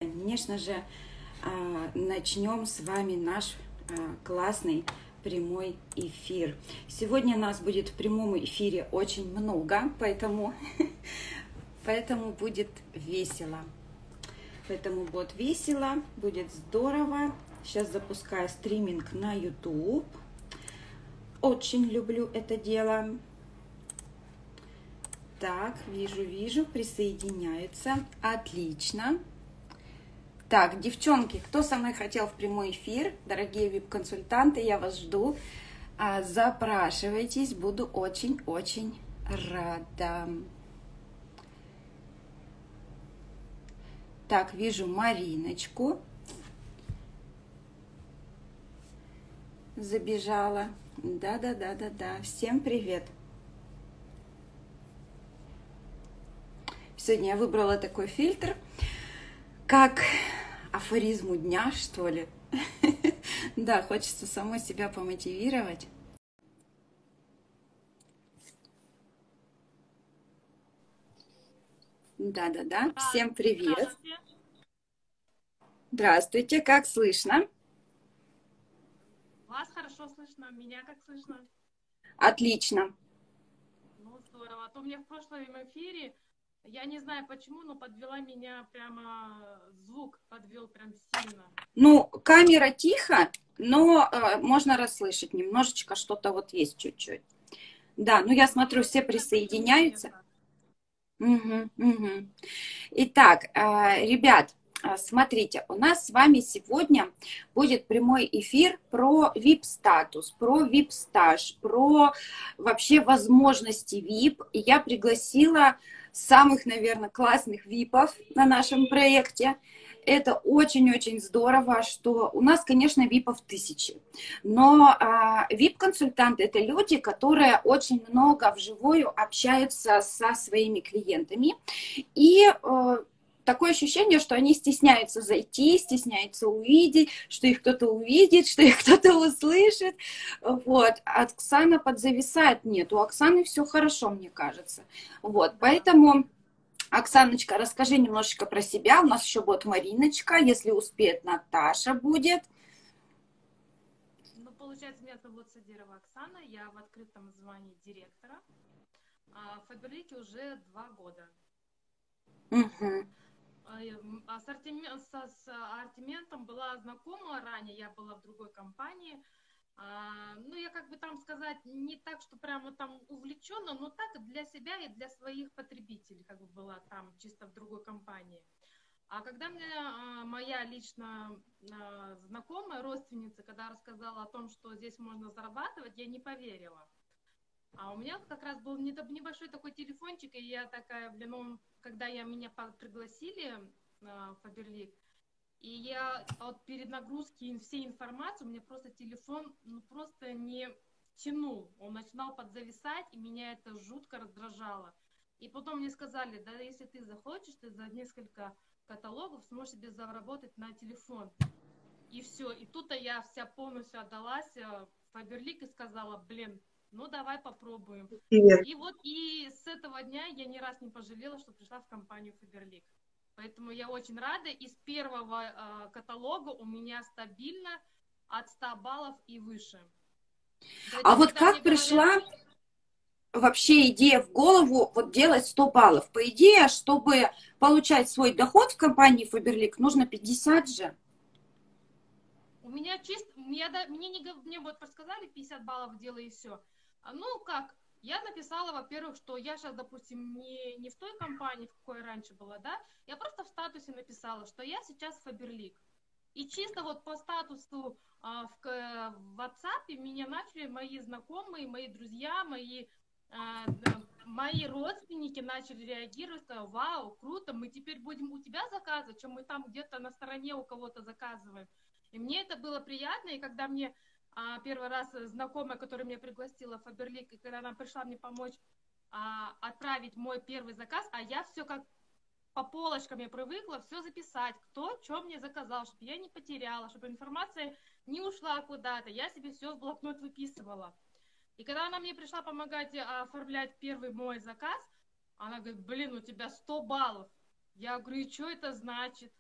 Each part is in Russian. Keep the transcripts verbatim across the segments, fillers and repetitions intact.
Конечно же, начнем с вами наш классный прямой эфир. Сегодня нас будет в прямом эфире очень много, поэтому, поэтому будет весело. Поэтому будет весело, будет здорово. Сейчас запускаю стриминг на YouTube. Очень люблю это дело. Так, вижу, вижу, присоединяются. Отлично. Так, девчонки, кто со мной хотел в прямой эфир, дорогие вип-консультанты, я вас жду. Запрашивайтесь, буду очень-очень рада. Так, вижу Мариночку. Забежала. Да-да-да-да-да. Всем привет. Сегодня я выбрала такой фильтр, как афоризму дня, что ли. Да, хочется самой себя помотивировать. Да-да-да. Всем привет. Здравствуйте, как слышно? Вас хорошо слышно, меня как слышно? Отлично. Ну, здорово. А то мне в прошлом эфире, я не знаю почему, но подвела меня прямо, звук подвел прям сильно. Ну, камера тихо, но э, можно расслышать немножечко, что-то вот есть чуть-чуть. Да, ну я смотрю, все присоединяются. Угу, угу. Итак, э, ребят, смотрите, у нас с вами сегодня будет прямой эфир про вип-статус, про вип-стаж, про вообще возможности вип. И я пригласила самых, наверное, классных випов на нашем проекте. Это очень-очень здорово, что у нас, конечно, випов тысячи, но а, вип-консультанты – это люди, которые очень много вживую общаются со своими клиентами, и а, такое ощущение, что они стесняются зайти, стесняются увидеть, что их кто-то увидит, что их кто-то услышит. Вот. Оксана подзависает. Нет, у Оксаны все хорошо, мне кажется. Вот. Поэтому, Оксаночка, расскажи немножечко про себя. У нас еще будет Мариночка. Если успеет, Наташа будет. Ну, получается, меня зовут Садирова Оксана. Я в открытом звании директора. А в Фаберлике уже два года. Угу. С, Артем... с Артементом была знакома ранее, я была в другой компании. А, ну, я как бы там сказать, не так, что прямо там увлеченно, но так для себя и для своих потребителей, как бы была там чисто в другой компании. А когда мне а, моя лично а, знакомая, родственница, когда рассказала о том, что здесь можно зарабатывать, я не поверила. А у меня как раз был небольшой такой телефончик, и я такая, блин, ну, когда я меня пригласили в Фаберлик, и я вот перед нагрузки всей информации, у меня просто телефон ну, просто не тянул. Он начинал подзависать, и меня это жутко раздражало. И потом мне сказали, да, если ты захочешь, ты за несколько каталогов сможешь себе заработать на телефон. И все. И тут-то я вся полностью отдалась в Фаберлик и сказала, блин, ну давай попробуем. Привет. И вот и с этого дня я ни раз не пожалела, что пришла в компанию Фаберлик. Поэтому я очень рада. Из первого э, каталога у меня стабильно от ста баллов и выше. Кстати, а вот как пришла говорят... вообще идея в голову вот делать сто баллов? По идее, чтобы получать свой доход в компании Фаберлик, нужно пятьдесят же. У меня чисто, мне, мне, не, мне вот рассказали пятьдесят баллов делай и все. Ну как, я написала, во-первых, что я сейчас, допустим, не, не в той компании, в какой раньше была, да, я просто в статусе написала, что я сейчас в Фаберлик. И чисто вот по статусу а, в, в WhatsApp меня начали мои знакомые, мои друзья, мои, а, мои родственники начали реагировать, сказали, вау, круто, мы теперь будем у тебя заказывать, чем мы там где-то на стороне у кого-то заказываем. И мне это было приятно, и когда мне а, первый раз знакомая, которая меня пригласила в Фаберлик, и когда она пришла мне помочь а, отправить мой первый заказ, а я все как по полочкам я привыкла все записать, кто что мне заказал, чтобы я не потеряла, чтобы информация не ушла куда-то, я себе все в блокнот выписывала. И когда она мне пришла помогать оформлять первый мой заказ, она говорит, блин, у тебя сто баллов. Я говорю, и что это значит?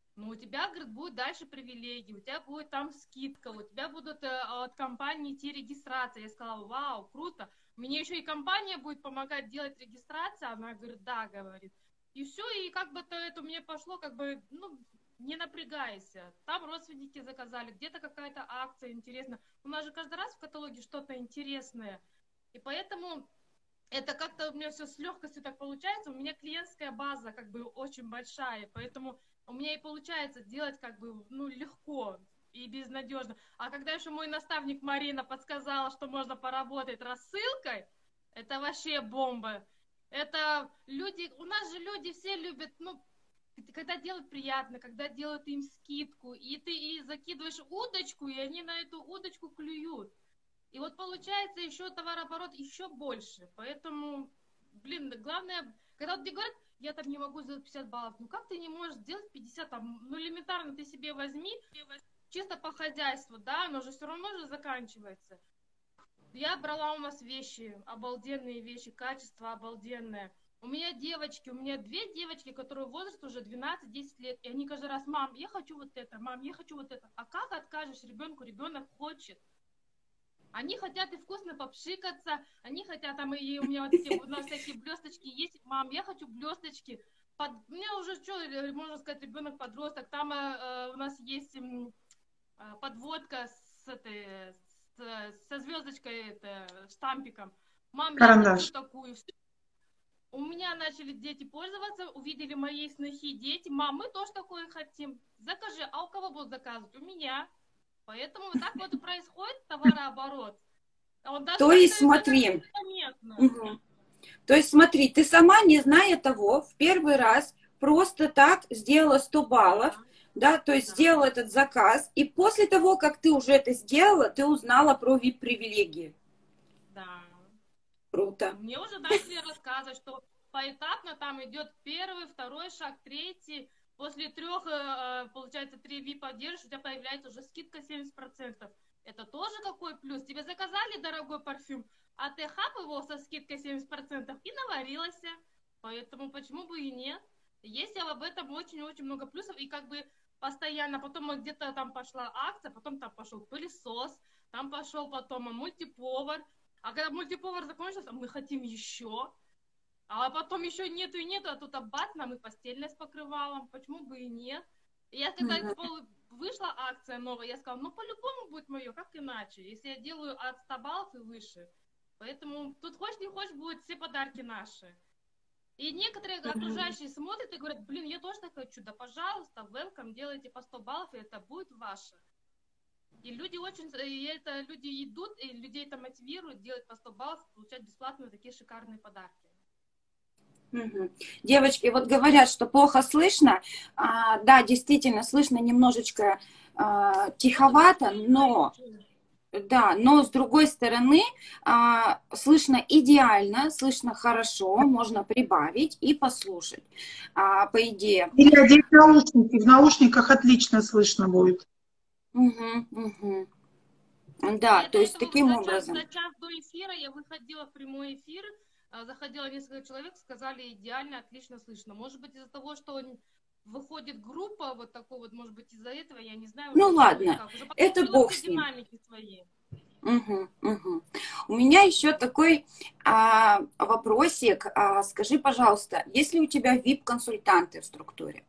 но у тебя, говорит, будет дальше привилегии, у тебя будет там скидка, у тебя будут э, от компании идти регистрация. Я сказала, вау, круто. Мне еще и компания будет помогать делать регистрацию. Она говорит, да, говорит. И все, и как бы то это мне пошло, как бы, ну, не напрягайся. Там родственники заказали, где-то какая-то акция интересная. У нас же каждый раз в каталоге что-то интересное. И поэтому это как-то у меня все с легкостью так получается. У меня клиентская база как бы очень большая, поэтому у меня и получается делать как бы, ну, легко и безнадежно. А когда еще мой наставник Марина подсказала, что можно поработать рассылкой, это вообще бомба. Это люди, у нас же люди все любят, ну, когда делают приятно, когда делают им скидку, и ты и закидываешь удочку, и они на эту удочку клюют. И вот получается еще товарооборот еще больше. Поэтому, блин, главное, когда вот мне говорят, я там не могу сделать пятьдесят баллов, ну как ты не можешь сделать пятьдесят, там, ну элементарно ты себе возьми, чисто по хозяйству, да, оно же все равно же заканчивается. Я брала у вас вещи, обалденные вещи, качество обалденное. У меня девочки, у меня две девочки, которые возраст уже двенадцать-десять лет, и они каждый раз, мам, я хочу вот это, мам, я хочу вот это. А как откажешь ребенку, ребенок хочет. Они хотят и вкусно попшикаться, они хотят, там, и у меня вот эти, у нас всякие блесточки есть, мам, я хочу блесточки. Под... У меня уже, что, можно сказать, ребенок-подросток, там э, у нас есть э, подводка с этой, с, со звездочкой, это, штампиком. Мам, я хочу такую. У меня начали дети пользоваться, увидели моей снохи дети, мам, мы тоже такое хотим. Закажи, а у кого будут заказывать? У меня. Поэтому вот так вот и происходит товарооборот. Он даже То есть смотри, угу. То есть смотри, ты сама, не зная того, в первый раз просто так сделала сто баллов, да, да то есть да. сделала этот заказ, и после того, как ты уже это сделала, ты узнала про ви ай пи-привилегии. Да. Круто. Мне уже начали рассказывать, что поэтапно там идет первый, второй шаг, третий. После трех, получается, три ви ай пи одержишь, у тебя появляется уже скидка семьдесят процентов. Это тоже какой плюс? Тебе заказали дорогой парфюм, а ты хап его со скидкой семьдесят процентов и наварилась. Поэтому почему бы и нет? Есть об этом очень-очень много плюсов. И как бы постоянно, потом где-то там пошла акция, потом там пошел пылесос, там пошел потом мультиповар. А когда мультиповар закончился, мы хотим еще. А потом еще нету и нету, а тут аббат нам и постельное с покрывалом. Почему бы и нет? И я когда mm-hmm. вышла акция новая, я сказала, ну по-любому будет мое, как иначе, если я делаю от ста баллов и выше. Поэтому тут хочешь не хочешь, будут все подарки наши. И некоторые mm-hmm. окружающие смотрят и говорят, блин, я тоже так хочу, да пожалуйста, welcome, делайте по сто баллов, и это будет ваше. И люди очень, и это люди идут, и людей это мотивирует делать по сто баллов, получать бесплатно такие шикарные подарки. Угу. Девочки, вот говорят, что плохо слышно. А, да, действительно, слышно немножечко а, тиховато, но, да, но с другой стороны, а, слышно идеально, слышно хорошо, можно прибавить и послушать, а, по идее. Или одеть наушники, в наушниках отлично слышно будет. Угу, угу. Да, то есть таким за образом. Час, за час до эфира я выходила в прямой эфир, заходило несколько человек, сказали, идеально, отлично слышно. Может быть, из-за того, что выходит группа вот такой вот, может быть, из-за этого, я не знаю. Ну ладно, это бог с ним. Свои. Угу, угу. У меня еще такой а, вопросик. А, скажи, пожалуйста, есть ли у тебя ви ай пи-консультанты в структуре?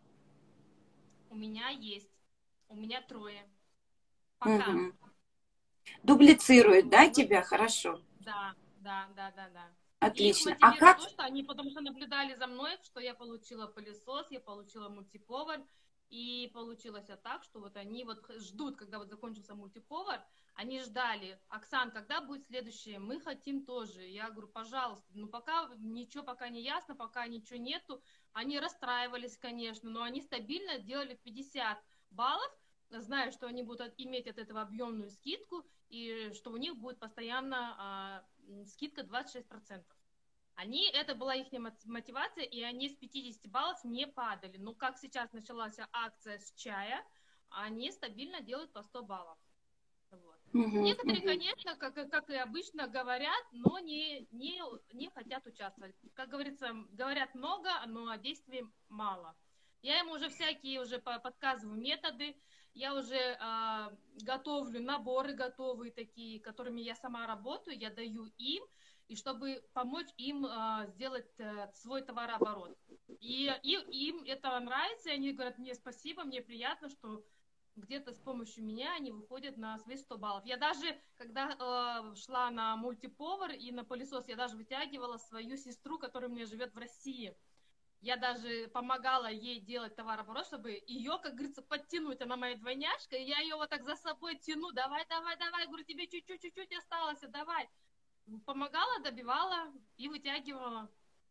У меня есть. У меня трое. Пока. Угу. Дублицирует, да, ну, тебя? Хорошо. Да, да, да, да, да. Отлично. А как? То, что они потому что наблюдали за мной, что я получила пылесос, я получила мультиповар, и получилось так, что вот они вот ждут, когда вот закончился мультиповар, они ждали, Оксан, когда будет следующее? Мы хотим тоже. Я говорю, пожалуйста, ну пока ничего пока не ясно, пока ничего нету. Они расстраивались, конечно, но они стабильно делали пятьдесят баллов, зная, что они будут иметь от этого объемную скидку, и что у них будет постоянно а, скидка двадцать шесть процентов. Они, это была их мотивация, и они с пятидесяти баллов не падали. Но как сейчас началась акция с чая, они стабильно делают по сто баллов. Вот. Uh-huh, Некоторые, uh-huh. конечно, как, как и обычно, говорят, но не, не, не хотят участвовать. Как говорится, говорят много, но действий мало. Я ему уже всякие уже подсказываю методы, я уже э, готовлю наборы готовые такие, которыми я сама работаю, я даю им, и чтобы помочь им э, сделать э, свой товарооборот. И, и им это нравится, и они говорят, мне спасибо, мне приятно, что где-то с помощью меня они выходят на свои сто баллов. Я даже, когда э, шла на мультиповар и на пылесос, я даже вытягивала свою сестру, которая у меня живет в России. Я даже помогала ей делать товарооборот, чтобы ее, как говорится, подтянуть. Она моя двойняшка, и я ее вот так за собой тяну. Давай, давай, давай. Говорю, тебе чуть-чуть, чуть-чуть осталось, давай. Помогала, добивала и вытягивала.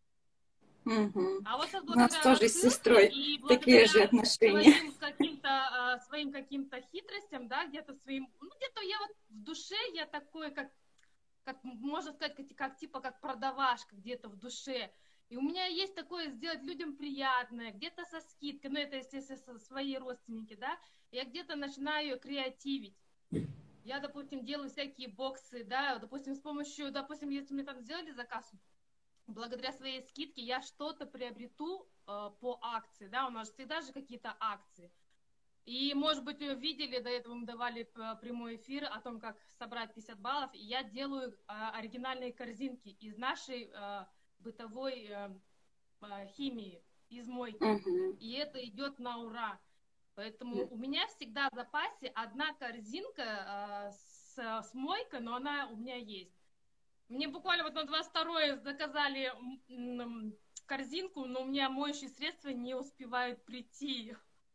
Угу. А вот сейчас У нас благодаря тоже с сестрой и такие же отношения. своим каким-то, своим каким-то хитростям, да, где-то своим, ну, где-то я вот в душе, я такой, как, как можно сказать, как, как типа как продавашка где-то в душе. И у меня есть такое сделать людям приятное, где-то со скидкой, ну, это, естественно, свои родственники, да, я где-то начинаю креативить. Я, допустим, делаю всякие боксы, да, допустим, с помощью, допустим, если мне там сделали заказ, благодаря своей скидке я что-то приобрету э, по акции, да, у нас всегда же какие-то акции. И, может быть, вы видели, до этого мы давали прямой эфир о том, как собрать пятьдесят баллов, и я делаю э, оригинальные корзинки из нашей э, бытовой э, э, химии, из мойки, uh-huh. И это идет на ура. Поэтому uh-huh. у меня всегда в запасе одна корзинка э, с, с мойкой, но она у меня есть. Мне буквально вот на двадцать второе заказали корзинку, но у меня моющие средства не успевают прийти.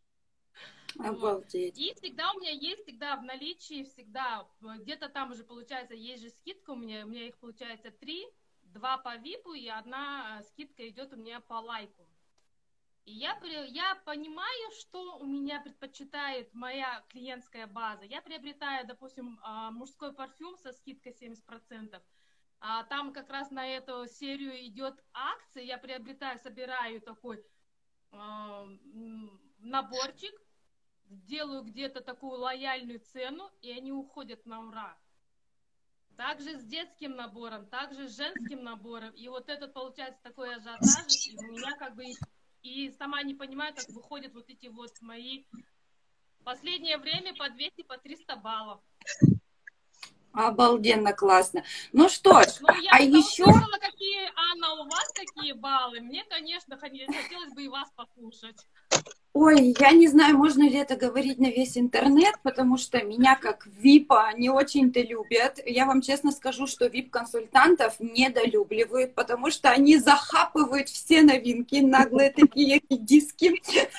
Обалдеть. Вот. И всегда у меня есть, всегда в наличии, всегда, где-то там уже получается, есть же скидка у меня, у меня их получается три, два по випу и одна скидка идет у меня по лайку. И я, я понимаю, что у меня предпочитает моя клиентская база. Я приобретаю, допустим, мужской парфюм со скидкой семьдесят процентов. А там как раз на эту серию идет акция, я приобретаю, собираю такой э, наборчик, делаю где-то такую лояльную цену, и они уходят на ура. Также с детским набором, также с женским набором, и вот этот получается такой ажиотаж, и у меня как бы, и сама не понимаю, как выходят вот эти вот мои, последнее время по двести, по триста баллов. Обалденно классно. Ну что ж, ну, я а еще... услышала, какие, Анна, у вас какие баллы. Мне, конечно, хотелось бы и вас послушать. Ой, я не знаю, можно ли это говорить на весь интернет, потому что меня как випа не очень-то любят. Я вам честно скажу, что вип-консультантов недолюбливают, потому что они захапывают все новинки, наглые такие диски.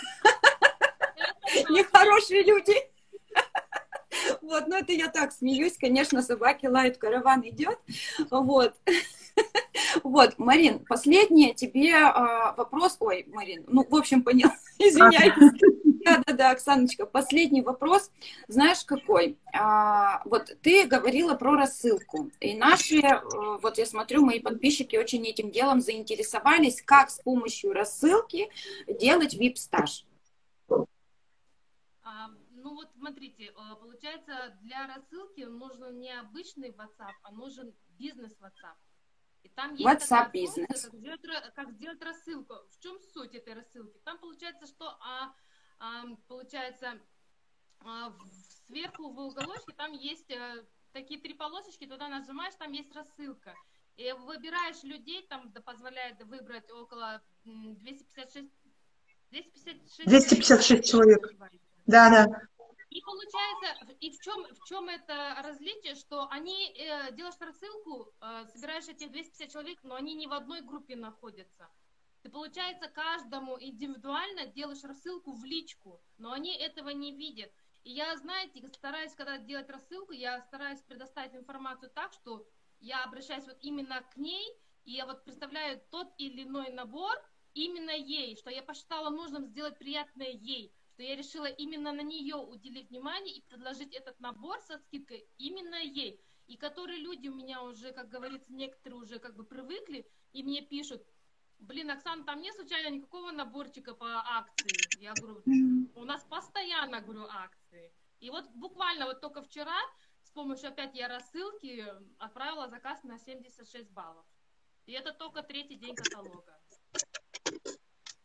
Нехорошие люди. Вот, ну это я так смеюсь, конечно, собаки лают, караван идет, вот. Вот, Марин, последний тебе а, вопрос, ой, Марин, ну, в общем, понял, извиняюсь. Да-да-да, Оксаночка, последний вопрос, знаешь, какой? А, вот ты говорила про рассылку, и наши, вот я смотрю, мои подписчики очень этим делом заинтересовались, как с помощью рассылки делать вип-стаж. Ну вот смотрите, получается, для рассылки нужен не обычный WhatsApp, а нужен бизнес-WhatsApp. И там есть WhatsApp такая функция, бизнес. как сделать, как сделать рассылку. В чем суть этой рассылки? Там получается, что а, а, получается а, сверху в уголочке там есть а, такие три полосочки, туда нажимаешь, там есть рассылка. И выбираешь людей, там да, позволяет выбрать около двести пятьдесят шесть, двести пятьдесят шесть, двести пятьдесят шесть человек. Да, да. И получается, и в чем, в чем это различие, что они э, делаешь рассылку, э, собираешь этих двести пятьдесят человек, но они не в одной группе находятся. Ты, получается, каждому индивидуально делаешь рассылку в личку, но они этого не видят. И я, знаете, стараюсь, когда делать рассылку, я стараюсь предоставить информацию так, что я обращаюсь вот именно к ней, и я вот представляю тот или иной набор именно ей, что я посчитала нужным сделать приятное ей, что я решила именно на нее уделить внимание и предложить этот набор со скидкой именно ей. И которые люди у меня уже, как говорится, некоторые уже как бы привыкли, и мне пишут, блин, Оксана, там нет случайно никакого наборчика по акции? Я говорю, у нас постоянно, говорю, акции. И вот буквально вот только вчера с помощью опять я рассылки отправила заказ на семьдесят шесть баллов. И это только третий день каталога.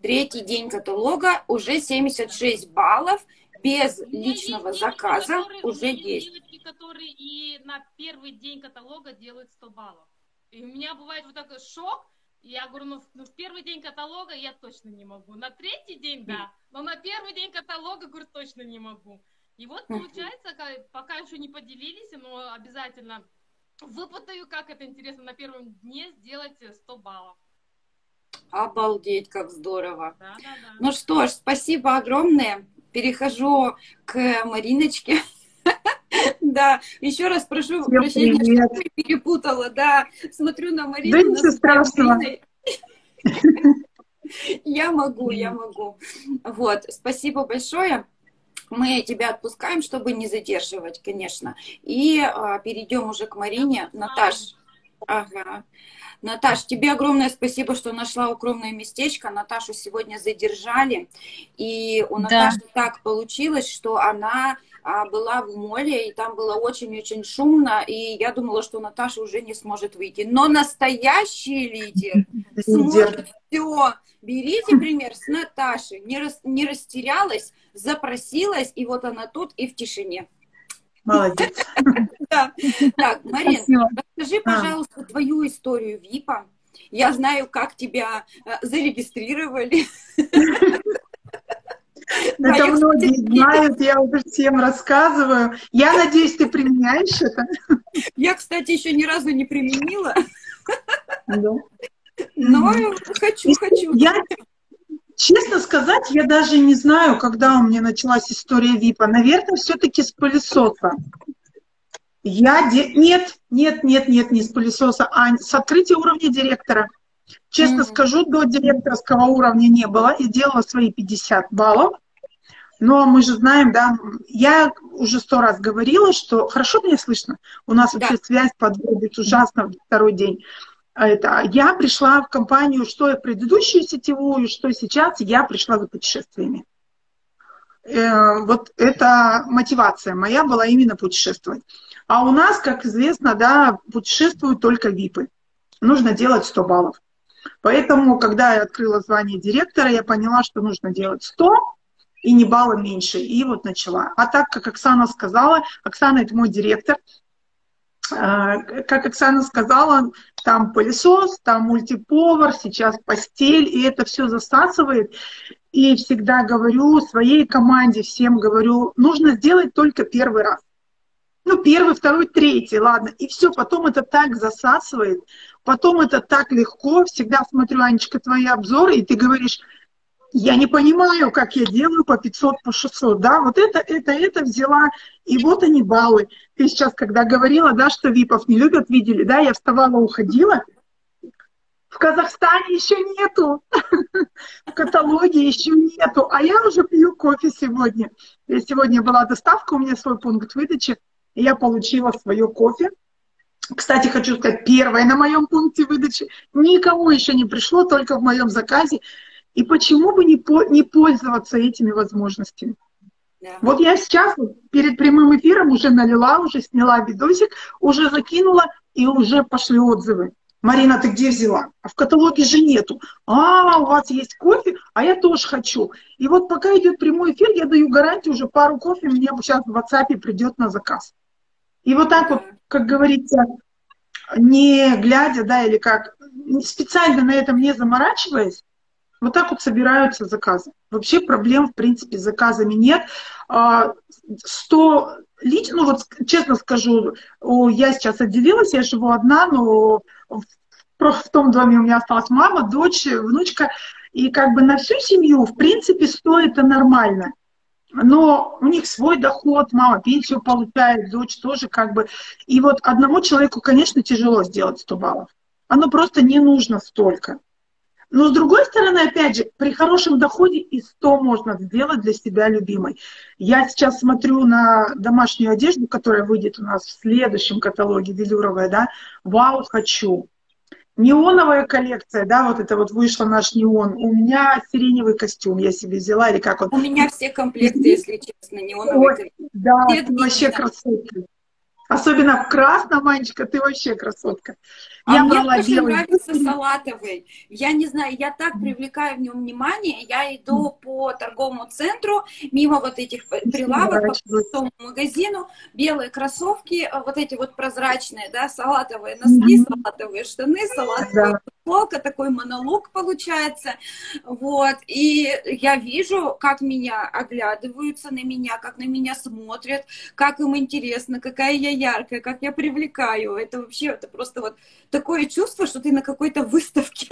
Третий день каталога уже семьдесят шесть баллов. Без личного заказа которые, уже есть. есть. Девочки, которые и на первый день каталога делают сто баллов. И у меня бывает вот такой шок. Я говорю, ну, ну в первый день каталога я точно не могу. На третий день, да. Но на первый день каталога, говорю, точно не могу. И вот получается, пока еще не поделились, но обязательно выпытаю, как это интересно на первом дне сделать сто баллов. Обалдеть, как здорово. Да, да, да. Ну что ж, спасибо огромное. Перехожу к Мариночке. Да, еще раз прошу прощения, что я перепутала. Да, смотрю на Марину. Да ничего страшного. Я могу, я могу. Вот, спасибо большое. Мы тебя отпускаем, чтобы не задерживать, конечно. И а, перейдем уже к Марине. Наташ. Ага. Наташ, тебе огромное спасибо, что нашла укромное местечко. Наташу сегодня задержали. И у Наташи да. так получилось, что она а, была в моле, и там было очень-очень шумно. И я думала, что Наташа уже не сможет выйти. Но настоящий лидер сможет все. Берите пример с Наташи. Не, рас, не растерялась, запросилась, и вот она тут и в тишине. Молодец. Да. Так, Марин, расскажи, пожалуйста, твою историю ВИПа. Я знаю, как тебя зарегистрировали. Это многие знают, я уже всем рассказываю. Я надеюсь, ты применяешь это. Я, кстати, еще ни разу не применила. Но хочу, хочу. Я, честно сказать, я даже не знаю, когда у меня началась история ВИПа. Наверное, все-таки с пылесоса. Я де... Нет, нет, нет, нет, не с пылесоса, а с открытия уровня директора. Честно mm-hmm. скажу, до директорского уровня не было. И делала свои пятьдесят баллов. Но мы же знаем, да, я уже сто раз говорила, что... Хорошо меня слышно? У нас вообще да. связь подводит ужасно второй день. Это, я пришла в компанию, что и предыдущую сетевую, что сейчас, я пришла за путешествиями. Э, вот это мотивация моя была именно путешествовать. А у нас, как известно, да, путешествуют только випы. Нужно делать сто баллов. Поэтому, когда я открыла звание директора, я поняла, что нужно делать сто и не балла меньше. И вот начала. А так, как Оксана сказала, Оксана — это мой директор. Как Оксана сказала, там пылесос, там мультиповар, сейчас постель, и это все засасывает. И всегда говорю своей команде, всем говорю, нужно сделать только первый раз. Ну, первый, второй, третий, ладно. И все, потом это так засасывает, потом это так легко. Всегда смотрю, Анечка, твои обзоры, и ты говоришь, я не понимаю, как я делаю по пятьсот, по шестьсот, да, вот это, это, это взяла, и вот они баллы. Ты сейчас, когда говорила, да, что випов не любят, видели, да, я вставала, уходила. В Казахстане еще нету, в каталоге еще нету, а я уже пью кофе сегодня. Я сегодня была доставка, у меня свой пункт выдачи, и я получила свое кофе. Кстати, хочу сказать, первое на моем пункте выдачи, никому еще не пришло, только в моем заказе. И почему бы не, по, не пользоваться этими возможностями? Yeah. Вот я сейчас перед прямым эфиром уже налила, уже сняла видосик, уже закинула, и уже пошли отзывы. Марина, ты где взяла? А в каталоге же нету. А, у вас есть кофе? А я тоже хочу. И вот пока идет прямой эфир, я даю гарантию, уже пару кофе мне сейчас в WhatsApp придет на заказ. И вот так вот, как говорится, не глядя, да, или как, специально на этом не заморачиваясь, вот так вот собираются заказы. Вообще проблем, в принципе, с заказами нет. сто лично, ну вот честно скажу, я сейчас отделилась, я живу одна, но в том доме у меня осталась мама, дочь, внучка. И как бы на всю семью, в принципе, сто это нормально. Но у них свой доход, мама пенсию получает, дочь тоже как бы. И вот одному человеку, конечно, тяжело сделать сто баллов. Оно просто не нужно столько. Но с другой стороны, опять же, при хорошем доходе и сто можно сделать для себя любимой. Я сейчас смотрю на домашнюю одежду, которая выйдет у нас в следующем каталоге, велюровая, да. Вау, хочу. Неоновая коллекция, да, вот это вот вышла наш неон. У меня сиреневый костюм я себе взяла, или как он. У меня все комплекты, если честно, неоновые. Да, вообще красоты. Особенно в красном, Анечка, ты вообще красотка. А Я мне брала больше белый. нравится салатовый. Я не знаю, я так привлекаю в нем внимание. Я иду по торговому центру, мимо вот этих прилавок, по продуктовому магазину, белые кроссовки, вот эти вот прозрачные, да, салатовые носки, Мгм. салатовые штаны, салатовая Да. футболка, такой монолог получается. Вот. И я вижу, как меня оглядываются на меня, как на меня смотрят, как им интересно, какая я яркая, как я привлекаю. Это вообще, это просто вот такое чувство, что ты на какой-то выставке.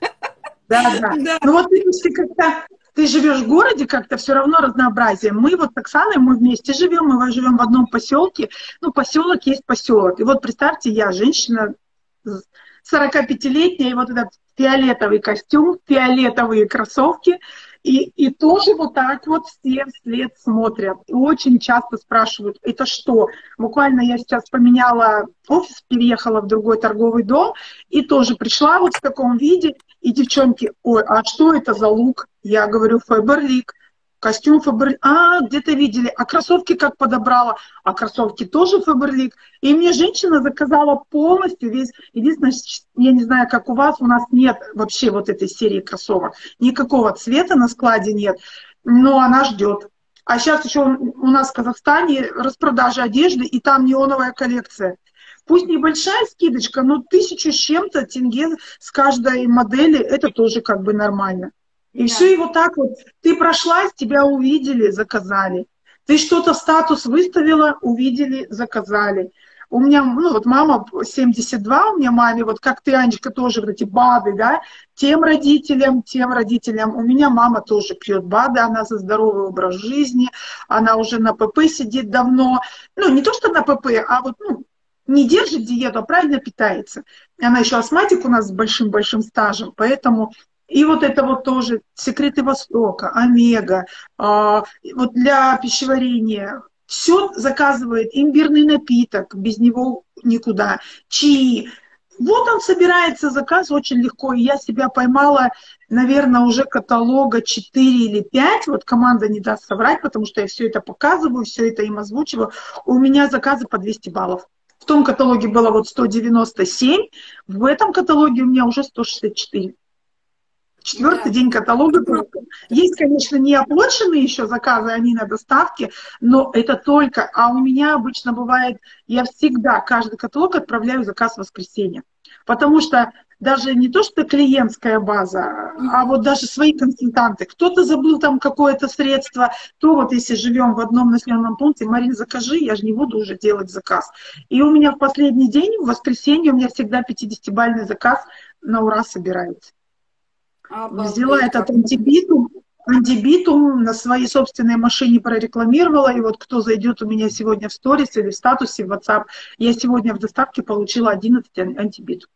Да, да. Да. Ну вот видишь, ты как-то, ты живешь в городе, как-то все равно разнообразие. Мы вот с Оксаной, мы вместе живем, мы живем в одном поселке. Ну, поселок есть поселок. И вот представьте, я женщина сорокапятилетняя, и вот этот фиолетовый костюм, фиолетовые кроссовки, и, и тоже вот так вот все вслед смотрят. И очень часто спрашивают, это что? Буквально я сейчас поменяла офис, переехала в другой торговый дом, и тоже пришла вот в таком виде, и девчонки, ой, а что это за лук? Я говорю, Фаберлик. Костюм Фаберлик. А, где-то видели. А кроссовки как подобрала? А кроссовки тоже Фаберлик. И мне женщина заказала полностью весь. Единственное, я не знаю, как у вас, у нас нет вообще вот этой серии кроссовок. Никакого цвета на складе нет. Но она ждет. А сейчас еще у нас в Казахстане распродажа одежды, и там неоновая коллекция. Пусть небольшая скидочка, но тысячу с чем-то тенге с каждой модели, это тоже как бы нормально. И Да. все, и вот так вот. Ты прошлась, тебя увидели, заказали. Ты что-то в статус выставила, увидели, заказали. У меня, ну вот мама семьдесят два, у меня маме, вот как ты, Анечка, тоже вот эти БАДы, да, тем родителям, тем родителям. У меня мама тоже пьет БАДы, она за здоровый образ жизни, она уже на ПП сидит давно. Ну, не то, что на ПП, а вот, ну, не держит диету, а правильно питается. Она еще астматик у нас с большим-большим стажем, поэтому... И вот это вот тоже секреты Востока, омега, а, вот для пищеварения. Все заказывает, имбирный напиток, без него никуда, чаи. Вот он собирается, заказ очень легко. И я себя поймала, наверное, уже каталога четыре или пять. Вот команда не даст соврать, потому что я все это показываю, все это им озвучиваю. У меня заказы по двести баллов. В том каталоге было вот сто девяносто семь, в этом каталоге у меня уже сто шестьдесят четыре. Четвертый Да. день каталога только. Есть, конечно, неоплаченные еще заказы, они на доставке, но это только. А у меня обычно бывает, я всегда каждый каталог отправляю заказ в воскресенье. Потому что даже не то, что клиентская база, а вот даже свои консультанты. Кто-то забыл там какое-то средство, то вот если живем в одном населенном пункте, Марин, закажи, я же не буду уже делать заказ. И у меня в последний день, в воскресенье, у меня всегда пятидесятибалльный заказ на ура собирается. Обалдеть, Взяла как этот антибитум, антибитум на своей собственной машине прорекламировала, и вот кто зайдет у меня сегодня в сторис или в статусе в WhatsApp, я сегодня в доставке получила одиннадцать антибитум.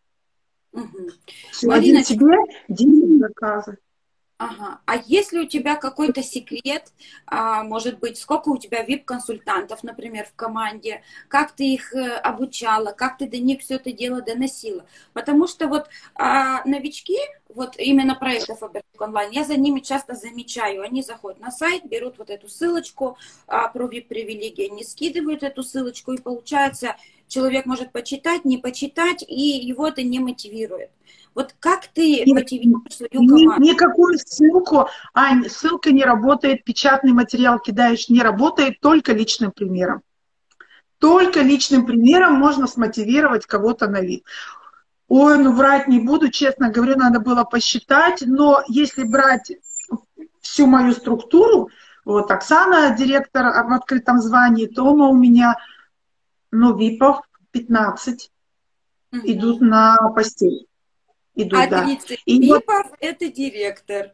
Мгм. Все, один Мариночка, себе, десять заказы. ага. А если у тебя какой-то секрет, а, может быть, сколько у тебя вип-консультантов, например, в команде, как ты их э, обучала, как ты до них все это дело доносила? Потому что вот а, новички, вот именно проекта Фаберлик онлайн, я за ними часто замечаю, они заходят на сайт, берут вот эту ссылочку а, про вип-привилегии, они скидывают эту ссылочку, и получается, человек может почитать, не почитать, и его это не мотивирует. Вот как ты Ни- мотивируешь свою ни- команду? Никакую ссылку, Ань, ссылка не работает, печатный материал кидаешь, не работает, только личным примером. Только личным примером можно смотивировать кого-то на вид. Ой, ну врать не буду, честно говорю, надо было посчитать, но если брать всю мою структуру, вот Оксана, директор в открытом звании, Тома у меня, ну, випов пятнадцать идут Мгм. на постель. А Идут, да. тридцать И вот, випов это директор.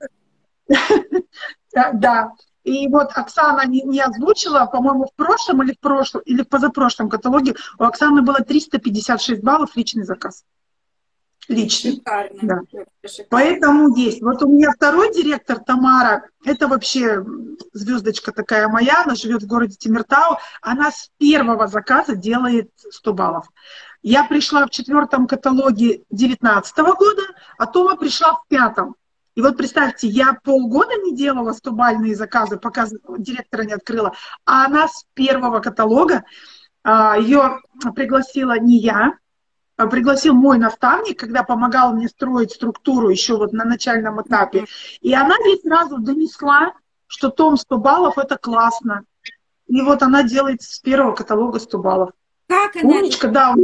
да, да. И вот Оксана не, не озвучила, по-моему, в прошлом или в прошлом, или в позапрошлом каталоге у Оксаны было триста пятьдесят шесть баллов личный заказ. Личный. Шикарно. Да. Вообще шикарно. Поэтому есть. Вот у меня второй директор Тамара, это вообще звездочка такая моя, она живет в городе Темиртау, она с первого заказа делает сто баллов. Я пришла в четвертом каталоге девятнадцатого года, а Тома пришла в пятом. И вот представьте, я полгода не делала сто-бальные заказы, пока директора не открыла, а она с первого каталога. Ее пригласила не я, а пригласил мой наставник, когда помогал мне строить структуру еще вот на начальном этапе. И она ей сразу донесла, что том сто баллов это классно. И вот она делает с первого каталога сто баллов. Как она? Умничка, да.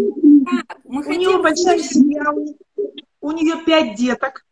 У, у нее большая семья, у, у нее пять деток.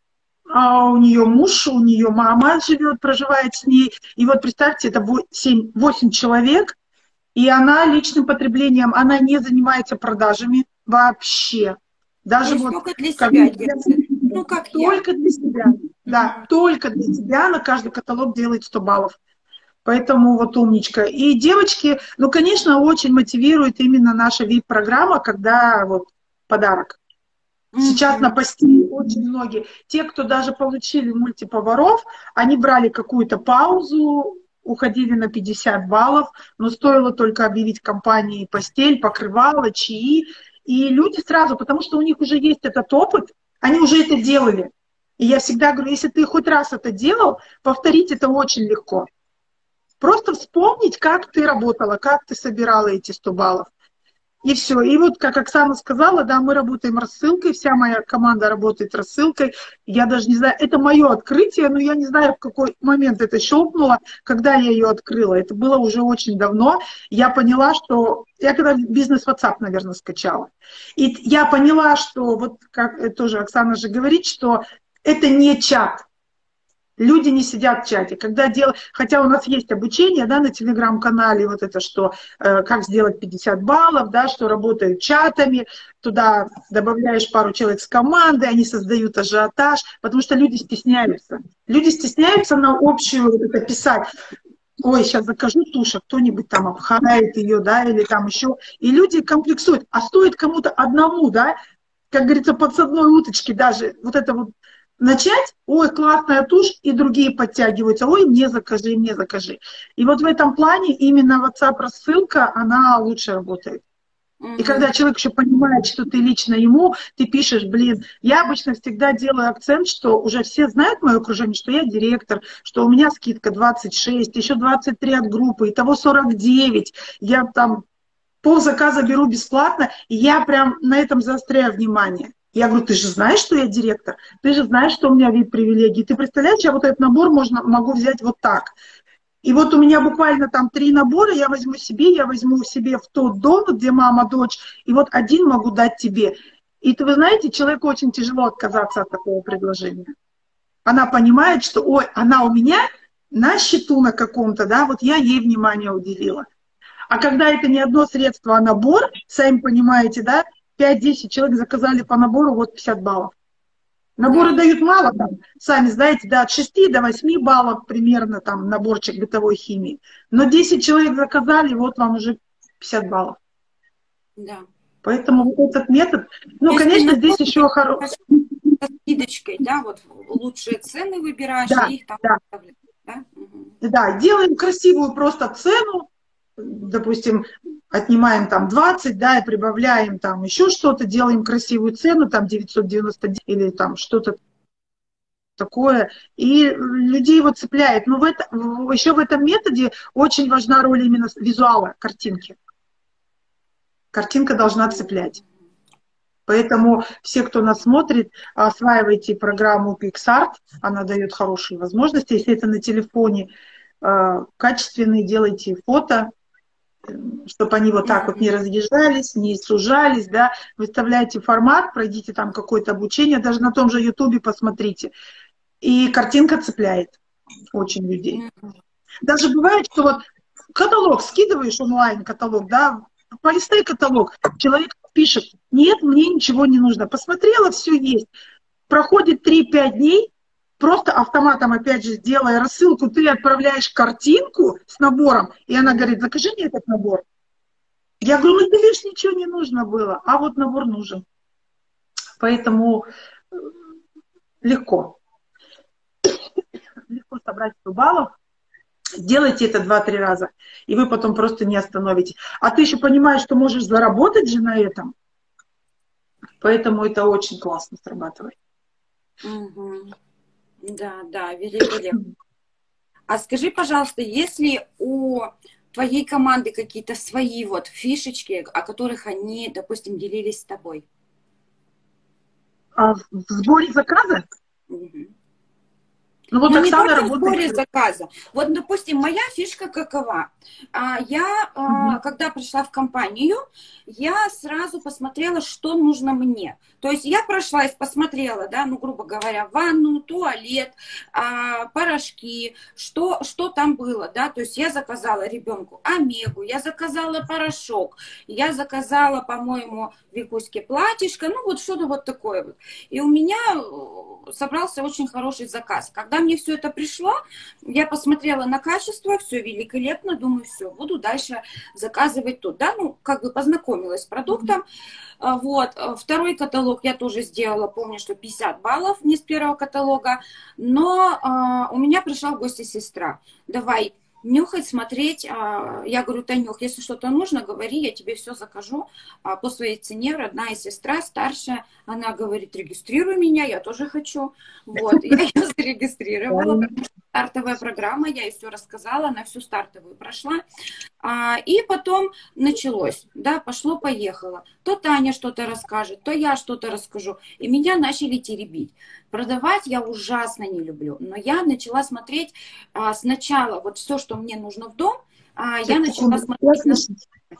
А у нее муж, у нее мама живет, проживает с ней. И вот представьте, это восемь человек. И она личным потреблением, она не занимается продажами вообще. Даже вот только для как себя для, ну, как только я. для себя. Да, только для себя на каждый каталог делает сто баллов. Поэтому вот умничка. И девочки, ну, конечно, очень мотивирует именно наша ви ай пи-программа, когда вот подарок. Сейчас mm-hmm. на посте очень многие, те, кто даже получили мультиповаров, они брали какую-то паузу, уходили на пятьдесят баллов, но стоило только объявить компании постель, покрывало, чаи, и люди сразу, потому что у них уже есть этот опыт, они уже это делали. И я всегда говорю, если ты хоть раз это делал, повторить это очень легко. Просто вспомнить, как ты работала, как ты собирала эти сто баллов. И все. И вот, как Оксана сказала, да, мы работаем рассылкой, вся моя команда работает рассылкой. Я даже не знаю, это мое открытие, но я не знаю, в какой момент это щелкнуло, когда я ее открыла. Это было уже очень давно. Я поняла, что... Я когда бизнес WhatsApp, наверное, скачала. И я поняла, что, вот как тоже Оксана же говорит, что это не чат. Люди не сидят в чате. Когда дел... Хотя у нас есть обучение, да, на телеграм-канале, вот это что, э, как сделать пятьдесят баллов, да, что работают чатами, туда добавляешь пару человек с команды, они создают ажиотаж, потому что люди стесняются. Люди стесняются на общую вот это писать. Ой, сейчас закажу тушь, а кто-нибудь там обхарает ее, да, или там еще. И люди комплексуют. А стоит кому-то одному, да, как говорится, подсадной уточки даже, вот это вот начать, ой, классная тушь, и другие подтягиваются, ой, мне закажи, мне закажи. И вот в этом плане именно WhatsApp-рассылка, она лучше работает. Mm-hmm. И когда человек еще понимает, что ты лично ему, ты пишешь, блин, я обычно всегда делаю акцент, что уже все знают мое окружение, что я директор, что у меня скидка двадцать шесть, еще двадцать три от группы, итого сорок девять, я там пол заказа беру бесплатно, и я прям на этом заостряю внимание. Я говорю, ты же знаешь, что я директор? Ты же знаешь, что у меня ви ай пи-привилегии? Ты представляешь, я вот этот набор можно, могу взять вот так. И вот у меня буквально там три набора, я возьму себе, я возьму себе в тот дом, где мама, дочь, и вот один могу дать тебе. И вы знаете, человеку очень тяжело отказаться от такого предложения. Она понимает, что, ой, она у меня на счету на каком-то, да, вот я ей внимание уделила. А когда это не одно средство, а набор, сами понимаете, да, пять-десять человек заказали по набору, вот пятьдесят баллов. Наборы да. дают мало, там, сами знаете, да, от шести до восьми баллов примерно там наборчик бытовой химии. Но десять человек заказали, вот вам уже пятьдесят баллов. Да. Поэтому вот этот метод, ну, если конечно, здесь еще хороший. Скидочкой, да, вот лучшие цены выбираешь, да, и их там да. да? Угу. Да, делаем красивую просто цену, допустим, отнимаем там двадцать, да, и прибавляем там еще что-то, делаем красивую цену, там девятьсот девяносто девять или там что-то такое, и людей вот цепляет. Но в это, еще в этом методе очень важна роль именно визуала, картинки. Картинка должна цеплять. Поэтому все, кто нас смотрит, осваивайте программу PixArt, она дает хорошие возможности. Если это на телефоне, качественные, делайте фото, чтобы они вот так вот не разъезжались, не сужались, да, выставляйте формат, пройдите там какое-то обучение, даже на том же Ютубе посмотрите. И картинка цепляет очень людей. Даже бывает, что вот каталог скидываешь, онлайн-каталог, да, полистай каталог, человек пишет, нет, мне ничего не нужно. Посмотрела, все есть. Проходит три-пять дней, просто автоматом, опять же, делая рассылку, ты отправляешь картинку с набором, и она говорит, закажи мне этот набор. Я говорю, ну тебе ж ничего не нужно было, а вот набор нужен. Поэтому легко. Легко собрать сто баллов. Сделайте это два-три раза, и вы потом просто не остановите. А ты еще понимаешь, что можешь заработать же на этом. Поэтому это очень классно срабатывает. Угу. Да, да, великолепно. А скажи, пожалуйста, если у твоей команды какие-то свои вот фишечки, о которых они, допустим, делились с тобой? А в в сборе заказа? Мгм. Ну вот Ну, не Оксана только в сборе работает. заказа. Вот, допустим, моя фишка какова? А, Я, а, Мгм. когда пришла в компанию, я сразу посмотрела, что нужно мне. То есть я прошлась, посмотрела, да, ну, грубо говоря, ванну, туалет, а, порошки, что, что там было, да. То есть я заказала ребенку омегу, я заказала порошок, я заказала, по-моему, Викуське платьишко, ну, вот что-то вот такое вот. И у меня э, собрался очень хороший заказ. Когда мне все это пришло, я посмотрела на качество, все великолепно, думаю, все, буду дальше заказывать тут, да, ну, как бы познакомилась с продуктом. А, Вот, А, второй каталог я тоже сделала, помню, что пятьдесят баллов не с первого каталога, но а, у меня пришла в гости сестра, давай нюхать, смотреть, А, я говорю, Танюх, если что-то нужно, говори, я тебе все закажу а, по своей цене, родная сестра, старшая, она говорит, регистрируй меня, я тоже хочу, вот, я ее зарегистрировала, Правильно. потому что стартовая программа, я ей все рассказала, она всю стартовую прошла, а, и потом началось, да, пошло-поехало. То Таня что-то расскажет, то я что-то расскажу. И меня начали теребить. Продавать я ужасно не люблю, но я начала смотреть а, сначала вот все, что мне нужно в дом, а, я Сейчас, начала секунду. Я смотреть на, слышу.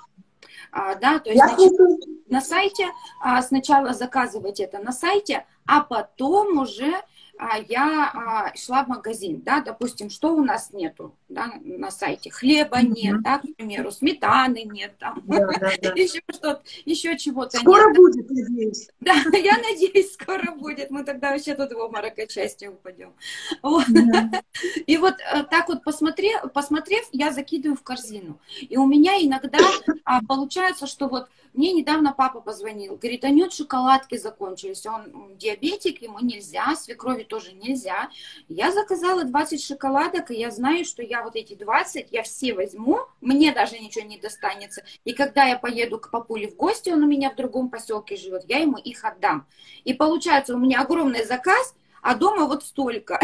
а, да, то есть Я начала слышу. на сайте, а, сначала заказывать это на сайте, а потом уже а, я а, шла в магазин, да, допустим, что у нас нету, да, на сайте, хлеба нет, Мгм. да, к примеру, сметаны нет, там, Да, да, да. еще что-то, еще чего-то нет. Скоро будет, надеюсь. Да, я надеюсь, скоро будет. Мы тогда вообще тут в обморок от счастья упадем. Вот. Мгм. И вот э, так вот посмотрев, посмотрев, я закидываю в корзину. И у меня иногда а, получается, что вот мне недавно папа позвонил, говорит, Анют, шоколадки закончились. Он м, диабетик, ему нельзя, свекрови тоже нельзя. Я заказала двадцать шоколадок, и я знаю, что я вот эти двадцать, я все возьму, мне даже ничего не достанется. И когда я поеду к папуле в гости, он у меня в другом поселке живет, я ему их отдам. И получается, у меня огромный заказ, а дома вот столько.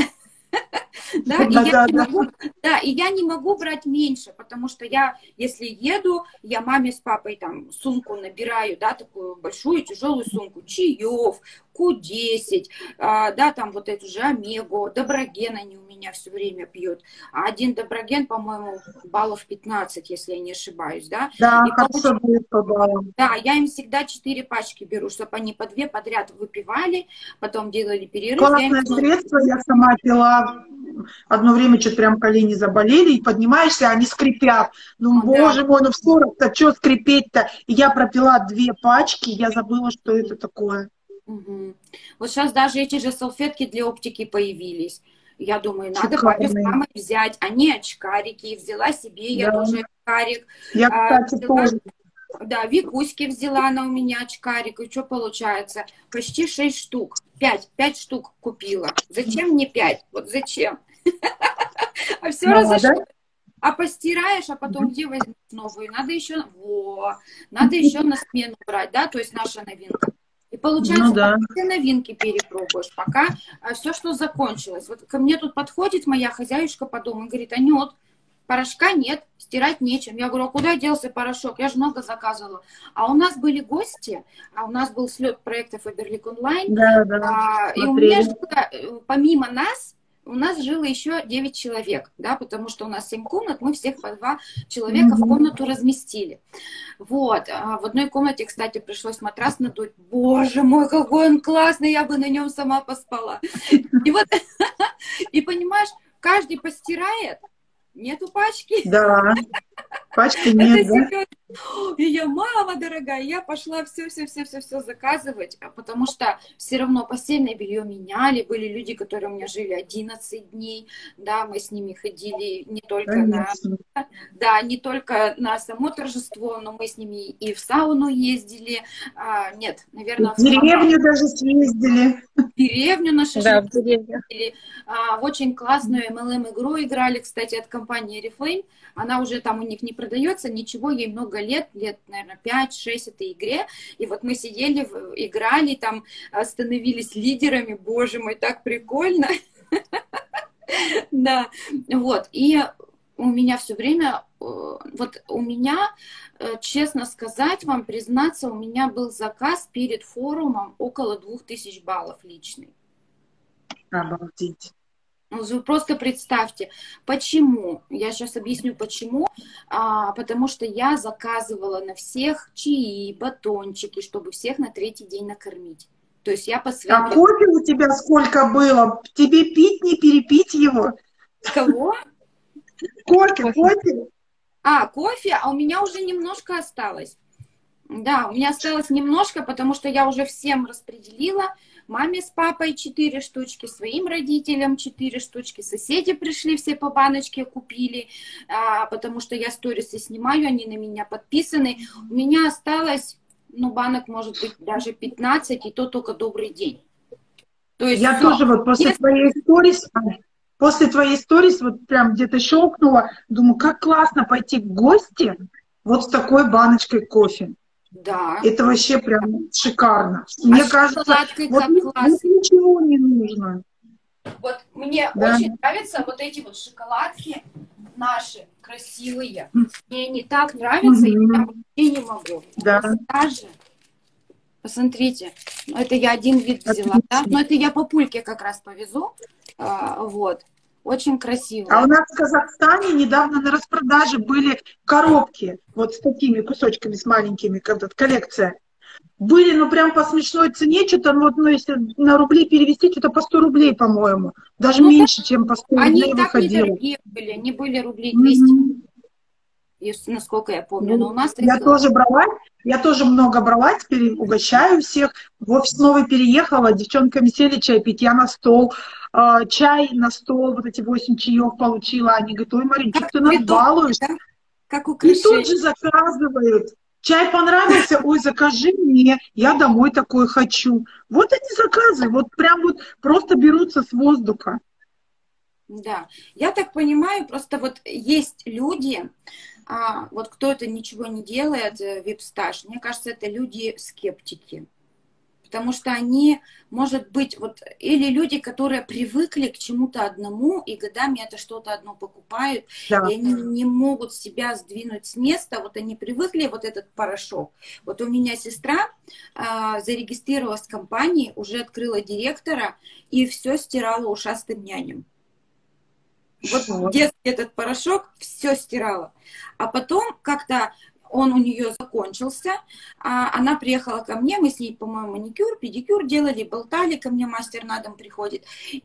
Да, и Да, я да, не да. могу, да, и я не могу брать меньше, потому что я, если еду, я маме с папой там сумку набираю, да, такую большую тяжелую сумку, чаев, ку десять, а, да, там вот эту же омегу, доброген они у меня все время пьют, а один доброген, по-моему, баллов пятнадцать, если я не ошибаюсь, да, Да, и получается, хорошо будет по баллам. да, я им всегда четыре пачки беру, чтобы они по две подряд выпивали, потом делали перерыв, я им Классное средство, я сама пила. Одно время что-то прям колени заболели, и поднимаешься, они скрипят. Ну, да. боже мой, ну в сорок-то что скрипеть-то? И я пропила две пачки, я забыла, что это такое. Мгм. Вот сейчас даже эти же салфетки для оптики появились. Я думаю, надо папе с Шикарные. мамой взять. Они очкарики. Взяла себе, я Да. тоже очкарик. Я, А, кстати, взяла, тоже. да, Викуське взяла она у меня очкарик. И что получается? Почти шесть штук. Пять. Пять штук купила. Зачем мне пять? Вот зачем? А все Мало, да? разошло. А постираешь, а потом где возьмешь новую? Надо еще, во, надо еще на смену брать, да, то есть наша новинка. И Ну получается, да. пока ты новинки перепробуешь, пока все, что закончилось. Вот ко мне тут подходит моя хозяюшка по дому и говорит, Анют, порошка нет, стирать нечем. Я говорю, а куда делся порошок? Я же много заказывала. А у нас были гости, а у нас был слет проекта Фаберлик онлайн, Да, да. а, и у меня Смотрели. же, помимо нас, у нас жило еще девять человек, да, потому что у нас семь комнат, мы всех по два человека в Мгм. комнату разместили. Вот, а в одной комнате, кстати, пришлось матрас надуть. Боже мой, какой он классный, я бы на нем сама поспала. И вот, и понимаешь, каждый постирает, нету пачки. Да. Пачки Это нет, да? серьезно. И я, мама дорогая, я пошла все-все-все-все-все заказывать, потому что все равно постельное белье меняли. Были люди, которые у меня жили одиннадцать дней, да, мы с ними ходили не только на, Конечно. да, не только на само торжество, но мы с ними и в сауну ездили. А, нет, В наверное, в деревню даже съездили. деревню на Да, шашлык. в деревне. А, в очень классную эм эл эм-игру играли, кстати, от компании Oriflame. Она уже там у них не продается, ничего, ей много лет, лет, наверное, пять-шесть этой игре. И вот мы сидели, играли, там становились лидерами. Боже мой, так прикольно. Да, вот. И у меня все время, э, вот у меня, э, честно сказать вам, признаться, у меня был заказ перед форумом около двух тысяч баллов личный. Обалдеть. Ну, вы просто представьте, почему, я сейчас объясню почему, а, потому что я заказывала на всех чаи, батончики, чтобы всех на третий день накормить. То есть я по своим... А кофе у тебя сколько было? Тебе пить, не перепить его? Кого? Кофе, кофе. А, кофе, а у меня уже немножко осталось. Да, у меня осталось немножко, потому что я уже всем распределила. Маме с папой четыре штучки, своим родителям четыре штучки. Соседи пришли, все по баночке купили, а, потому что я сторисы снимаю, они на меня подписаны. У меня осталось, ну, банок может быть даже пятнадцать, и то только добрый день. То есть я все. тоже вот после Если... твоей истории, после твоей истории вот прям где-то щелкнула, думаю, как классно пойти в гости вот с такой баночкой кофе. Да. Это вообще прям шикарно. А Мне кажется, вот, как вот ничего не нужно. Вот мне Да. очень нравятся вот эти вот шоколадки наши, красивые. Мне они так нравятся, Угу. я вообще не могу. Да. Даже, посмотрите, ну, это я один вид взяла, да? Но это я папульке как раз повезу. А, вот. Очень красиво. А у нас в Казахстане недавно на распродаже были коробки вот с такими кусочками, с маленькими, как вот коллекция. Были, ну, прям по смешной цене, что-то, вот, ну, если на рубли перевести, что-то по сто рублей, по-моему. Даже ну, меньше, чем по сто они рублей так выходило. недорогие были, они были рублей двести, mm-hmm. насколько я помню. Но у нас я их... тоже брала, я тоже много брала, теперь угощаю всех. В офис новый переехала, девчонками сели чай пить, я на стол. Uh, чай на стол, вот эти восемь чаев получила. Они говорят, ой, Марин, что ты нас балуешь? Да? Как и тут же заказывают. Чай понравился, ой, закажи мне, я домой такой хочу. Вот эти заказы, вот прям вот просто берутся с воздуха. Да, я так понимаю, просто вот есть люди, а, вот кто-то ничего не делает, вип-стаж, мне кажется, это люди-скептики. Потому что они, может быть, вот, или люди, которые привыкли к чему-то одному, и годами это что-то одно покупают, да. И они не могут себя сдвинуть с места, вот они привыкли, вот этот порошок. Вот у меня сестра а, зарегистрировалась в компании, уже открыла директора, и все стирала ушастым няням. Вот детский этот порошок все стирала. А потом как-то он у нее закончился, а она приехала ко мне, мы с ней, по-моему, маникюр, педикюр делали, болтали, ко мне мастер на дом приходит,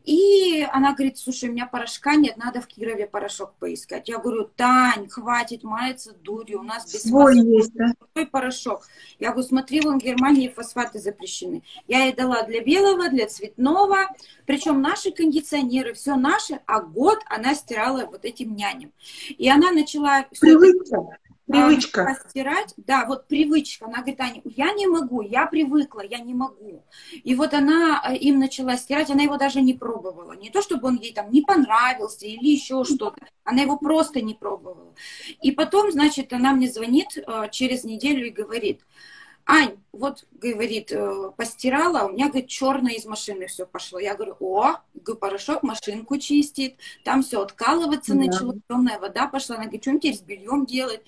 и она говорит, слушай, у меня порошка нет, надо в Кирове порошок поискать. Я говорю, Тань, хватит маяться дурью, у нас без свой есть, да? Свой порошок. Я говорю, смотри, вон в Германии фосфаты запрещены. Я ей дала для белого, для цветного, причем наши кондиционеры, все наше, а год она стирала вот этим няням. И она начала... Привычка. Привычка. Постирать, да, вот привычка. Она говорит, Аня, я не могу, я привыкла, я не могу. И вот она им начала стирать, она его даже не пробовала. Не то, чтобы он ей там не понравился или еще что-то. Она его просто не пробовала. И потом, значит, она мне звонит через неделю и говорит, Ань, вот, говорит, постирала, у меня, говорит, черное из машины все пошло. Я говорю, о, говорю, порошок машинку чистит, там все откалываться да. начало, темная вода пошла. Она говорит, что теперь с бельем делать?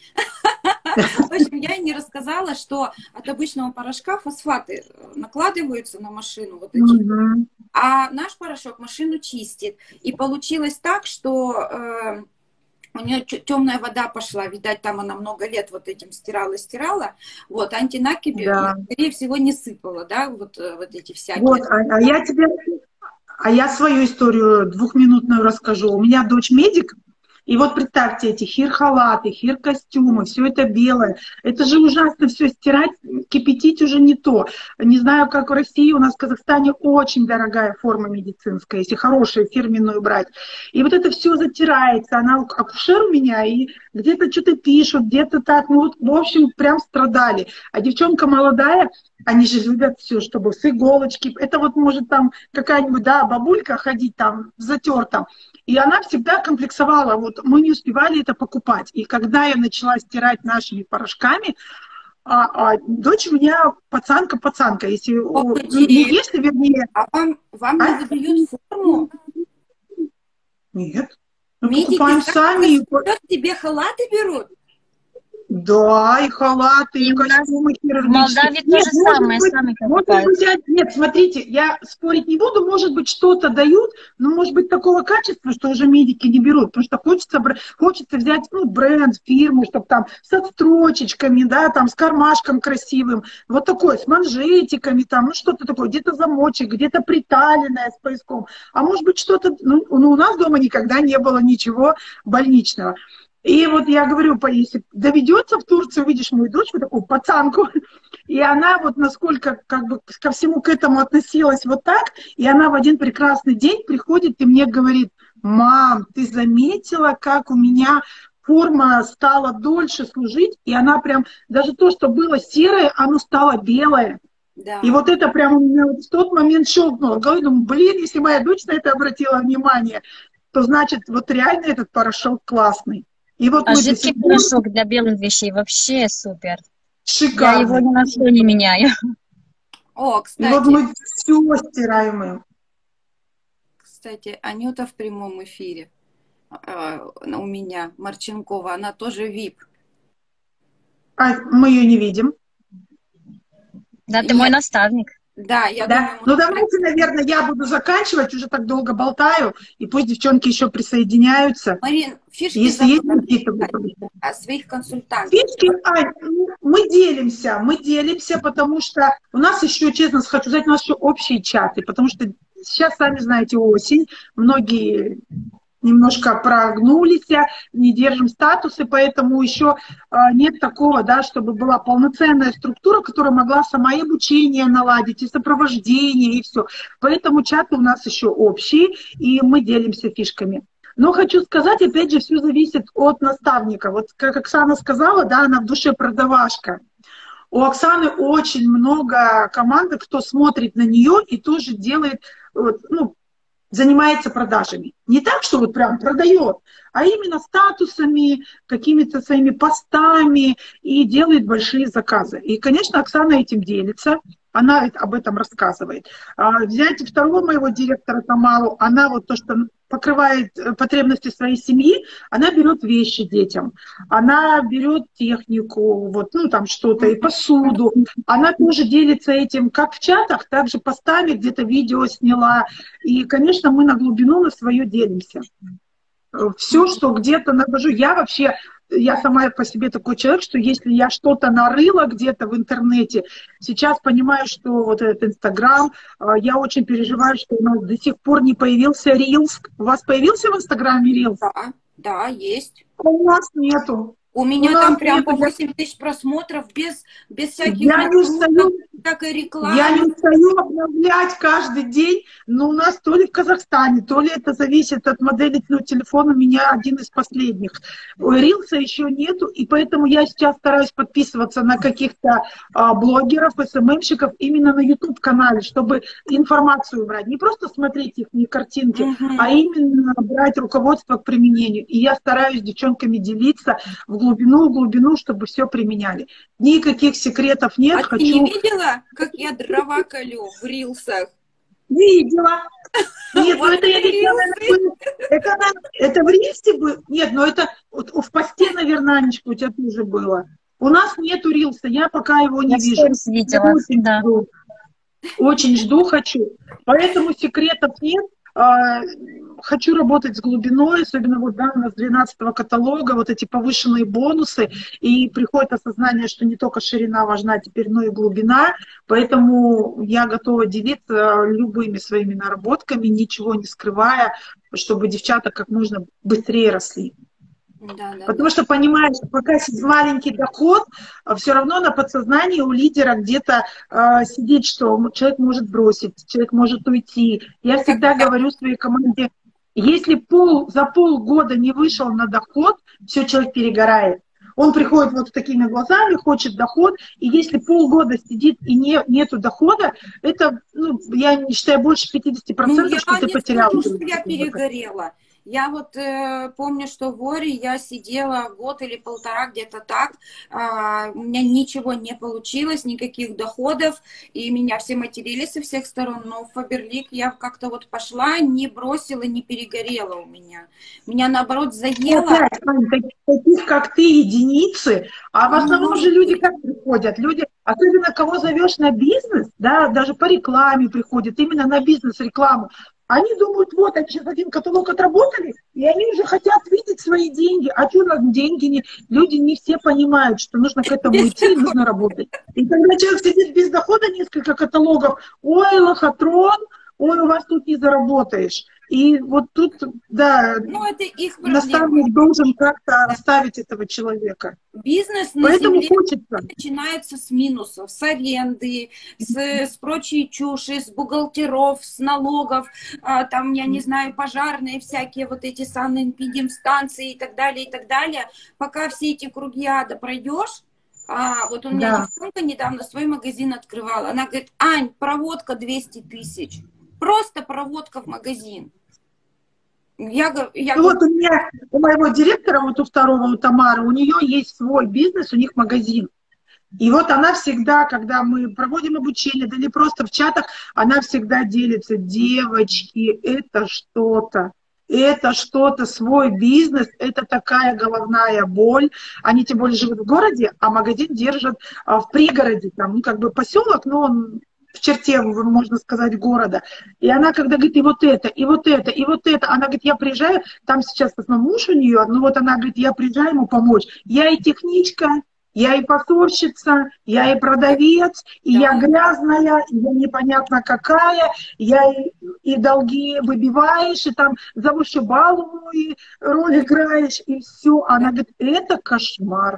В общем, я ей не рассказала, что от обычного порошка фосфаты накладываются на машину, вот эти, а наш порошок машину чистит. И получилось так, что... У нее темная вода пошла, видать, там она много лет вот этим стирала-стирала. Вот, антинакипи, да. скорее всего, не сыпала, да, вот, вот эти всякие. Вот, а, а я тебе, а я свою историю двухминутную расскажу. У меня дочь медик, и вот представьте, эти хир-халаты, хир-костюмы, все это белое. Это же ужасно все стирать, кипятить уже не то. Не знаю, как в России, у нас в Казахстане очень дорогая форма медицинская, если хорошую фирменную брать. И вот это все затирается. Она акушер у меня, и где-то что-то пишут, где-то так. Ну вот, в общем, прям страдали. А девчонка молодая, они же любят все, чтобы с иголочки. Это вот может там какая-нибудь, да, бабулька ходить там в затертом. И она всегда комплексовала, вот мы не успевали это покупать. И когда я начала стирать нашими порошками, а, а, дочь у меня пацанка-пацанка, если, не если, вернее... А вам, вам а? не выдают форму? Нет. Мы Медики покупаем сами. сами тебе халаты берут? Да, и халаты, и, И у нас костюмы в Молдавии хирургические. то Нет, же может самое, быть, сами может покупают. быть, я- нет, смотрите, я спорить не буду, может быть, что-то дают, но может быть такого качества, что уже медики не берут, потому что хочется, бр- хочется взять, ну, бренд, фирму, чтобы там с отстрочечками, да, там с кармашком красивым, вот такой, с манжетиками, там, ну, что-то такое, где-то замочек, где-то приталенное с пояском, а может быть, что-то, ну, ну, у нас дома никогда не было ничего больничного. И вот я говорю, по- если доведется в Турцию, видишь мою дочку, такую пацанку, и она вот насколько как бы ко всему к этому относилась вот так, и она в один прекрасный день приходит и мне говорит: мам, ты заметила, как у меня форма стала дольше служить, и она прям, даже то, что было серое, оно стало белое. Да. И вот это прям у меня вот в тот момент щелкнуло. Говорю, думаю, блин, если моя дочь на это обратила внимание, то значит вот реально этот порошок классный. И вот А мы до жидкий сих пор порошок для белых вещей вообще супер. Я его шикарный. ни на что не меняю. О, И вот кстати, мы все стираем им. кстати, Анюта в прямом эфире э, у меня, Марченкова, она тоже вип. А мы ее не видим. Да, ты мой Нет, наставник. да, я Да? думаю, Ну может, давайте, наверное, я буду заканчивать, уже так долго болтаю, и пусть девчонки еще присоединяются. Марин, фишки Если есть забыла какие-то сказать о своих консультантах. фишки, Ань, ну, мы делимся, мы делимся, потому что у нас еще, честно хочу сказать, у нас еще общие чаты, потому что сейчас, сами знаете, осень, многие немножко прогнулись, не держим статусы, поэтому еще нет такого, да, чтобы была полноценная структура, которая могла сама и обучение наладить, и сопровождение, и все. Поэтому чаты у нас еще общие, и мы делимся фишками. Но хочу сказать, опять же, все зависит от наставника. Вот как Оксана сказала, да, она в душе продавашка. У Оксаны очень много команды, кто смотрит на нее и тоже делает, ну, занимается продажами. Не так, что вот прям продает, а именно статусами, какими-то своими постами и делает большие заказы. И, конечно, Оксана этим делится, она об этом рассказывает. Взять второго моего директора Тамару, она вот то, что покрывает потребности своей семьи, она берет вещи детям, она берет технику, вот, ну, там что-то, и посуду. Она тоже делится этим как в чатах, так же постами, где-то видео сняла. И, конечно, мы на глубину на свое делимся. Все, что где-то нахожу, я вообще, я сама по себе такой человек, что если я что-то нарыла где-то в интернете, сейчас понимаю, что вот этот Инстаграм, я очень переживаю, что у нас до сих пор не появился Рилс. У вас появился в Инстаграме Рилс? Да, да, есть. А у нас нету. У меня у там нас прям нету. по восемь тысяч просмотров без, без всяких Я не устаю, такой рекламы. я не устаю обновлять каждый день, но у нас то ли в Казахстане, то ли это зависит от модели телефона, у меня один из последних. Рилса еще нету, и поэтому я сейчас стараюсь подписываться на каких-то а, блогеров, эс эм эм-щиков именно на YouTube-канале, чтобы информацию брать. Не просто смотреть их, не картинки, Мгм. а именно брать руководство к применению. И я стараюсь с девчонками делиться в глубину, в глубину, чтобы все применяли. Никаких секретов нет. А Хочу... ты не видела, как я дрова колю в рилсах? Видела. Нет, ну Вот это я это видела. рилсы. Это, это в рилсе было? Нет, ну это вот в посте, наверное, Анечка, у тебя тоже было. У нас нету рилса, я пока его не Я вижу. сторис видела, Я очень да. жду. Очень жду, хочу. Поэтому секретов нет. А, хочу работать с глубиной, особенно вот, да, у нас двенадцатого каталога, вот эти повышенные бонусы, и приходит осознание, что не только ширина важна теперь, но и глубина, поэтому я готова делиться любыми своими наработками, ничего не скрывая, чтобы девчата как можно быстрее росли. Да, да, Потому да. что, понимаешь, пока маленький доход, все равно на подсознании у лидера где-то э, сидит, что человек может бросить, человек может уйти. Я всегда говорю своей команде, если пол, за полгода не вышел на доход, все, человек перегорает. Он приходит вот с такими глазами, хочет доход, и если полгода сидит и не, нету дохода, это, ну, я считаю, больше пятьдесят процентов, Ну, я что ты не потерял. скажу, что я перегорела. Я вот э, помню, что в Оре я сидела год или полтора где-то так, а, у меня ничего не получилось, никаких доходов, и меня все материли со всех сторон, но в Фаберлик я как-то вот пошла, не бросила, не перегорела у меня. Меня наоборот заело. Опять, Ань, таких, как ты, единицы, а в основном же люди как приходят? Люди, особенно кого зовешь на бизнес, да, даже по рекламе приходят, именно на бизнес-рекламу. Они думают, вот, они сейчас один каталог отработали, и они уже хотят видеть свои деньги. А что нам деньги? Не... Люди не все понимают, что нужно к этому идти, нужно работать. И когда человек сидит без дохода, несколько каталогов, ой, лохотрон, ой, у вас тут не заработаешь. И вот тут, да, ну, это их наставник должен как-то оставить этого человека. Бизнес на Поэтому земле хочется. начинается с минусов, с аренды, с, с прочей чуши, с бухгалтеров, с налогов, а, там, я не знаю, пожарные всякие, вот эти санэпидемстанции и так далее, и так далее. Пока все эти круги ада пройдешь, а, вот у меня Да. девчонка недавно свой магазин открывала, она говорит, Ань, проводка двести тысяч, просто проводка в магазин. Я, я... Ну, вот у меня, у моего директора, вот у второго, у Тамары, у нее есть свой бизнес, у них магазин. И вот она всегда, когда мы проводим обучение, да или просто в чатах, она всегда делится: девочки, это что-то. Это что-то, свой бизнес, это такая головная боль. Они тем более живут в городе, а магазин держат а, в пригороде, там, ну, как бы поселок, но он в черте, можно сказать, города. И она, когда говорит, и вот это, и вот это, и вот это, она говорит, я приезжаю, там сейчас в основном муж у нее, ну вот она говорит, я приезжаю ему помочь. Я и техничка, я и посольщица, я и продавец, и Да. я грязная, и я непонятно какая, я и, и долги выбиваешь, и там за вышибалу и роль играешь, и все. Она говорит, это кошмар.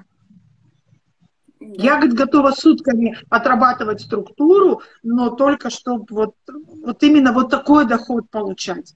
Да. Я, говорит, готова сутками отрабатывать структуру, но только чтобы вот, вот именно вот такой доход получать.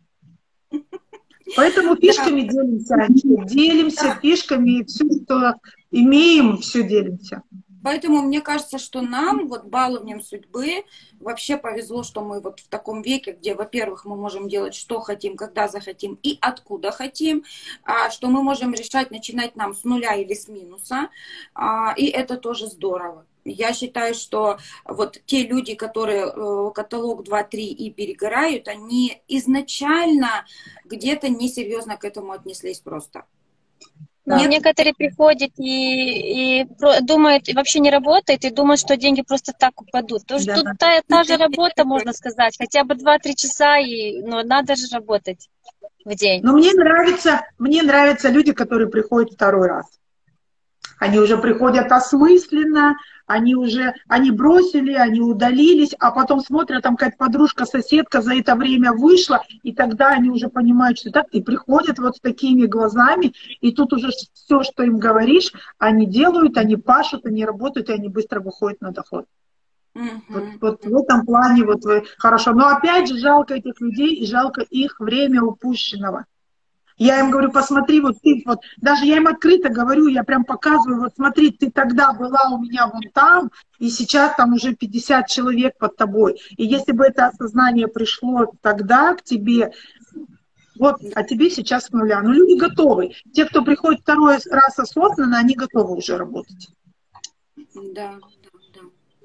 Поэтому фишками да. делимся, Анечка, делимся да. фишками, все, что имеем, все делимся. Поэтому мне кажется, что нам, вот баловням судьбы, вообще повезло, что мы вот в таком веке, где, во-первых, мы можем делать, что хотим, когда захотим и откуда хотим, а, что мы можем решать, начинать нам с нуля или с минуса, а, и это тоже здорово. Я считаю, что вот те люди, которые э, каталог два-три и перегорают, они изначально где-то несерьезно к этому отнеслись просто. Да. Некоторые приходят и, и думают, и вообще не работает, и думают, что деньги просто так упадут. Потому что да. тут та, та же работа, можно сказать, хотя бы два-три часа, и, но надо же работать в день. Но мне нравится, мне нравятся люди, которые приходят второй раз. Они уже приходят осмысленно, они уже, они бросили, они удалились, а потом смотрят, там какая-то подружка, соседка за это время вышла, и тогда они уже понимают, что так, и приходят вот с такими глазами, и тут уже все, что им говоришь, они делают, они пашут, они работают, и они быстро выходят на доход. Mm-hmm. Вот, вот в этом плане вот вы хорошо. Но опять же жалко этих людей и жалко их время упущенного. Я им говорю, посмотри, вот ты, вот, даже я им открыто говорю, я прям показываю, вот смотри, ты тогда была у меня вон там, и сейчас там уже пятьдесят человек под тобой. И если бы это осознание пришло тогда к тебе, вот, а тебе сейчас с нуля. Ну, люди готовы. Те, кто приходит второй раз осознанно, они готовы уже работать. Да, да, да.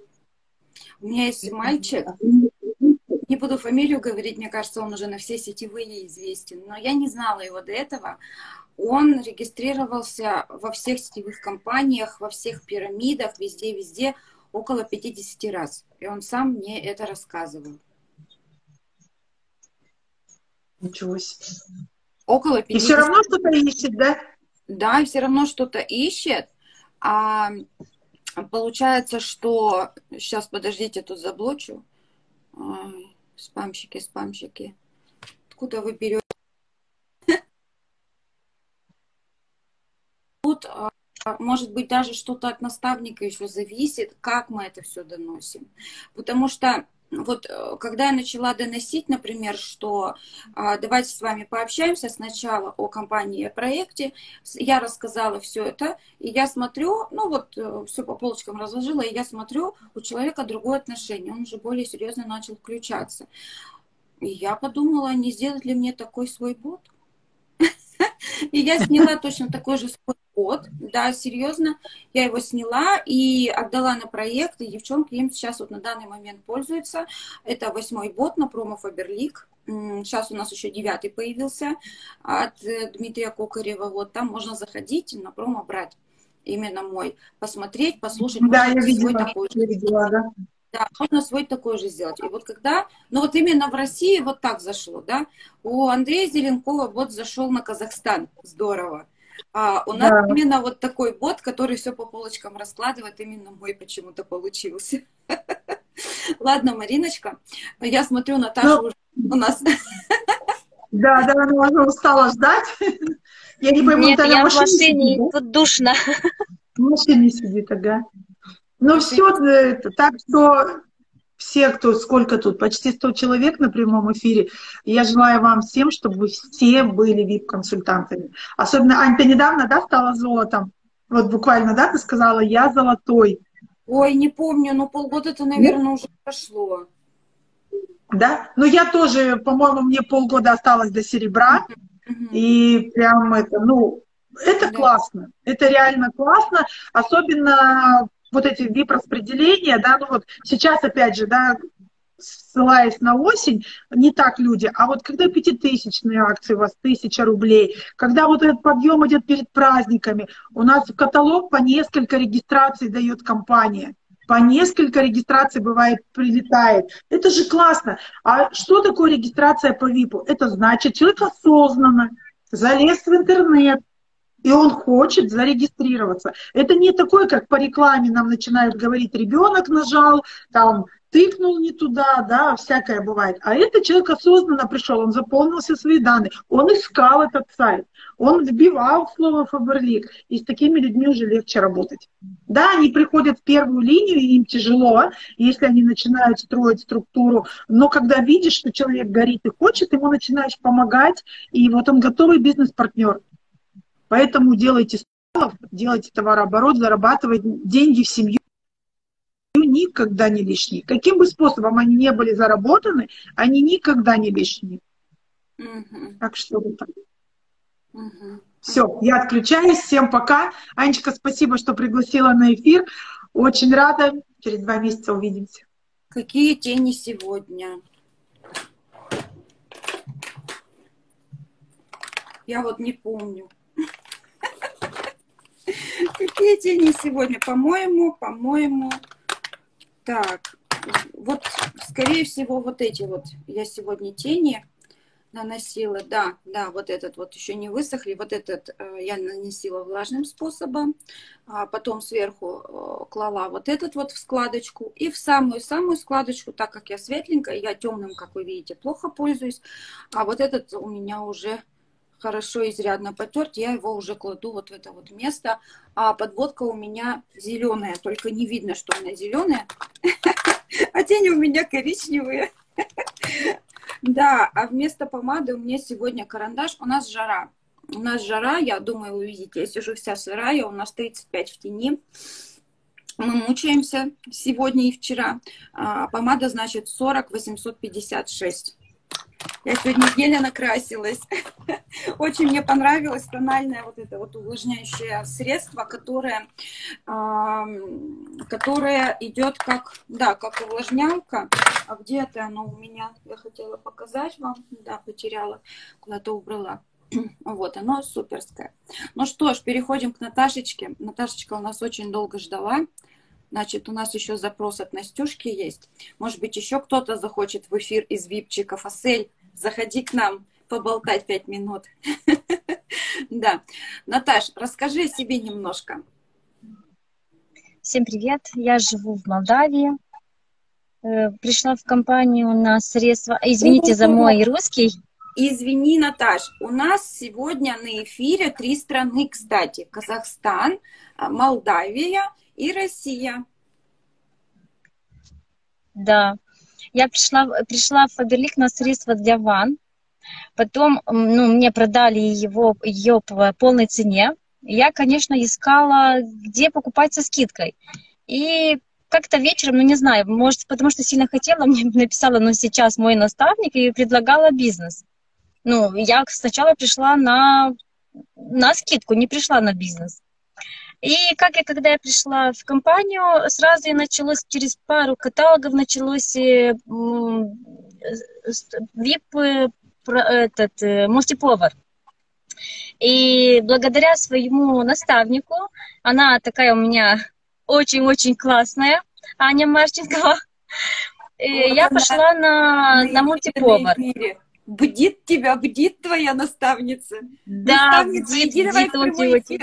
У меня есть мальчик, не буду фамилию говорить, мне кажется, он уже на все сетевые известен, но я не знала его до этого. Он регистрировался во всех сетевых компаниях, во всех пирамидах, везде-везде, около пятидесяти раз. И он сам мне это рассказывал. Ничего себе. Около пятидесяти. И все равно что-то ищет, да? Да, и все равно что-то ищет. А получается, что... Сейчас, подождите, тут заблочу. Ой, спамщики, спамщики. Откуда вы берете? Тут, может быть, даже что-то от наставника еще зависит, как мы это все доносим. Потому что вот когда я начала доносить, например, что а, давайте с вами пообщаемся сначала о компании и о проекте, я рассказала все это, и я смотрю, ну вот все по полочкам разложила, и я смотрю, у человека другое отношение, он уже более серьезно начал включаться. И я подумала, не сделать ли мне такой свой бот? И я сняла точно такой же свой бот, да, серьезно, я его сняла и отдала на проект, и девчонки им сейчас вот на данный момент пользуются. Это восьмой бот на промо Faberlic. Сейчас у нас еще девятый появился от Дмитрия Кокарева, вот там можно заходить на промо брать. Именно мой, посмотреть, послушать. Да, я видела, такой я видела, да. Да, можно свой такой же сделать. И вот когда, ну вот именно в России вот так зашло, да, у Андрея Зеленкова бот зашел на Казахстан, здорово. А у нас Да. именно вот такой бот, который все по полочкам раскладывает, именно мой почему-то получился. Ладно, Мариночка, я смотрю, Наташа Ну, уже у нас... Да, да, она уже устала ждать. Я не пойму, Нет, Наталья я в в машине машине, сидит, да? тут душно. В машине сидит, ага. Ну все, это, так что все, кто, сколько тут, почти сто человек на прямом эфире, я желаю вам всем, чтобы все были ви ай пи-консультантами. Особенно, Ань, ты недавно, да, стала золотом? Вот буквально, да, ты сказала, я золотой. Ой, не помню, но полгода-то, наверное, уже прошло. Да? Ну я тоже, по-моему, мне полгода осталось до серебра. Мгм. И прям это, ну, это Да. классно, это реально классно, особенно вот эти ви ай пи-распределения, да, ну вот сейчас опять же, да, ссылаясь на осень, не так люди, а вот когда пятитысячные акции у вас, тысяча рублей, когда вот этот подъем идет перед праздниками, у нас в каталог по несколько регистраций дает компания, по несколько регистраций бывает прилетает. Это же классно. А что такое регистрация по ви ай пи? Это значит, человек осознанно залез в интернет, и он хочет зарегистрироваться. Это не такое, как по рекламе нам начинают говорить, ребенок нажал, там, тыкнул не туда, да, всякое бывает. А этот человек осознанно пришел, он заполнил все свои данные, он искал этот сайт, он вбивал слово Faberlic, и с такими людьми уже легче работать. Да, они приходят в первую линию, и им тяжело, если они начинают строить структуру, но когда видишь, что человек горит и хочет, ему начинаешь помогать, и вот он готовый бизнес-партнер. Поэтому делайте сталов, делайте товарооборот, зарабатывайте деньги в семью никогда не лишние. Каким бы способом они не были заработаны, они никогда не лишние. Мгм. Так что вот так. Мгм. Все, я отключаюсь. Всем пока. Анечка, спасибо, что пригласила на эфир. Очень рада. Через два месяца увидимся. Какие тени сегодня? Я вот не помню. Какие тени сегодня? По-моему, по-моему, так, вот, скорее всего, вот эти вот я сегодня тени наносила. Да, да, вот этот вот еще не высохли. Вот этот э, я наносила влажным способом. А потом сверху э, клала вот этот вот в складочку. И в самую-самую складочку, так как я светленькая, я темным, как вы видите, плохо пользуюсь. А вот этот у меня уже хорошо изрядно потерт, я его уже кладу вот в это вот место. А подводка у меня зеленая, только не видно, что она зеленая. А тени у меня коричневые. Да, а вместо помады у меня сегодня карандаш. У нас жара. У нас жара, я думаю, вы видите, я сижу вся сырая, у нас тридцать пять в тени. Мы мучаемся сегодня и вчера. А помада, значит, сорок восемьсот пятьдесят шесть. Я сегодня еле накрасилась. Очень мне понравилось тональное вот это вот увлажняющее средство, которое, э, которое идет как, да, как увлажнялка. А где это оно у меня? Я хотела показать вам. Да, потеряла, куда-то убрала. Вот, оно суперское. Ну что ж, переходим к Наташечке. Наташечка у нас очень долго ждала. Значит, у нас еще запрос от Настюшки есть. Может быть, еще кто-то захочет в эфир из випчиков. Асель, заходи к нам поболтать пять минут. Да. Наташ, расскажи о себе немножко. Всем привет, я живу в Молдавии. Пришла в компанию на средства... Извините за мой русский. Извини, Наташ, у нас сегодня на эфире три страны, кстати. Казахстан, Молдавия и Россия. Да, я пришла, пришла в Faberlic на средства для ванн. Потом ну, мне продали его, ее по полной цене. Я, конечно, искала, где покупать со скидкой. И как-то вечером, ну не знаю, может, потому что сильно хотела, мне написала, ну сейчас мой наставник и предлагала бизнес. Ну, я сначала пришла на на скидку, не пришла на бизнес. И как я, когда я пришла в компанию, сразу и началось, через пару каталогов началось вип, этот, мультиповар. И благодаря своему наставнику, она такая у меня очень-очень классная, Аня Марченкова, вот я пошла на, на мультиповар. Бдит тебя, бдит твоя наставница. Да, наставница, бдит, иди, бдит, давай очень-очень.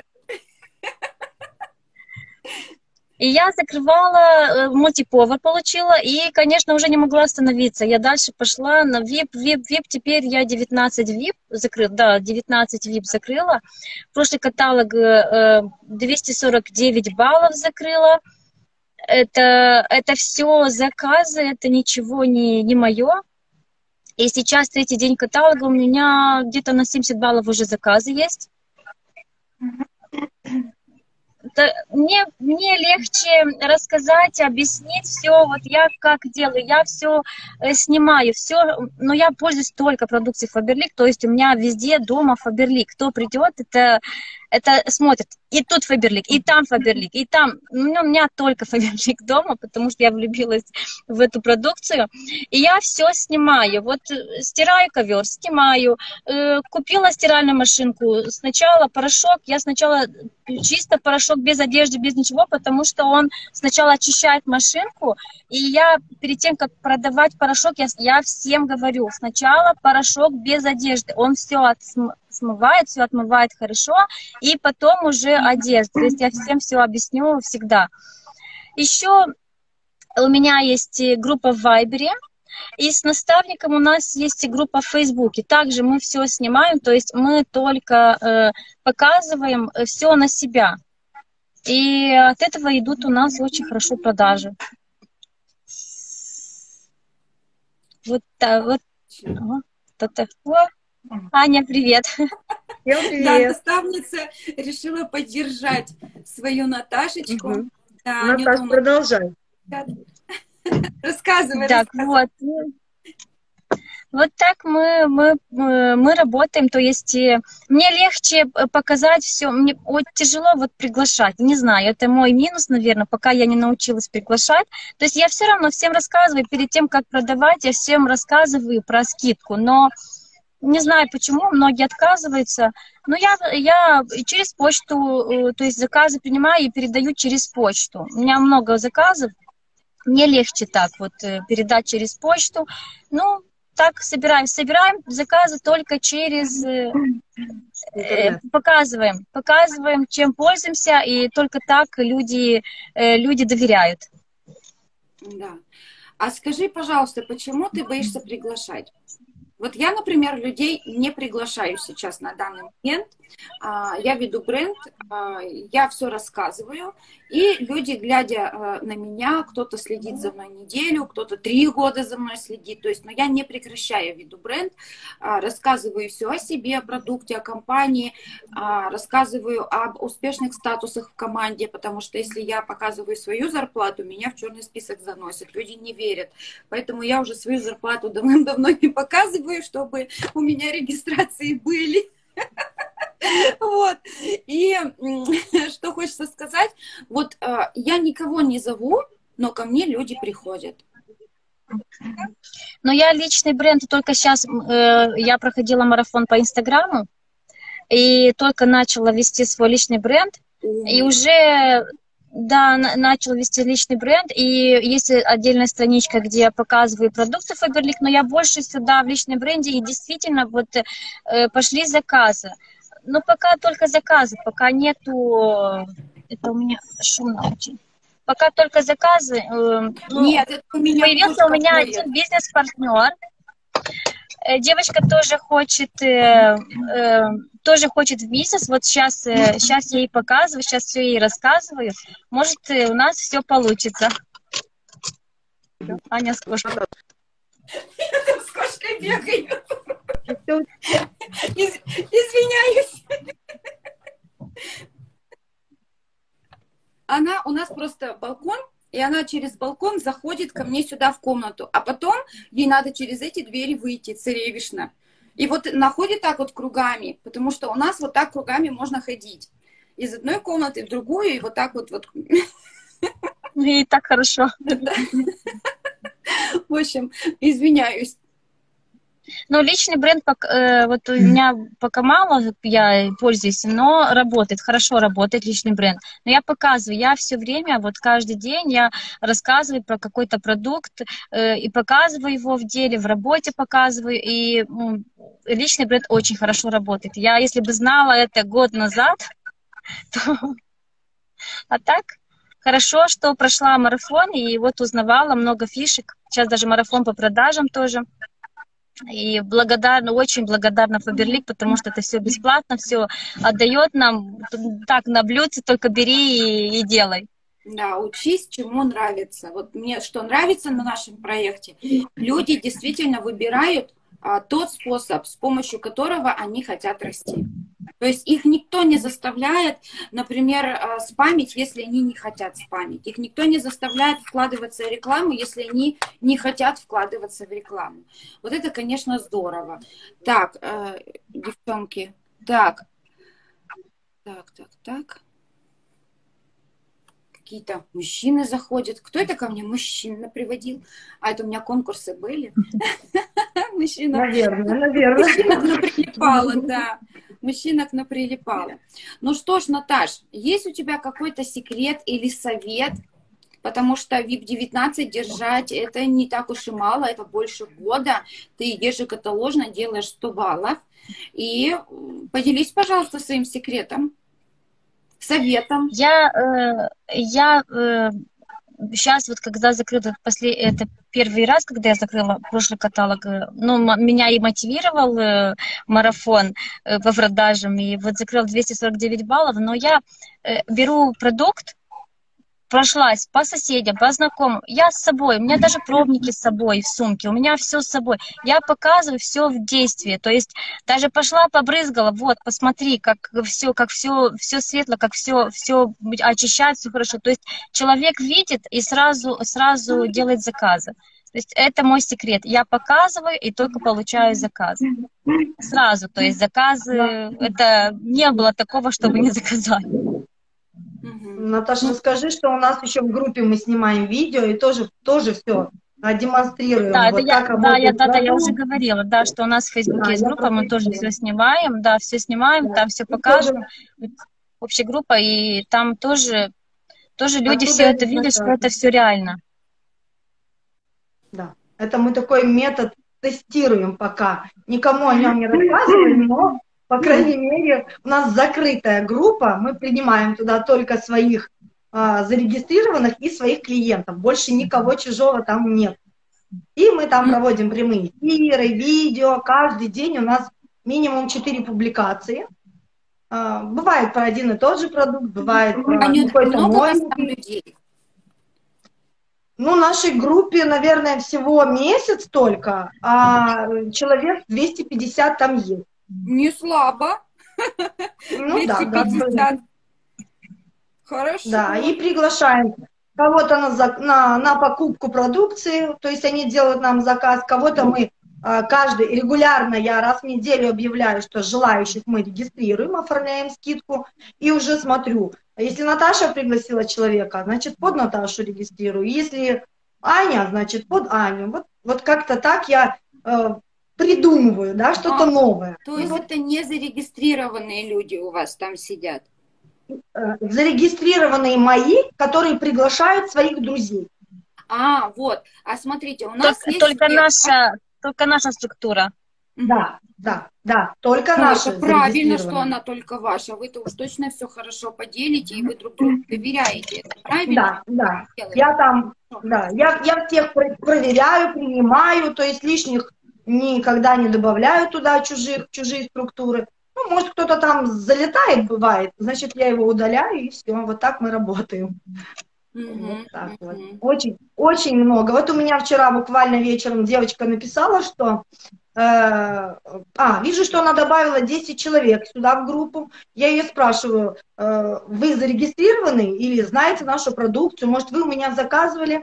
И я закрывала, мультиповар получила, и, конечно, уже не могла остановиться. Я дальше пошла на вип, вип, вип. Теперь я девятнадцать вип закрыла, да, девятнадцать вип закрыла. Прошлый каталог двести сорок девять баллов закрыла. Это, это все заказы, это ничего не, не мое. И сейчас третий день каталога, у меня где-то на семьдесят баллов уже заказы есть. Мне, мне легче рассказать, объяснить все, вот я как делаю, я все э, снимаю, все, но я пользуюсь только продукцией Faberlic, то есть у меня везде дома Faberlic, кто придет, это, это смотрит, и тут Faberlic, и там Faberlic, и там, ну, у меня только Faberlic дома, потому что я влюбилась в эту продукцию, и я все снимаю, вот стираю ковер, снимаю, э, купила стиральную машинку, сначала порошок, я сначала чисто порошок без одежды, без ничего, потому что он сначала очищает машинку, и я перед тем, как продавать порошок, я, я всем говорю, сначала порошок без одежды, он все отсм, смывает, все отмывает хорошо, и потом уже одежда, то есть я всем все объясню всегда. Еще у меня есть группа в Вайбере, и с наставником у нас есть группа в Фейсбуке. Также мы все снимаем, то есть мы только э, показываем все на себя. И от этого идут у нас очень хорошо продажи. Вот так вот. Ага. О, Аня, привет. привет. Да, наставница решила поддержать свою Наташечку. Угу. Да, Наташ, Анюту... продолжай. Рассказывай, так, рассказывай. Вот. Вот так мы, мы, мы работаем, то есть мне легче показать все, мне вот тяжело вот приглашать, не знаю, это мой минус, наверное, пока я не научилась приглашать, то есть я все равно всем рассказываю, перед тем, как продавать, я всем рассказываю про скидку, но не знаю почему, многие отказываются, но я, я через почту, то есть заказы принимаю и передаю через почту, у меня много заказов, мне легче так вот передать через почту, ну, так собираем. Собираем заказы только через... Э, показываем. Показываем, чем пользуемся, и только так люди, э, люди доверяют. Да. А скажи, пожалуйста, почему ты боишься приглашать? Вот я, например, людей не приглашаю сейчас на данный момент. Я веду бренд, я все рассказываю, и люди, глядя на меня, кто-то следит за мной неделю, кто-то три года за мной следит, то есть, но я не прекращаю, веду бренд, рассказываю все о себе, о продукте, о компании, рассказываю об успешных статусах в команде, потому что если я показываю свою зарплату, меня в черный список заносят, люди не верят, поэтому я уже свою зарплату давным-давно не показываю, чтобы у меня регистрации были. Вот. И что хочется сказать, вот я никого не зову, но ко мне люди приходят. Но я личный бренд, только сейчас э, я проходила марафон по Инстаграму, и только начала вести свой личный бренд, mm-hmm. и уже... Да, начал вести личный бренд, и есть отдельная страничка, где я показываю продукты Faberlic, но я больше сюда в личном бренде, и действительно вот э, пошли заказы. Но пока только заказы, пока нету... Это у меня шумно очень. Пока только заказы. Э, ну, Нет, это у меня появился у меня один бизнес-партнер. Э, девочка тоже хочет... Э, э, тоже хочет в бизнес, вот сейчас, сейчас я ей показываю, сейчас все ей рассказываю, может, у нас все получится. Аня с кошкой. Я там с кошкой бегаю. Извиняюсь. Она, у нас просто балкон, и она через балкон заходит ко мне сюда в комнату, а потом ей надо через эти двери выйти, царевишна. И вот находит так вот кругами, потому что у нас вот так кругами можно ходить. Из одной комнаты в другую, и вот так вот. вот. И так хорошо. В общем, извиняюсь. Ну, личный бренд, э, вот у меня пока мало, я пользуюсь, но работает, хорошо работает личный бренд. Но я показываю, я все время, вот каждый день я рассказываю про какой-то продукт э, и показываю его в деле, в работе показываю, и ну, личный бренд очень хорошо работает. Я, если бы знала это год назад, то... А так, хорошо, что прошла марафон, и вот узнавала много фишек. Сейчас даже марафон по продажам тоже. И благодарна, очень благодарна Faberlic, потому что это все бесплатно, все отдает нам так на блюдце, только бери и, и делай. Да, учись, чему нравится. Вот мне что нравится на нашем проекте, люди действительно выбирают а, тот способ, с помощью которого они хотят расти. То есть их никто не заставляет, например, спамить, если они не хотят спамить. Их никто не заставляет вкладываться в рекламу, если они не хотят вкладываться в рекламу. Вот это, конечно, здорово. Так, э, девчонки, так, так, так, так. Какие-то мужчины заходят. Кто это ко мне мужчина приводил? А это у меня конкурсы были. Мужчина. Наверное, наверное. Мужчина наприлипала, да. Мужчинок наприлипала. Ну что ж, Наташ, есть у тебя какой-то секрет или совет? Потому что вип девятнадцать держать это не так уж и мало, это больше года. Ты ежекаталожно делаешь сто баллов. И поделись, пожалуйста, своим секретом, советом. Я, э, я э, сейчас вот когда закрыла, после, это первый раз, когда я закрыла прошлый каталог, ну, меня и мотивировал э, марафон э, по продажам, и вот закрыла двести сорок девять баллов, но я э, беру продукт, прошлась по соседям, по знакомым, я с собой, у меня даже пробники с собой в сумке, у меня все с собой, я показываю все в действии, то есть даже пошла, побрызгала, вот, посмотри, как все, как все, все светло, как все, все очищает, все хорошо, то есть человек видит и сразу, сразу делает заказы. То есть это мой секрет. Я показываю и только получаю заказы. Сразу, то есть заказы, это не было такого, чтобы не заказать. Наташа, расскажи, что у нас еще в группе мы снимаем видео и тоже, тоже все демонстрируем. Да, вот это я, да, я, да, да, я уже говорила, да, что у нас в Фейсбуке да, есть группа, мы тоже все снимаем, да, все снимаем, да. Там все показываем. Общая группа, и там тоже, тоже люди все это видят, что это все реально. Да, это мы такой метод тестируем пока. Никому о нем не рассказываем, но, по крайней мере, у нас закрытая группа, мы принимаем туда только своих а, зарегистрированных и своих клиентов. Больше никого чужого там нет. И мы там проводим прямые эфиры, видео. Каждый день у нас минимум четыре публикации. А, бывает про один и тот же продукт, бывает про какой-то новый. Ну, в нашей группе, наверное, всего месяц только, а человек двести пятьдесят там есть. Не слабо. Ну да, да. Хорошо. Да, и приглашаем кого-то на, на, на покупку продукции, то есть они делают нам заказ, кого-то мы каждый, регулярно я раз в неделю объявляю, что желающих мы регистрируем, оформляем скидку, и уже смотрю, если Наташа пригласила человека, значит, под Наташу регистрирую, если Аня, значит, под Аню. Вот, вот как-то так я э, придумываю, да, что-то а, новое. То есть вот это не зарегистрированные люди у вас там сидят? Э, зарегистрированные мои, которые приглашают своих друзей. А, вот. А смотрите, у нас только, есть... Только наша, только наша структура. Да, да, да, только ну, наша. Это правильно, что она только ваша. Вы-то уж точно все хорошо поделите, и вы друг другу доверяете. Это правильно? Да, да. Я там, да, я, я всех проверяю, принимаю, то есть лишних никогда не добавляю туда чужих, чужие структуры. Ну, может, кто-то там залетает, бывает, значит, я его удаляю, и все. Вот так мы работаем. Mm-hmm. Вот так вот. Mm-hmm. Очень, очень много. Вот у меня вчера буквально вечером девочка написала, что э, а, вижу, что она добавила десять человек сюда в группу. Я ее спрашиваю, э, вы зарегистрированы или знаете нашу продукцию? Может, вы у меня заказывали?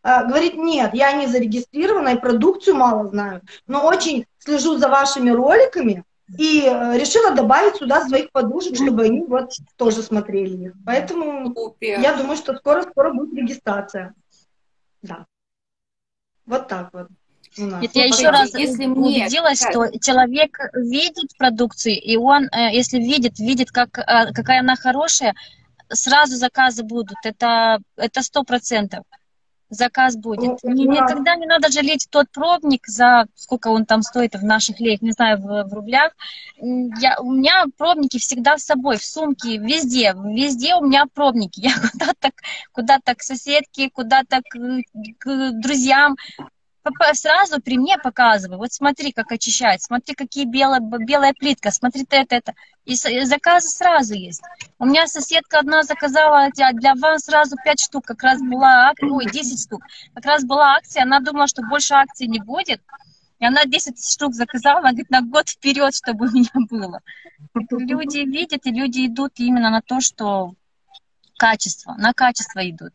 а, говорит, нет, я не зарегистрирована и продукцию мало знаю, но очень слежу за вашими роликами и э, решила добавить сюда своих подружек, чтобы они вот тоже смотрели их. Поэтому Супер. я думаю, что скоро-скоро будет регистрация. Да. Вот так вот. у нас. Нет, я еще Смотрите, раз если у- мне убедилась, какая- что человек видит продукцию, и он, э, если видит, видит, как, э, какая она хорошая, сразу заказы будут. Это это сто процентов. Заказ будет. У- Ни- у нас- Никогда не надо жалеть тот пробник, за сколько он там стоит в наших леях, не знаю, в, в рублях. М, Я, у меня пробники всегда с собой, в сумке, везде. Везде у меня пробники. Я куда-то куда-то к соседке, куда-то к, к друзьям Папа- сразу при мне показываю. Вот смотри, как очищать, смотри, какие белая, белая плитка, смотри, это, это. И с- и заказы сразу есть. У меня соседка одна заказала для для вас сразу пять штук, как раз была акция, ой, десять штук. Как раз была акция, она думала, что больше акций не будет. И она десять штук заказала, она говорит, на год вперед, чтобы у меня было. Так люди видят, и люди идут именно на то, что качество, на качество идут.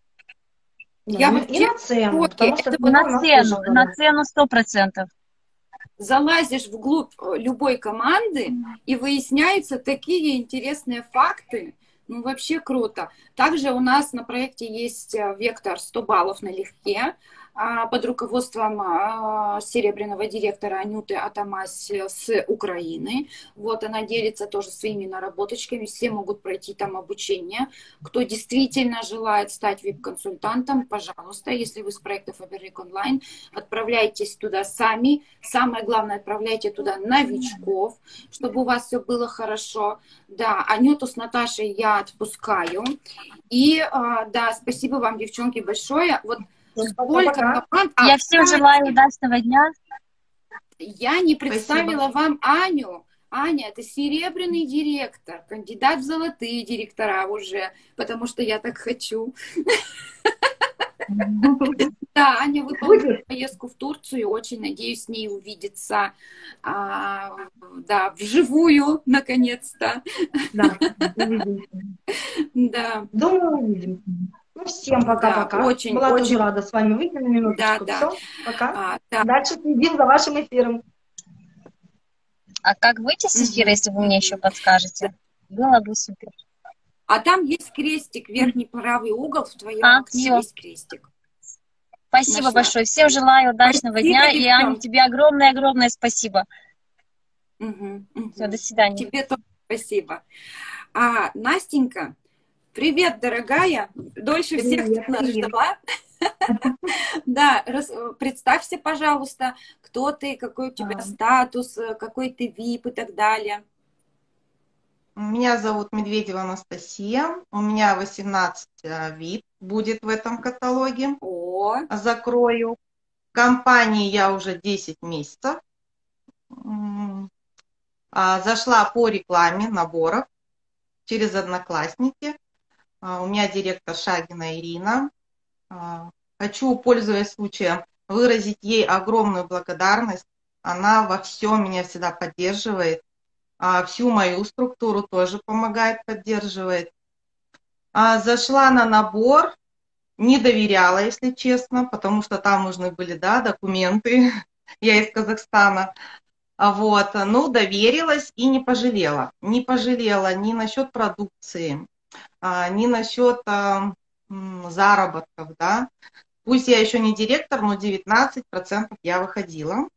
Я и, вот и на цену, фотки, потому что это цена На у нас цену, тоже на хорошая. цену сто процентов. залазишь вглубь э, любой команды, и выясняются такие интересные факты. Ну, вообще круто. Также у нас на проекте есть э, вектор сто баллов налегке а, под руководством а, серебряного директора Анюты Атамаси с Украины. Вот она делится тоже своими наработочками. Все могут пройти там обучение. Кто действительно желает стать вип-консультантом, пожалуйста, если вы с проекта Faberlic Online, отправляйтесь туда сами. Самое главное, отправляйте туда новичков, чтобы у вас все было хорошо. Да, Анюту с Наташей я отпускаю. И а, да, спасибо вам, девчонки, большое. Вот сколько Пока-пока. команд. А, Я всем кстати, желаю удачного дня. я не представила вам Аню. Аня, это серебряный директор, кандидат в золотые директора уже, потому что я так хочу. Да, Аня выполнила поездку в Турцию, очень надеюсь с ней увидеться, а, да, вживую, наконец-то. Да, увидимся. Да, Думаю, увидимся. Ну, всем да, пока-пока. очень, Была очень, тоже рада с вами выйти на минуточку. да, да. Все, пока. А, да. Дальше следим за вашим эфиром. А как выйти с эфира, Мгм. если вы мне еще подскажете? Было бы супер. А там есть крестик, верхний правый угол, в твоем А, окне всё. есть крестик. Спасибо Нашла. большое. Всем желаю удачного Спасибо, дня. И, Аня, девчонки. тебе огромное-огромное спасибо. Мгм, мгм. Все, до свидания. Тебе тоже спасибо. А, Настенька, привет, дорогая. Дольше всех Привет, ты нас привет. ждала. Да, рас- представься, пожалуйста, кто ты, какой у тебя А. статус, э, какой ты вип и так далее. Меня зовут Медведева Анастасия. У меня восемнадцать э, вид будет в этом каталоге. О, Закрою. В компании я уже десять месяцев. М, а, Зашла по рекламе наборов через Одноклассники. А, У меня директор Шагина Ирина. А, Хочу, пользуясь случаем, выразить ей огромную благодарность. Она во всем меня всегда поддерживает. А, Всю мою структуру тоже помогает, поддерживает. А, Зашла на набор, не доверяла, если честно, потому что там нужны были, да, документы. Я из Казахстана. А Вот, ну, доверилась и не пожалела. Не пожалела ни насчет продукции, а, ни насчет а, м, заработков, да. Пусть я еще не директор, но девятнадцать процентов я выходила.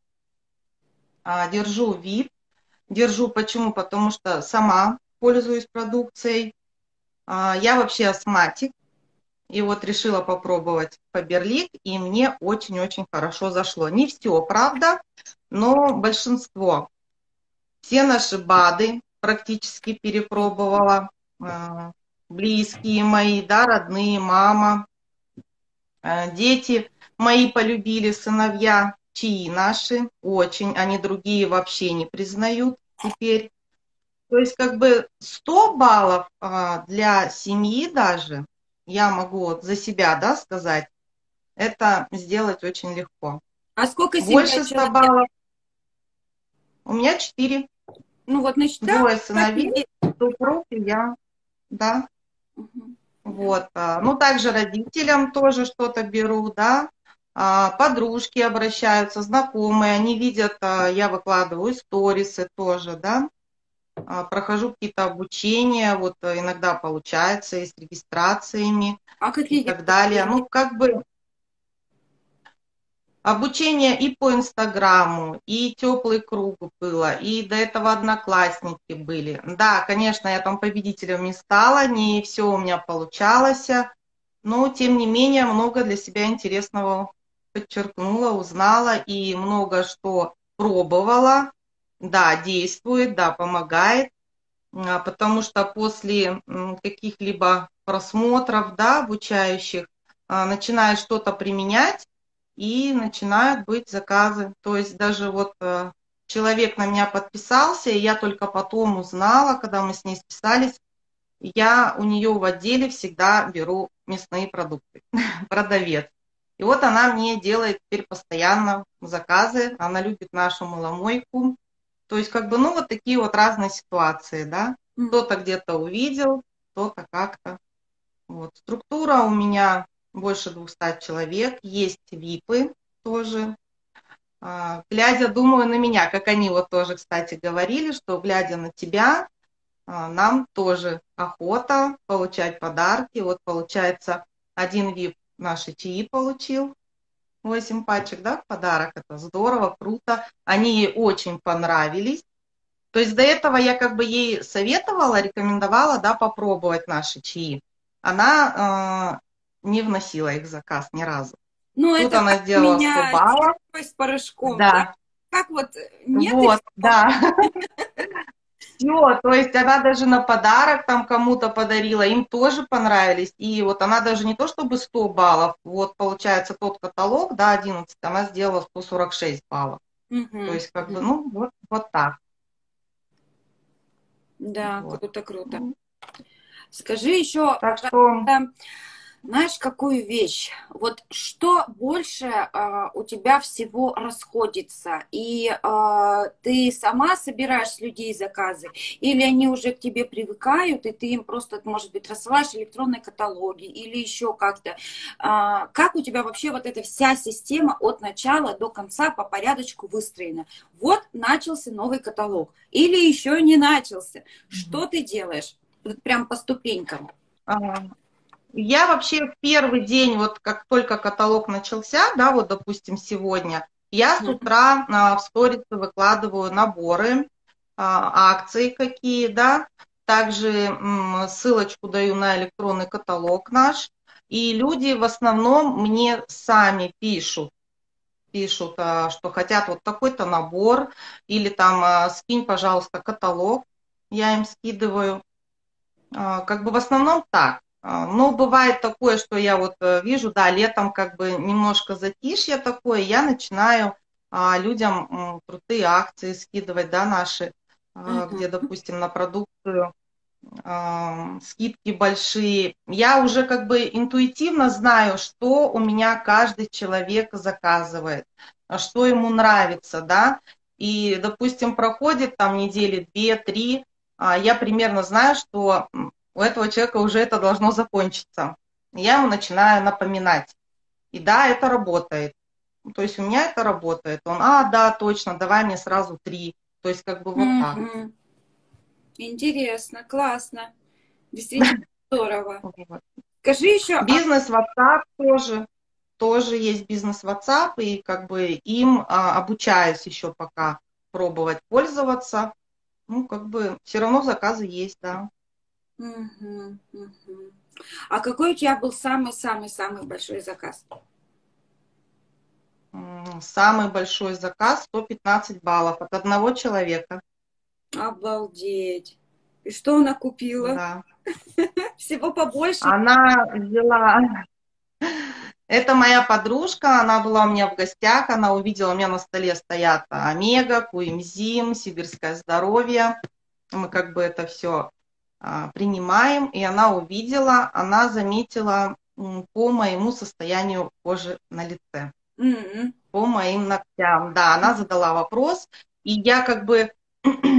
А, Держу вип. Держу почему? Потому что сама пользуюсь продукцией. А, Я вообще астматик. И вот решила попробовать Faberlic, и мне очень-очень хорошо зашло. Не все, правда, но большинство. Все наши БАДы практически перепробовала. А, Близкие мои, да, родные, мама. А, Дети мои полюбили, сыновья, чьи наши, очень. Они другие вообще не признают теперь. То есть как бы сто баллов а, для семьи даже, я могу вот за себя, да, сказать, это сделать очень легко. а сколько Больше семья ста человек? баллов. У меня четыре. Ну вот насчитал? Двое сыновей, супруг и я. Да. Мгм. Вот. Ну, также родителям тоже что-то беру, да. Подружки обращаются, знакомые, они видят, я выкладываю сторисы тоже, да. Прохожу какие-то обучения, вот иногда получается и с регистрациями А какие и так далее. Ну, как бы обучение и по Инстаграму, и теплый круг было, и до этого одноклассники были. Да, конечно, я там победителем не стала, не все у меня получалось, но тем не менее много для себя интересного подчеркнула, узнала и много что пробовала. Да, действует, да, помогает, потому что после каких-либо просмотров, да, обучающих, начинаешь что-то применять, и начинают быть заказы. То есть даже вот человек на меня подписался, и я только потом узнала, когда мы с ней списались, я у нее в отделе всегда беру мясные продукты, продавец. И вот она мне делает теперь постоянно заказы, она любит нашу маломойку. То есть как бы, ну, вот такие вот разные ситуации, да. Кто-то где-то увидел, кто-то как-то. Вот. Структура у меня больше двухсот человек, есть випы тоже. Глядя, думаю, на меня, как они вот тоже, кстати, говорили, что глядя на тебя, нам тоже охота получать подарки. Вот получается, один вип наши чаи получил, восемь пачек, да, в подарок. Это здорово, круто. Они ей очень понравились. То есть до этого я как бы ей советовала, рекомендовала, да, попробовать наши чаи. Она э, не вносила их в заказ ни разу. Ну, Тут это она как сделала у меня сто баллов. с порошком, Да. да? Как вот, нет? Вот, да. Все, то есть она даже на подарок там кому-то подарила, им тоже понравились. И вот она даже не то чтобы сто баллов, вот получается тот каталог, да, одиннадцать, она сделала сто сорок шесть баллов. Угу. То есть как бы, ну, вот, вот так. Да, Вот. круто, круто. Скажи еще, Так что... знаешь, какую вещь? Вот что больше э, у тебя всего расходится? И э, ты сама собираешь с людей заказы? Или они уже к тебе привыкают, и ты им просто, может быть, рассылаешь электронные каталоги или еще как-то? Э, как у тебя вообще вот эта вся система от начала до конца по порядочку выстроена? Вот начался новый каталог. Или еще не начался. Что ты делаешь? Вот прям по ступенькам. Я вообще в первый день, вот как только каталог начался, да, вот, допустим, сегодня, я с утра а, в сторисы выкладываю наборы, а, акции какие, да, также м, ссылочку даю на электронный каталог наш, и люди в основном мне сами пишут, пишут, а, что хотят вот такой-то набор, или там а, скинь, пожалуйста, каталог, я им скидываю, а, как бы в основном так. Но бывает такое, что я вот вижу, да, летом как бы немножко затишье такое, я начинаю а, людям м, крутые акции скидывать, да, наши, а, где, допустим, на продукцию а, скидки большие. Я уже как бы интуитивно знаю, что у меня каждый человек заказывает, что ему нравится, да, и, допустим, проходит там недели две-три, а, я примерно знаю, что у этого человека уже это должно закончиться. Я ему начинаю напоминать. И да, это работает. То есть у меня это работает. Он, а, да, точно, давай мне сразу три. То есть как бы вот Mm-hmm. так. Интересно, классно. Действительно здорово. Вот. Скажи еще... Бизнес WhatsApp тоже. Тоже есть бизнес WhatsApp. И как бы им а, обучаюсь еще пока пробовать пользоваться. Ну, как бы все равно заказы есть, да. Угу, угу. А какой у тебя был самый-самый-самый большой заказ? Самый большой заказ сто пятнадцать баллов от одного человека. Обалдеть. И что она купила? Да. Всего побольше? Она взяла... Это моя подружка, она была у меня в гостях, она увидела, у меня на столе стоят Омега, Куимзим, Сибирское здоровье. Мы как бы это все принимаем, и она увидела, она заметила по моему состоянию кожи на лице, mm-hmm. по моим ногтям. Да, она задала вопрос, и я как бы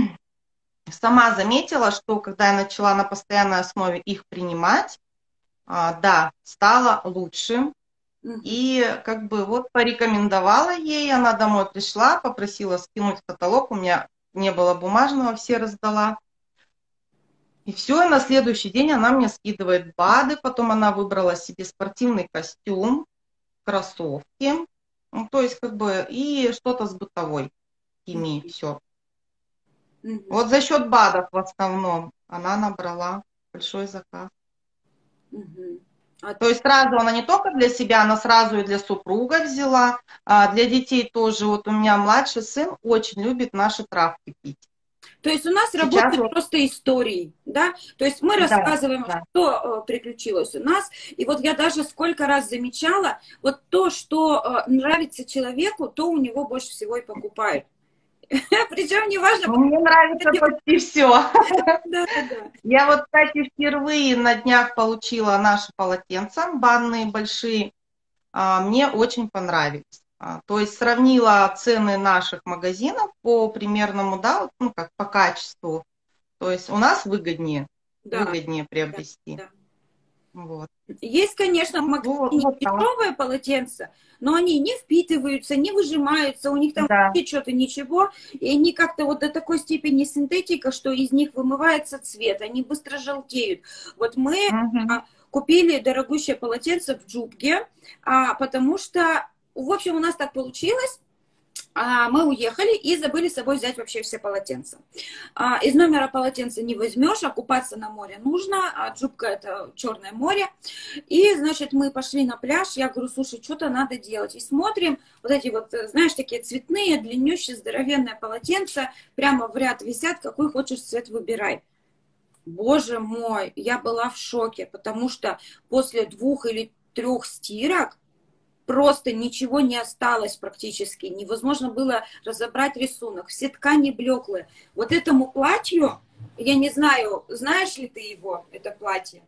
сама заметила, что когда я начала на постоянной основе их принимать, А, да, стало лучше. Мгм. И как бы вот порекомендовала ей, она домой пришла, попросила скинуть каталог, у меня не было бумажного, все раздала. И все, на следующий день она мне скидывает БАДы, потом она выбрала себе спортивный костюм, кроссовки, ну, то есть как бы и что-то с бытовой химией, все. Мгм. Вот за счет БАДов в основном она набрала большой заказ. Мгм. А То есть сразу она не только для себя, она сразу и для супруга взяла, а для детей тоже. Вот у меня младший сын очень любит наши травки пить. То есть у нас Сейчас работают вот, просто истории, да? То есть мы да, рассказываем, да. что э, приключилось у нас. И вот я даже сколько раз замечала, вот то, что э, нравится человеку, то у него больше всего и покупают. Причем неважно, Ну, мне нравится почти все. да, да. Я вот, кстати, впервые на днях получила наши полотенца, банные большие. А, Мне очень понравились. А, То есть сравнила цены наших магазинов по примерному, да, вот, ну как по качеству. То есть у нас выгоднее, Да, выгоднее да, приобрести. да. Вот. Есть, конечно, в Вот, магазине вот так. дешевые полотенца, но они не впитываются, не выжимаются, у них там Да. вообще что-то ничего, и они как-то вот до такой степени синтетика, что из них вымывается цвет, они быстро желтеют. Вот мы Мгм. а, купили дорогущее полотенце в Джубге, а, потому что, в общем, у нас так получилось, а, мы уехали и забыли с собой взять вообще все полотенца. А, из номера полотенца не возьмешь, а купаться на море нужно, а Джубка это Черное море. И, значит, мы пошли на пляж, я говорю, слушай, что-то надо делать. И смотрим, вот эти вот, знаешь, такие цветные, длиннющие, здоровенные полотенца, прямо в ряд висят, какой хочешь цвет выбирай. Боже мой, я была в шоке, потому что после двух или трех стирок просто ничего не осталось практически. Невозможно было разобрать рисунок. Все ткани блеклые. Вот этому платью, я не знаю, знаешь ли ты его, это платье?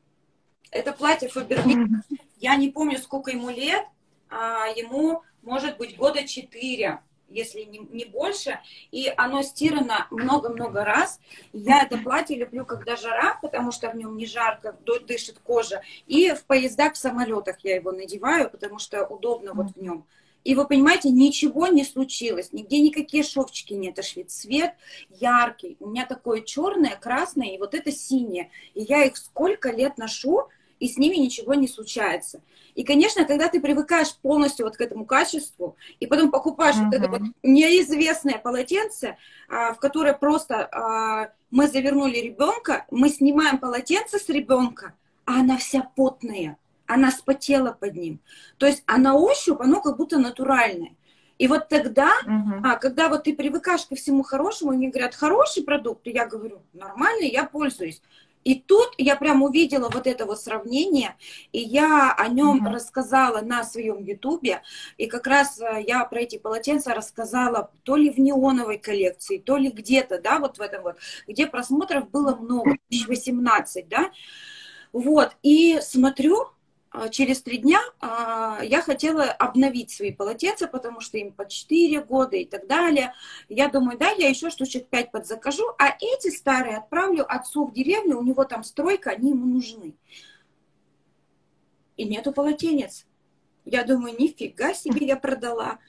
Это платье Фаберлик. Я не помню, сколько ему лет. А ему, может быть, года четыре, если не, не больше. И оно стирано много-много раз. Я это платье люблю, когда жара, потому что в нем не жарко, дышит кожа. И в поездах, в самолетах я его надеваю, потому что удобно вот в нем. И вы понимаете, ничего не случилось, нигде никакие шовчики не отошли. Цвет яркий. У меня такое черное, красное, и вот это синее. И я их сколько лет ношу, и с ними ничего не случается. И, конечно, когда ты привыкаешь полностью вот к этому качеству, и потом покупаешь Мгм. вот это вот неизвестное полотенце, а, в которое просто а, мы завернули ребенка, мы снимаем полотенце с ребенка, а она вся потная, она спотела под ним. То есть а на ощупь оно как будто натуральное. И вот тогда, Мгм. а, когда вот ты привыкаешь ко всему хорошему, они говорят, хороший продукт, и я говорю, нормальный, я пользуюсь. И тут я прям увидела вот это вот сравнение, и я о нем Мгм. рассказала на своем ютубе, и как раз э, я про эти полотенца рассказала то ли в неоновой коллекции, то ли где-то, да, вот в этом вот, где просмотров было много, тысяч восемнадцать, да, вот, и смотрю, а, через три дня а, я хотела обновить свои полотенца, потому что им по четыре года и так далее. Я думаю, да, я еще штучек пять подзакажу, а эти старые отправлю отцу в деревню, у него там стройка, они ему нужны. И нету полотенец. Я думаю, нифига себе я продала.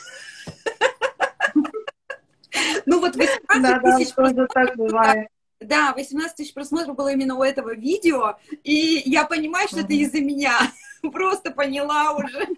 Ну вот Да, восемнадцать да, тысяч тоже так просмотров, бывает. да, восемнадцать тысяч просмотров было именно у этого видео, и я понимаю, что это Мгм. из-за меня. Просто поняла уже.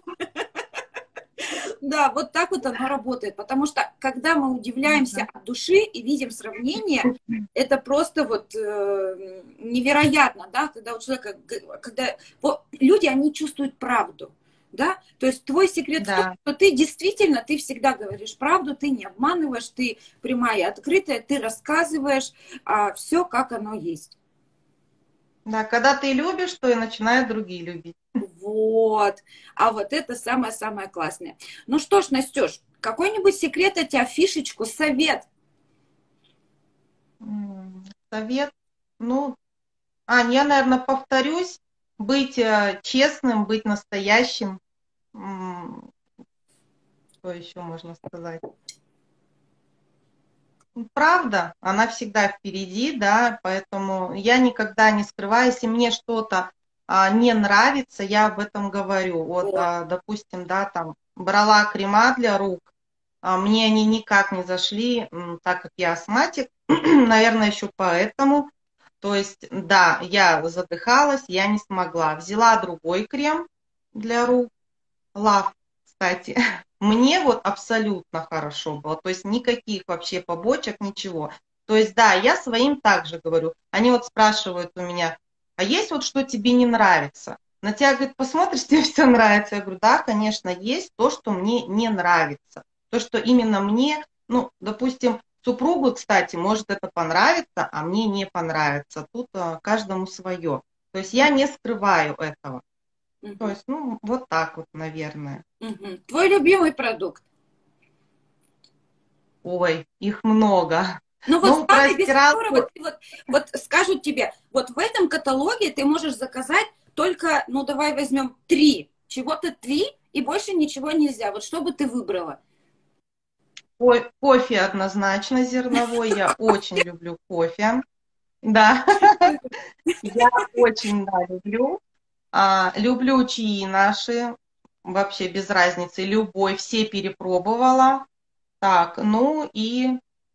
Да, вот так вот оно работает, потому что когда мы удивляемся от души и видим сравнение, это просто вот э, невероятно, да, когда у человека, когда вот, люди, они чувствуют правду, да, то есть твой секрет в том, Да. что ты действительно, ты всегда говоришь правду, ты не обманываешь, ты прямая и открытая, ты рассказываешь а, все, как оно есть. Да, когда ты любишь, то и начинают другие любить. Вот. А вот это самое-самое классное. Ну что ж, Настюш, какой-нибудь секрет от тебя, фишечку, совет? М, Совет. Ну, Ань, я, наверное, повторюсь, быть э, честным, быть настоящим. М, Что еще можно сказать? Правда, она всегда впереди, да, поэтому я никогда не скрываю, если мне что-то а, не нравится, я об этом говорю. Вот, а, допустим, да, там брала крема для рук, а, мне они никак не зашли, м, так как я астматик, наверное, еще поэтому. То есть, да, я задыхалась, я не смогла. Взяла другой крем для рук, Love, кстати. Мне вот абсолютно хорошо было, то есть никаких вообще побочек, ничего. То есть, да, я своим также говорю. Они вот спрашивают у меня, а есть вот что тебе не нравится? На тебя, говорит, посмотришь, тебе все нравится. Я говорю, да, конечно, есть то, что мне не нравится. То, что именно мне, ну, допустим, супругу, кстати, может это понравится, а мне не понравится. Тут а, каждому свое. То есть я не скрываю этого. Мгм. То есть, ну, вот так вот, наверное. Мгм. Твой любимый продукт? Ой, их много. Ну Ну, вот про самый, без стиралку, которого ты вот, вот скажут тебе, вот в этом каталоге ты можешь заказать только, ну давай возьмем три, чего-то три, и больше ничего нельзя. Вот что бы ты выбрала? ко- кофе однозначно зерновой. Я очень люблю кофе. Да, я очень, да, люблю. А, люблю чаи наши, вообще без разницы, любой, все перепробовала. Так, ну и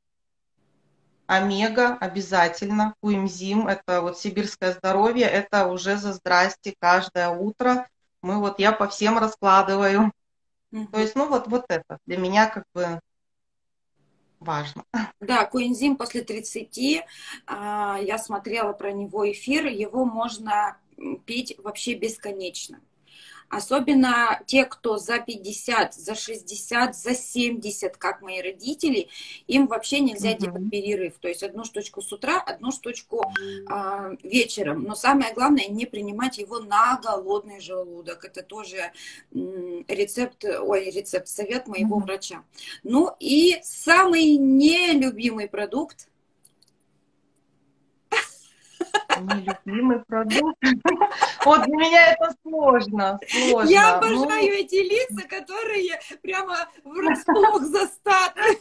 омега обязательно, куинзим, это вот сибирское здоровье, это уже за здрасте каждое утро. Мы вот, я по всем раскладываю. Мгм. То есть, ну вот, вот это для меня как бы важно. Да, коэнзим после тридцати, а, я смотрела про него эфир, его можно м, пить вообще бесконечно. Особенно те, кто за пятьдесят, за шестьдесят, за семьдесят, как мои родители, им вообще нельзя делать Мгм. перерыв. То есть одну штучку с утра, одну штучку а, вечером. Но самое главное, не принимать его на голодный желудок. Это тоже м, рецепт, ой, рецепт, совет моего Мгм. врача. Ну и самый нелюбимый продукт. Нелюбимый продукт. Вот для меня это сложно, Я сложно. обожаю Ну, эти лица, которые прямо врасплох застаты.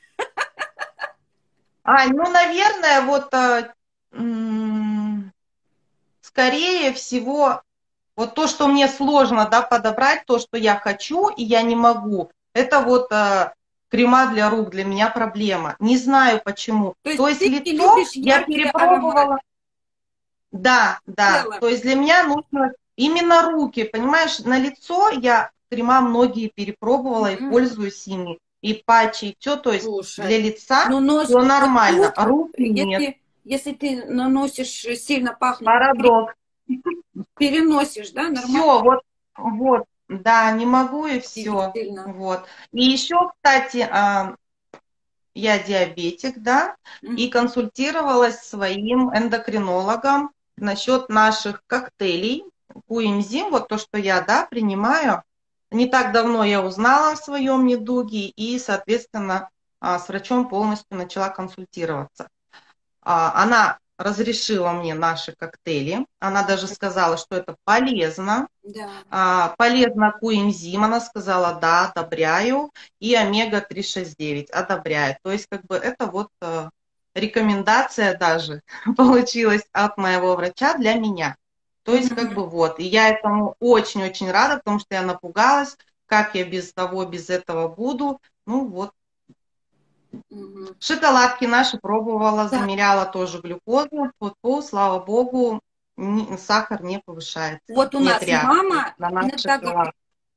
Ань, ну, наверное, вот а, м, скорее всего, вот то, что мне сложно, да, подобрать, то, что я хочу, и я не могу, это вот а, крема для рук, для меня проблема. Не знаю почему. То есть То есть ты не лицо любишь я яркие ароматы перепробовала. Да, в да. целом. То есть для меня нужно именно руки, понимаешь, на лицо я крема многие перепробовала и Мгм. пользуюсь ими. И патчи, и все, то есть Слушай, для лица ну нос, все вот нормально, тут, а руки нет. если, если ты наносишь сильно пахнет, Парадокс. переносишь, да, нормально, Все, вот, вот, да, не могу и все. удивительно. Вот. И еще, кстати, а, я диабетик, да, и Мгм. консультировалась с своим эндокринологом насчет наших коктейлей. Куинзим, вот то, что я, да, принимаю. Не так давно я узнала о своем недуге и, соответственно, а, с врачом полностью начала консультироваться. А, Она разрешила мне наши коктейли. Она даже сказала, что это полезно. Да. А, полезно коэнзим, она сказала, да, одобряю, и омега три шестьдесят девять одобряет. То есть, как бы, это вот э, рекомендация даже получилась от моего врача для меня. То есть, как Мгм. бы, вот, и я этому очень-очень рада, потому что я напугалась, как я без того, без этого буду. Ну, вот, Мгм. шоколадки наши пробовала, Да. замеряла тоже глюкозу, фу-фу, слава богу, ни- сахар не повышается, Вот у нет нас реакции мама на наш иногда шоколад.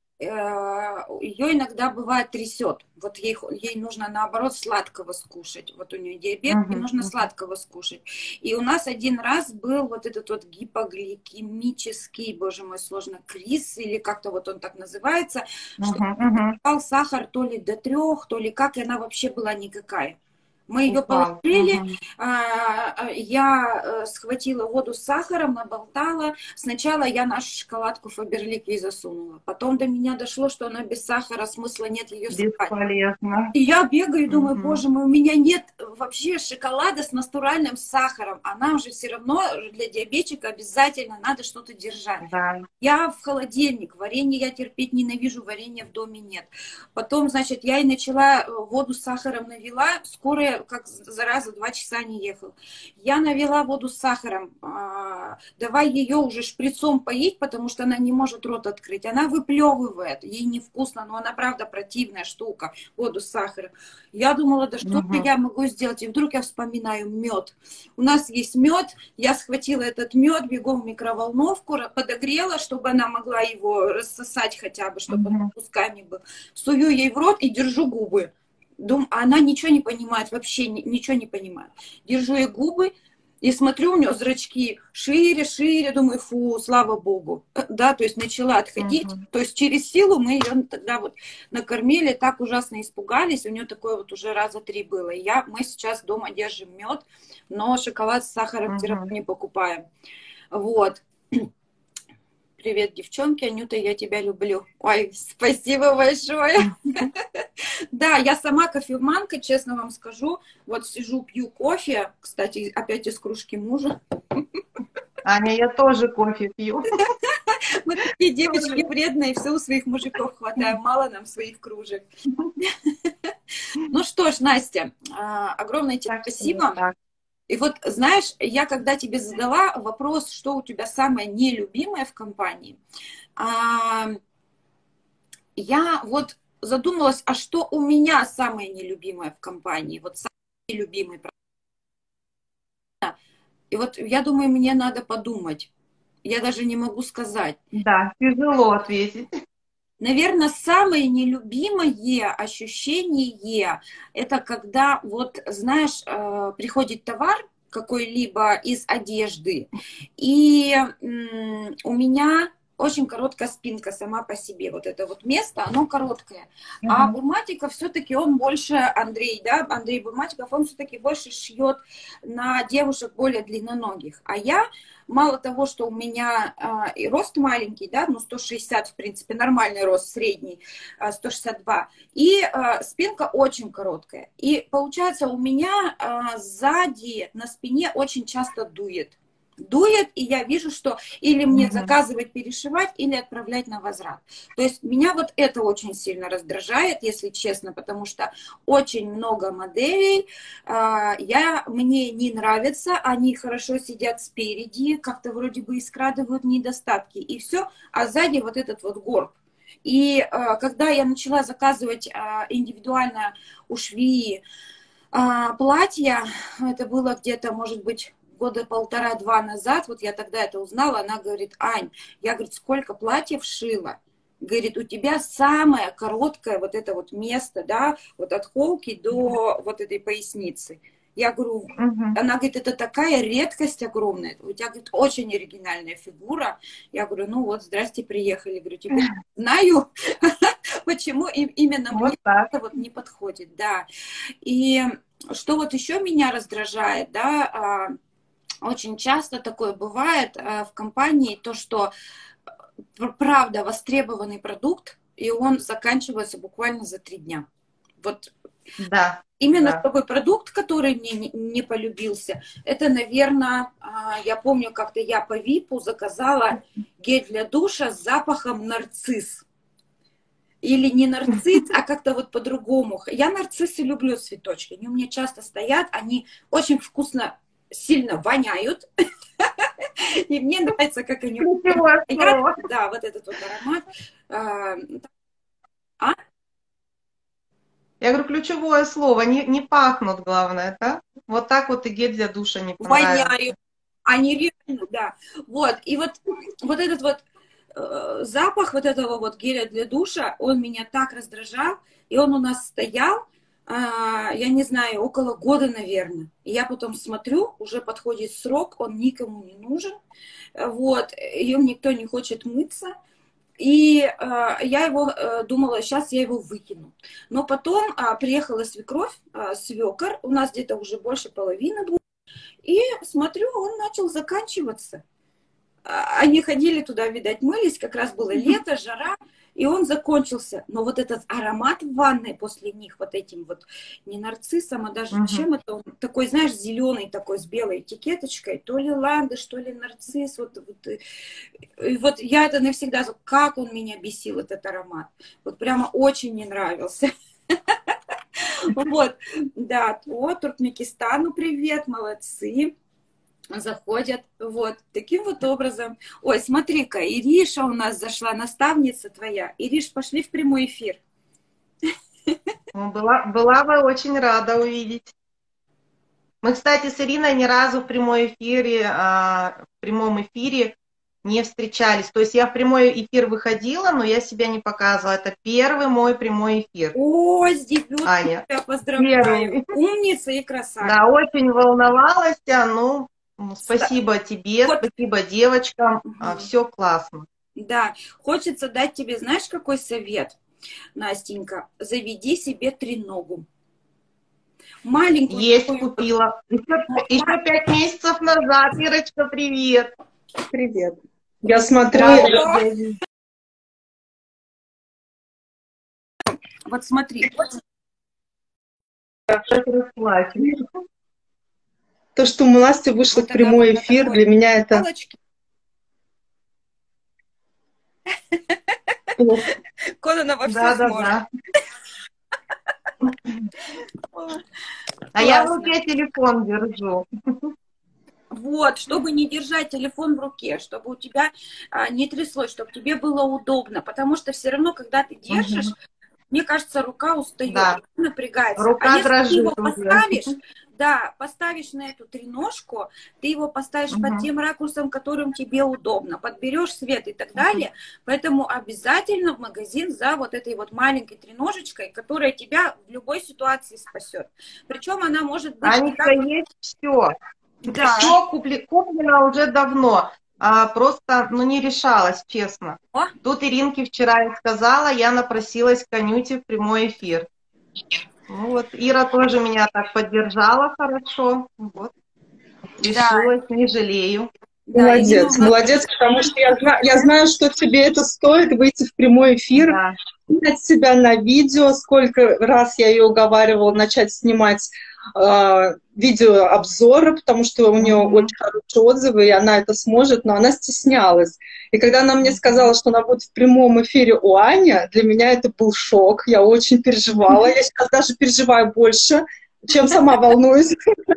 ее иногда бывает трясет. Вот ей, хо- ей нужно наоборот сладкого скушать. Вот у нее диабет, ей Мгм, нужно мгм. сладкого скушать. И у нас один раз был вот этот вот гипогликемический, боже мой, сложно, криз, или как-то вот он так называется, что Мгм, мгм. упал сахар то ли до трех, то ли как, и она вообще была никакая. Мы ее Упал. положили, Мгм. а, а, я э, схватила воду с сахаром, наболтала. Сначала я нашу шоколадку Фаберлик ей засунула. Потом до меня дошло, что она без сахара, смысла нет ее съедать. Бесполезно. И я бегаю и думаю, Мгм. боже мой, у меня нет вообще шоколада с натуральным сахаром. А нам же все равно для диабетика обязательно надо что-то держать. Да. Я в холодильник, варенье я терпеть ненавижу, варенья в доме нет. Потом, значит, я и начала воду с сахаром навела, скорая уже как зараза два часа не ехал. Я навела воду с сахаром, а, давай ее уже шприцом поить, потому что она не может рот открыть. Она выплевывает, ей невкусно, но она правда противная штука, воду с сахаром. Я думала, да что Мгм. я могу сделать? И вдруг я вспоминаю мед. У нас есть мед, я схватила этот мед, бегом в микроволновку, подогрела, чтобы она могла его рассосать хотя бы, чтобы он Мгм. кусками был. Сую ей в рот и держу губы. Дум, а она ничего не понимает, вообще ни- ничего не понимает. Держу ей губы и смотрю, у нее зрачки шире, шире, думаю, фу, слава богу. Э, Да, то есть начала отходить, Мгм. то есть через силу мы ее тогда вот накормили, так ужасно испугались, у нее такое вот уже раза три было. И я, мы сейчас дома держим мед, но шоколад с сахаром все равно Мгм. не покупаем. Вот. Привет, девчонки, Анюта, я тебя люблю. Ой, спасибо большое. Да, я сама кофеманка, честно вам скажу. Вот сижу, пью кофе, кстати, опять из кружки мужа. Аня, я тоже кофе пью. Мы такие девочки вредные, все у своих мужиков хватаем, мало нам своих кружек. Ну что ж, Настя, а, огромное тебе Так что вот спасибо. так. И вот, знаешь, я когда тебе задала вопрос, что у тебя самое нелюбимое в компании, а, я вот задумалась, а что у меня самое нелюбимое в компании, вот самый нелюбимый. И вот я думаю, мне надо подумать. Я даже не могу сказать. Да, тяжело ответить. Наверное, самое нелюбимое ощущение, это когда, вот, знаешь, э, приходит товар какой-либо из одежды, и м, у меня очень короткая спинка сама по себе. Вот это вот место, оно короткое. А Мгм. Бурматиков все-таки он больше, Андрей, да, Андрей Бурматиков, он все-таки больше шьет на девушек более длинноногих. А я, мало того, что у меня а, и рост маленький, да, ну сто шестьдесят, в принципе, нормальный рост, средний, а, сто шестьдесят два, и а, спинка очень короткая. И получается, у меня а, сзади на спине очень часто дует. Дует, и я вижу, что или мне Мгм. заказывать, перешивать, или отправлять на возврат. То есть меня вот это очень сильно раздражает, если честно, потому что очень много моделей, а, я, мне не нравится, они хорошо сидят спереди, как-то вроде бы и скрадывают недостатки, и все, а сзади вот этот вот горб. И а, когда я начала заказывать а, индивидуально у швеи а, платья, это было где-то, может быть, года полтора-два назад, вот я тогда это узнала, она говорит, Ань, я, говорит, сколько платьев шила? Говорит, у тебя самое короткое вот это вот место, да, вот от холки до вот этой поясницы. Я говорю, Мгм. она говорит, это такая редкость огромная, у тебя, говорит, очень оригинальная фигура. Я говорю, ну вот, здрасте, приехали. Говорю, теперь знаю, почему им именно Вот мне так. это вот не подходит, да. И что вот еще меня раздражает, да, а, очень часто такое бывает а, в компании, то, что пр- правда востребованный продукт, и он заканчивается буквально за три дня. Вот Да, именно да. такой продукт, который мне не, не полюбился, это, наверное, а, я помню, как-то я по випу заказала гель для душа с запахом нарцисс. Или не нарцисс, а как-то вот по-другому. Я нарциссы люблю, цветочки. Они у меня часто стоят, они очень вкусно, сильно воняют. И мне нравится, как они Ключевое стоят. слово. Да, вот этот вот аромат. А, а? Я говорю, ключевое слово, не, не пахнут, главное, да? Вот так вот и гель для душа не понравился. Воняют. Они реально, да. Вот. И вот, вот этот вот э, запах вот этого вот геля для душа, он меня так раздражал. И он у нас стоял, а, я не знаю, около года, наверное. И я потом смотрю, уже подходит срок, он никому не нужен. Вот. Им никто не хочет мыться. И э, я его э, думала, сейчас я его выкину. Но потом э, приехала свекровь, э, свекор, у нас где-то уже больше половины двух. И смотрю, он начал заканчиваться. А, Они ходили туда, видать, мылись, как раз было лето, жара, и он закончился. Но вот этот аромат в ванной после них, вот этим вот, не нарциссом, а даже Мгм. чем это, он такой, знаешь, зеленый такой, с белой этикеточкой, то ли ландыш, то ли нарцисс, вот, вот, и, и вот я это навсегда, как он меня бесил, этот аромат. Вот прямо очень не нравился. Вот, да, о, Туркменистану привет, молодцы. Заходят, вот, таким вот образом. Ой, смотри-ка, Ириша у нас зашла, наставница твоя. Ириш, пошли в прямой эфир. Была, была бы очень рада увидеть. Мы, кстати, с Ириной ни разу в прямой эфире, а, в прямом эфире не встречались. То есть я в прямой эфир выходила, но я себя не показывала. Это первый мой прямой эфир. О, с дебютом Аня. тебя поздравляю. Первый. Умница и красавица. Да, очень волновалась, ну, спасибо тебе, Вот. спасибо девочкам, Угу. все классно. Да, хочется дать тебе, знаешь, какой совет, Настенька? Заведи себе треногу. Маленькую. Есть, такую. купила. Еще, еще пять месяцев назад, Ирочка, привет. Привет. Я смотрю, Да. Вот смотри. Как расплачусь. то, что у Насти вышла Вот в прямой она эфир, такой для меня это... палочки. Ох, Конана во все Да, да, сможет. да. А я в Классно. руке телефон держу. Вот, чтобы не держать телефон в руке, чтобы у тебя а, не тряслось, чтобы тебе было удобно, потому что все равно, когда ты держишь, мне кажется, рука устает, Да. напрягается. Рука а если дрожит ты его уже. поставишь, да, поставишь на эту треножку, ты его поставишь Мгм. под тем ракурсом, которым тебе удобно, подберешь свет и так далее, поэтому обязательно в магазин за вот этой вот маленькой треножечкой, которая тебя в любой ситуации спасет. Причем она может быть... Анечка, как- есть все. Да. Все куплено уже давно. А, просто, ну, не решалась, честно. О. Тут Иринке вчера я сказала, я напросилась к Анюте в прямой эфир. Ну вот, Ира тоже меня так поддержала хорошо. Вот. Решилась, не жалею. Да, молодец, Ирина у нас- молодец, потому что я, зна- я знаю, что тебе это стоит, выйти в прямой эфир, Да. снять себя на видео, сколько раз я ее уговаривала начать снимать э, видеообзоры, потому что у нее Мгм. очень хорошие отзывы, и она это сможет, но она стеснялась. И когда она мне сказала, что она будет в прямом эфире у Ани, для меня это был шок, я очень переживала, я сейчас даже переживаю больше, чем сама волнуюсь.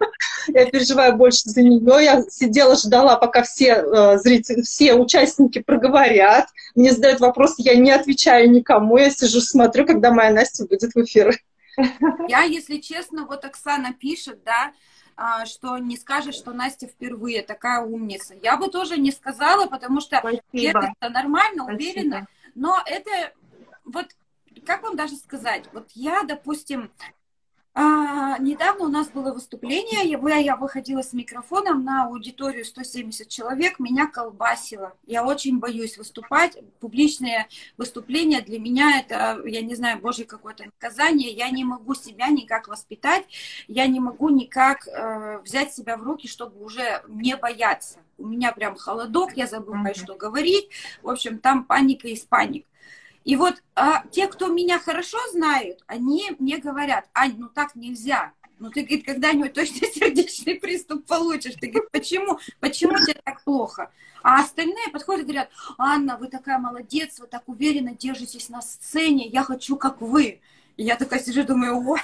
Я переживаю больше за нее. Я сидела, ждала, пока все э, зрители, все участники проговорят. Мне задают вопрос, я не отвечаю никому. Я сижу, смотрю, когда моя Настя выйдет в эфир. Я, если честно, вот Оксана пишет, да, а, что не скажет, что Настя впервые такая умница. Я бы тоже не сказала, потому что Спасибо. это нормально, Спасибо. уверена. Но это, вот, как вам даже сказать, вот я, допустим, а, недавно у нас было выступление, я, я выходила с микрофоном на аудиторию сто семьдесят человек, меня колбасило. Я очень боюсь выступать. Публичные выступления для меня это, я не знаю, божье какое-то наказание. Я не могу себя никак воспитать, я не могу никак э, взять себя в руки, чтобы уже не бояться. У меня прям холодок, я забываю, Мгм. что говорить. В общем, там паника из паник. И вот а, те, кто меня хорошо знают, они мне говорят: Ань, ну так нельзя. Ну ты, говорит, когда-нибудь точно сердечный приступ получишь. Ты говоришь, почему? Почему тебе так плохо? А остальные подходят и говорят: Анна, вы такая молодец, вы так уверенно держитесь на сцене, я хочу, как вы. И я такая сижу, думаю, ой,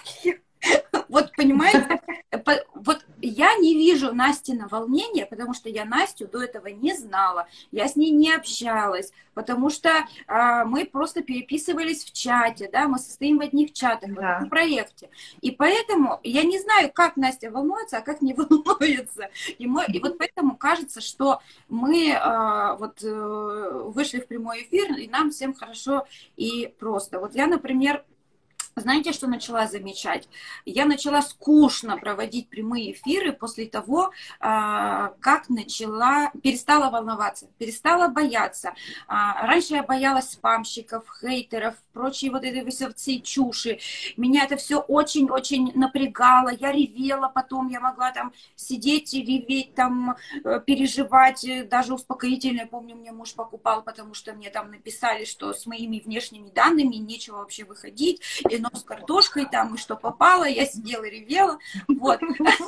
вот понимаете, по- вот я не вижу Настина волнения, потому что я Настю до этого не знала, я с ней не общалась, потому что а, мы просто переписывались в чате, да, мы состоим в одних чатах, в Да. одном проекте. И поэтому я не знаю, как Настя волнуется, а как не волнуется. И, мы, и вот поэтому кажется, что мы а, вот э, вышли в прямой эфир, и нам всем хорошо и просто. Вот я, например, знаете, что начала замечать? Я начала скучно проводить прямые эфиры после того, а, как начала, перестала волноваться, перестала бояться. А, Раньше я боялась спамщиков, хейтеров, прочей вот этой всей чуши. Меня это все очень-очень напрягало. Я ревела потом, я могла там сидеть и реветь, там э, переживать, э, даже успокоительное, помню, мне муж покупал, потому что мне там написали, что с моими внешними данными нечего вообще выходить, и с картошкой там, и что попало, я сидела и ревела, вот.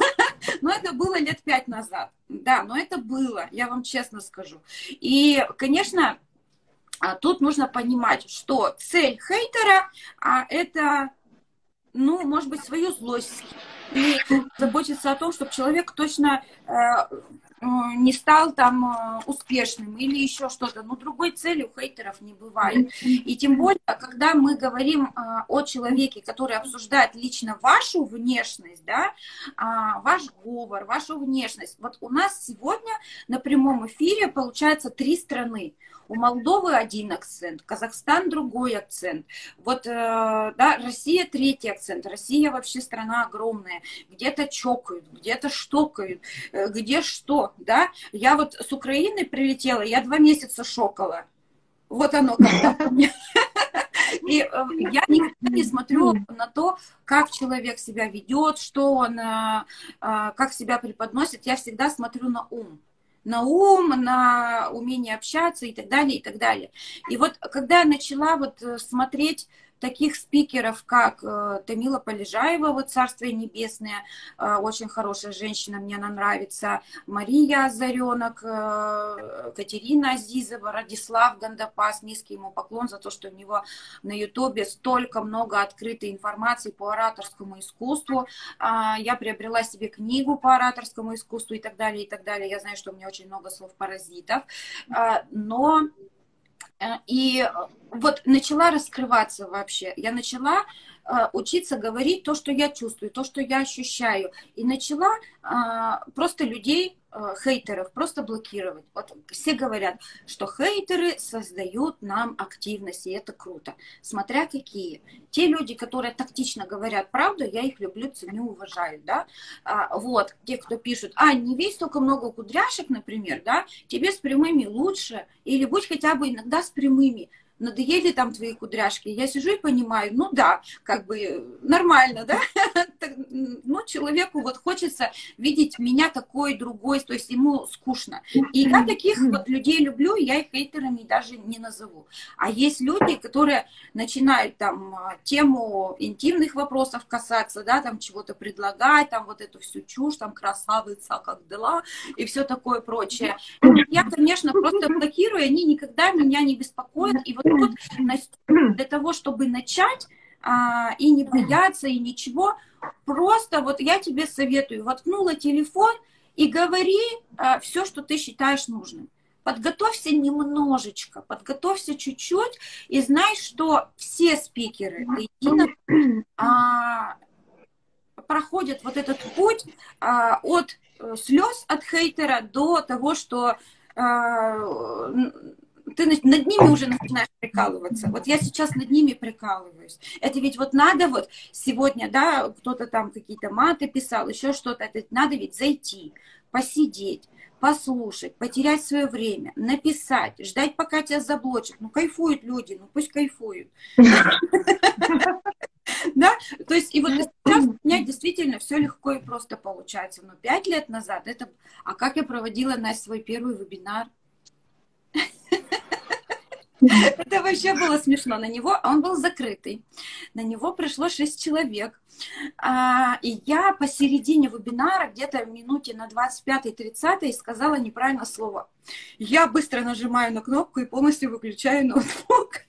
Но это было лет пять назад, да, но это было, я вам честно скажу. И, конечно, тут нужно понимать, что цель хейтера, а это ну, может быть, свою злость и заботиться о том, чтобы человек точно э, не стал там успешным или еще что-то. Но другой цели у хейтеров не бывает. И тем более, когда мы говорим э, о человеке, который обсуждает лично вашу внешность, да, э, ваш говор, вашу внешность. Вот у нас сегодня на прямом эфире получается три страны. У Молдовы один акцент, Казахстан другой акцент. Вот, э, да, Россия третий акцент. Россия вообще страна огромная. Где-то чокают, где-то штокают, э, где что, да. Я вот с Украины прилетела, я два месяца шокала. Вот оно когда у меня. И э, я никогда не смотрю на то, как человек себя ведет, что он, э, э, как себя преподносит. Я всегда смотрю на ум. на ум, на умение общаться и так далее, и так далее. И вот когда я начала вот смотреть таких спикеров, как э, Тамила Полежаева, вот «Царствие небесное», э, очень хорошая женщина, мне она нравится, Мария Озаренок, э, Катерина Азизова, Радислав Гандапас, низкий ему поклон за то, что у него на ютубе столько много открытой информации по ораторскому искусству. Э, я приобрела себе книгу по ораторскому искусству и так далее, и так далее. Я знаю, что у меня очень много слов-паразитов, э, но... И вот начала раскрываться вообще. Я начала э, учиться говорить то, что я чувствую, то, что я ощущаю. И начала э, просто людей, э, хейтеров, просто блокировать. Вот все говорят, что хейтеры создают нам активность, и это круто. Смотря какие. Те люди, которые тактично говорят правду, я их люблю, ценю, уважаю. Да? А, вот, те, кто пишут, а, не весь столько много кудряшек, например, да, тебе с прямыми лучше, или будь хотя бы иногда с прямыми. Надоели там твои кудряшки. Я сижу и понимаю, ну да, как бы нормально, да? Ну, человеку вот хочется видеть меня такой, другой, то есть ему скучно. И я таких вот людей люблю, я их хейтерами даже не назову. А есть люди, которые начинают там тему интимных вопросов касаться, да, там чего-то предлагать, там вот эту всю чушь, там красавица, как дела, и все такое прочее. Я, конечно, просто блокирую, они никогда меня не беспокоят, и вот тут для того, чтобы начать а, и не бояться, и ничего, просто вот я тебе советую, воткнула телефон и говори а, все, что ты считаешь нужным. Подготовься немножечко, подготовься чуть-чуть, и знай, что все спикеры а, проходят вот этот путь а, от слез от хейтера до того, что... А, ты над ними уже начинаешь прикалываться. Вот я сейчас над ними прикалываюсь. Это ведь вот надо вот сегодня, да, кто-то там какие-то маты писал, еще что-то. Это надо ведь зайти, посидеть, послушать, потерять свое время, написать, ждать, пока тебя заблочат. Ну, кайфуют люди, ну пусть кайфуют. Да, то есть и вот сейчас у меня действительно все легко и просто получается. Но пять лет назад это... А как я проводила, Настя, свой первый вебинар? Это вообще было смешно. На него, он был закрытый. На него пришло шесть человек. А, и я посередине вебинара, где-то в минуте на двадцать пятой-тридцатой, сказала неправильное слово. Я быстро нажимаю на кнопку и полностью выключаю ноутбук.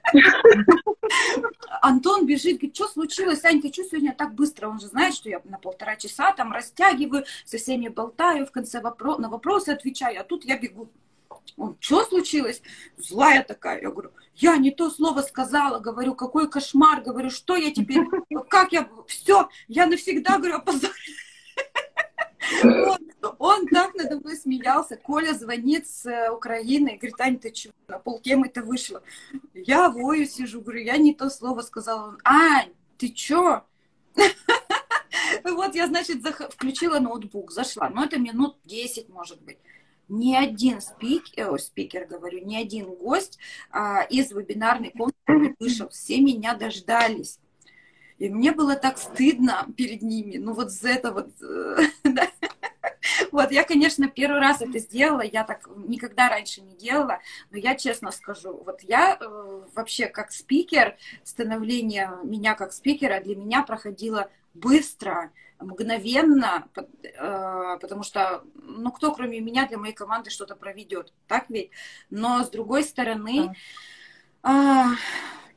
Антон бежит, говорит, что случилось, Ань, ты что сегодня так быстро? Он же знает, что я на полтора часа там растягиваю, со всеми болтаю, в конце вопро- на вопросы отвечаю, а тут я бегу. Он, что случилось? Злая такая. Я говорю, я не то слово сказала. Говорю, какой кошмар. Говорю, что я теперь, как я, все, я навсегда, говорю, опозорю. Он, он так надо мной смеялся. Коля звонит с Украины, говорит, Ань, ты чего? На полтемы-то вышла. Я вою сижу, говорю, я не то слово сказала. Он, Ань, ты чё? Вот я, значит, включила ноутбук, зашла. Ну, это минут десять, может быть. Ни один спикер, о, спикер, говорю, ни один гость а, из вебинарной комнаты не вышел. Все меня дождались. И мне было так стыдно перед ними. Ну вот за это вот... Да. Вот я, конечно, первый раз это сделала. Я так никогда раньше не делала. Но я честно скажу, вот я э, вообще как спикер, становление меня как спикера для меня проходило быстро, мгновенно, потому что, ну, кто кроме меня для моей команды что-то проведет, так ведь? Но, с другой стороны,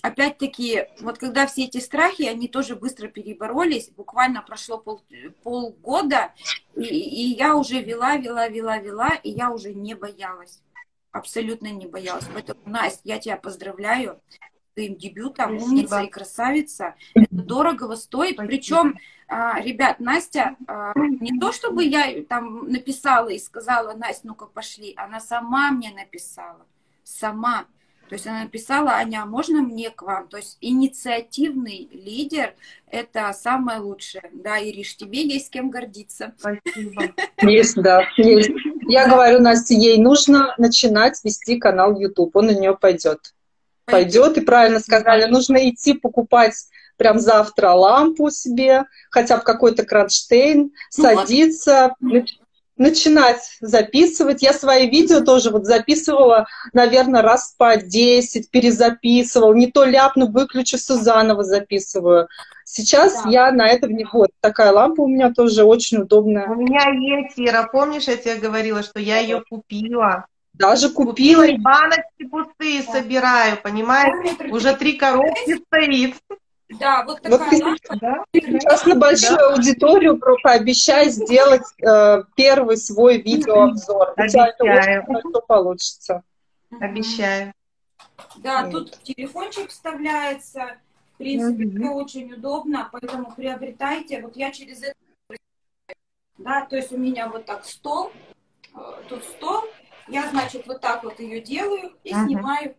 опять-таки, вот когда все эти страхи, они тоже быстро переборолись, буквально прошло пол, полгода, и, и я уже вела, вела, вела, вела, и я уже не боялась, абсолютно не боялась. Поэтому, Настя, я тебя поздравляю с твоим дебютом, Спасибо. умница и красавица, это дорого стоит, причем, ребят, Настя, не то чтобы я там написала и сказала, Настя, ну-ка пошли, она сама мне написала, сама. То есть она написала, Аня, а можно мне к вам? То есть инициативный лидер – это самое лучшее. Да, Ириш, тебе есть с кем гордиться. Спасибо. Есть, да, есть. Я говорю, Насте, ей нужно начинать вести канал YouTube, он на нее пойдет. Пойдет, и правильно сказали, нужно идти покупать прям завтра лампу себе, хотя бы какой-то кронштейн, садиться, начинать записывать. Я свои видео тоже вот записывала, наверное, раз по десять, перезаписывала. Не то ляпну, выключу, все заново записываю. Сейчас да. я на этом не... Вот такая лампа у меня тоже очень удобная. У меня есть, Ира, помнишь, я тебе говорила, что я ее купила? Даже купила. Купила и баночки пустые собираю, понимаешь? Уже три коробки стоит. Да, вот такая вот лампа. Да? Сейчас на большую да. аудиторию пообещай сделать э, первый свой видеообзор. Обещаю. У тебя это очень хорошо получится. Обещаю. Да, тут телефончик вставляется. В принципе, mm-hmm. все очень удобно, поэтому приобретайте. Вот я через это... Да, то есть у меня вот так стол, тут стол. Я, значит, вот так вот ее делаю и uh-huh. снимаю.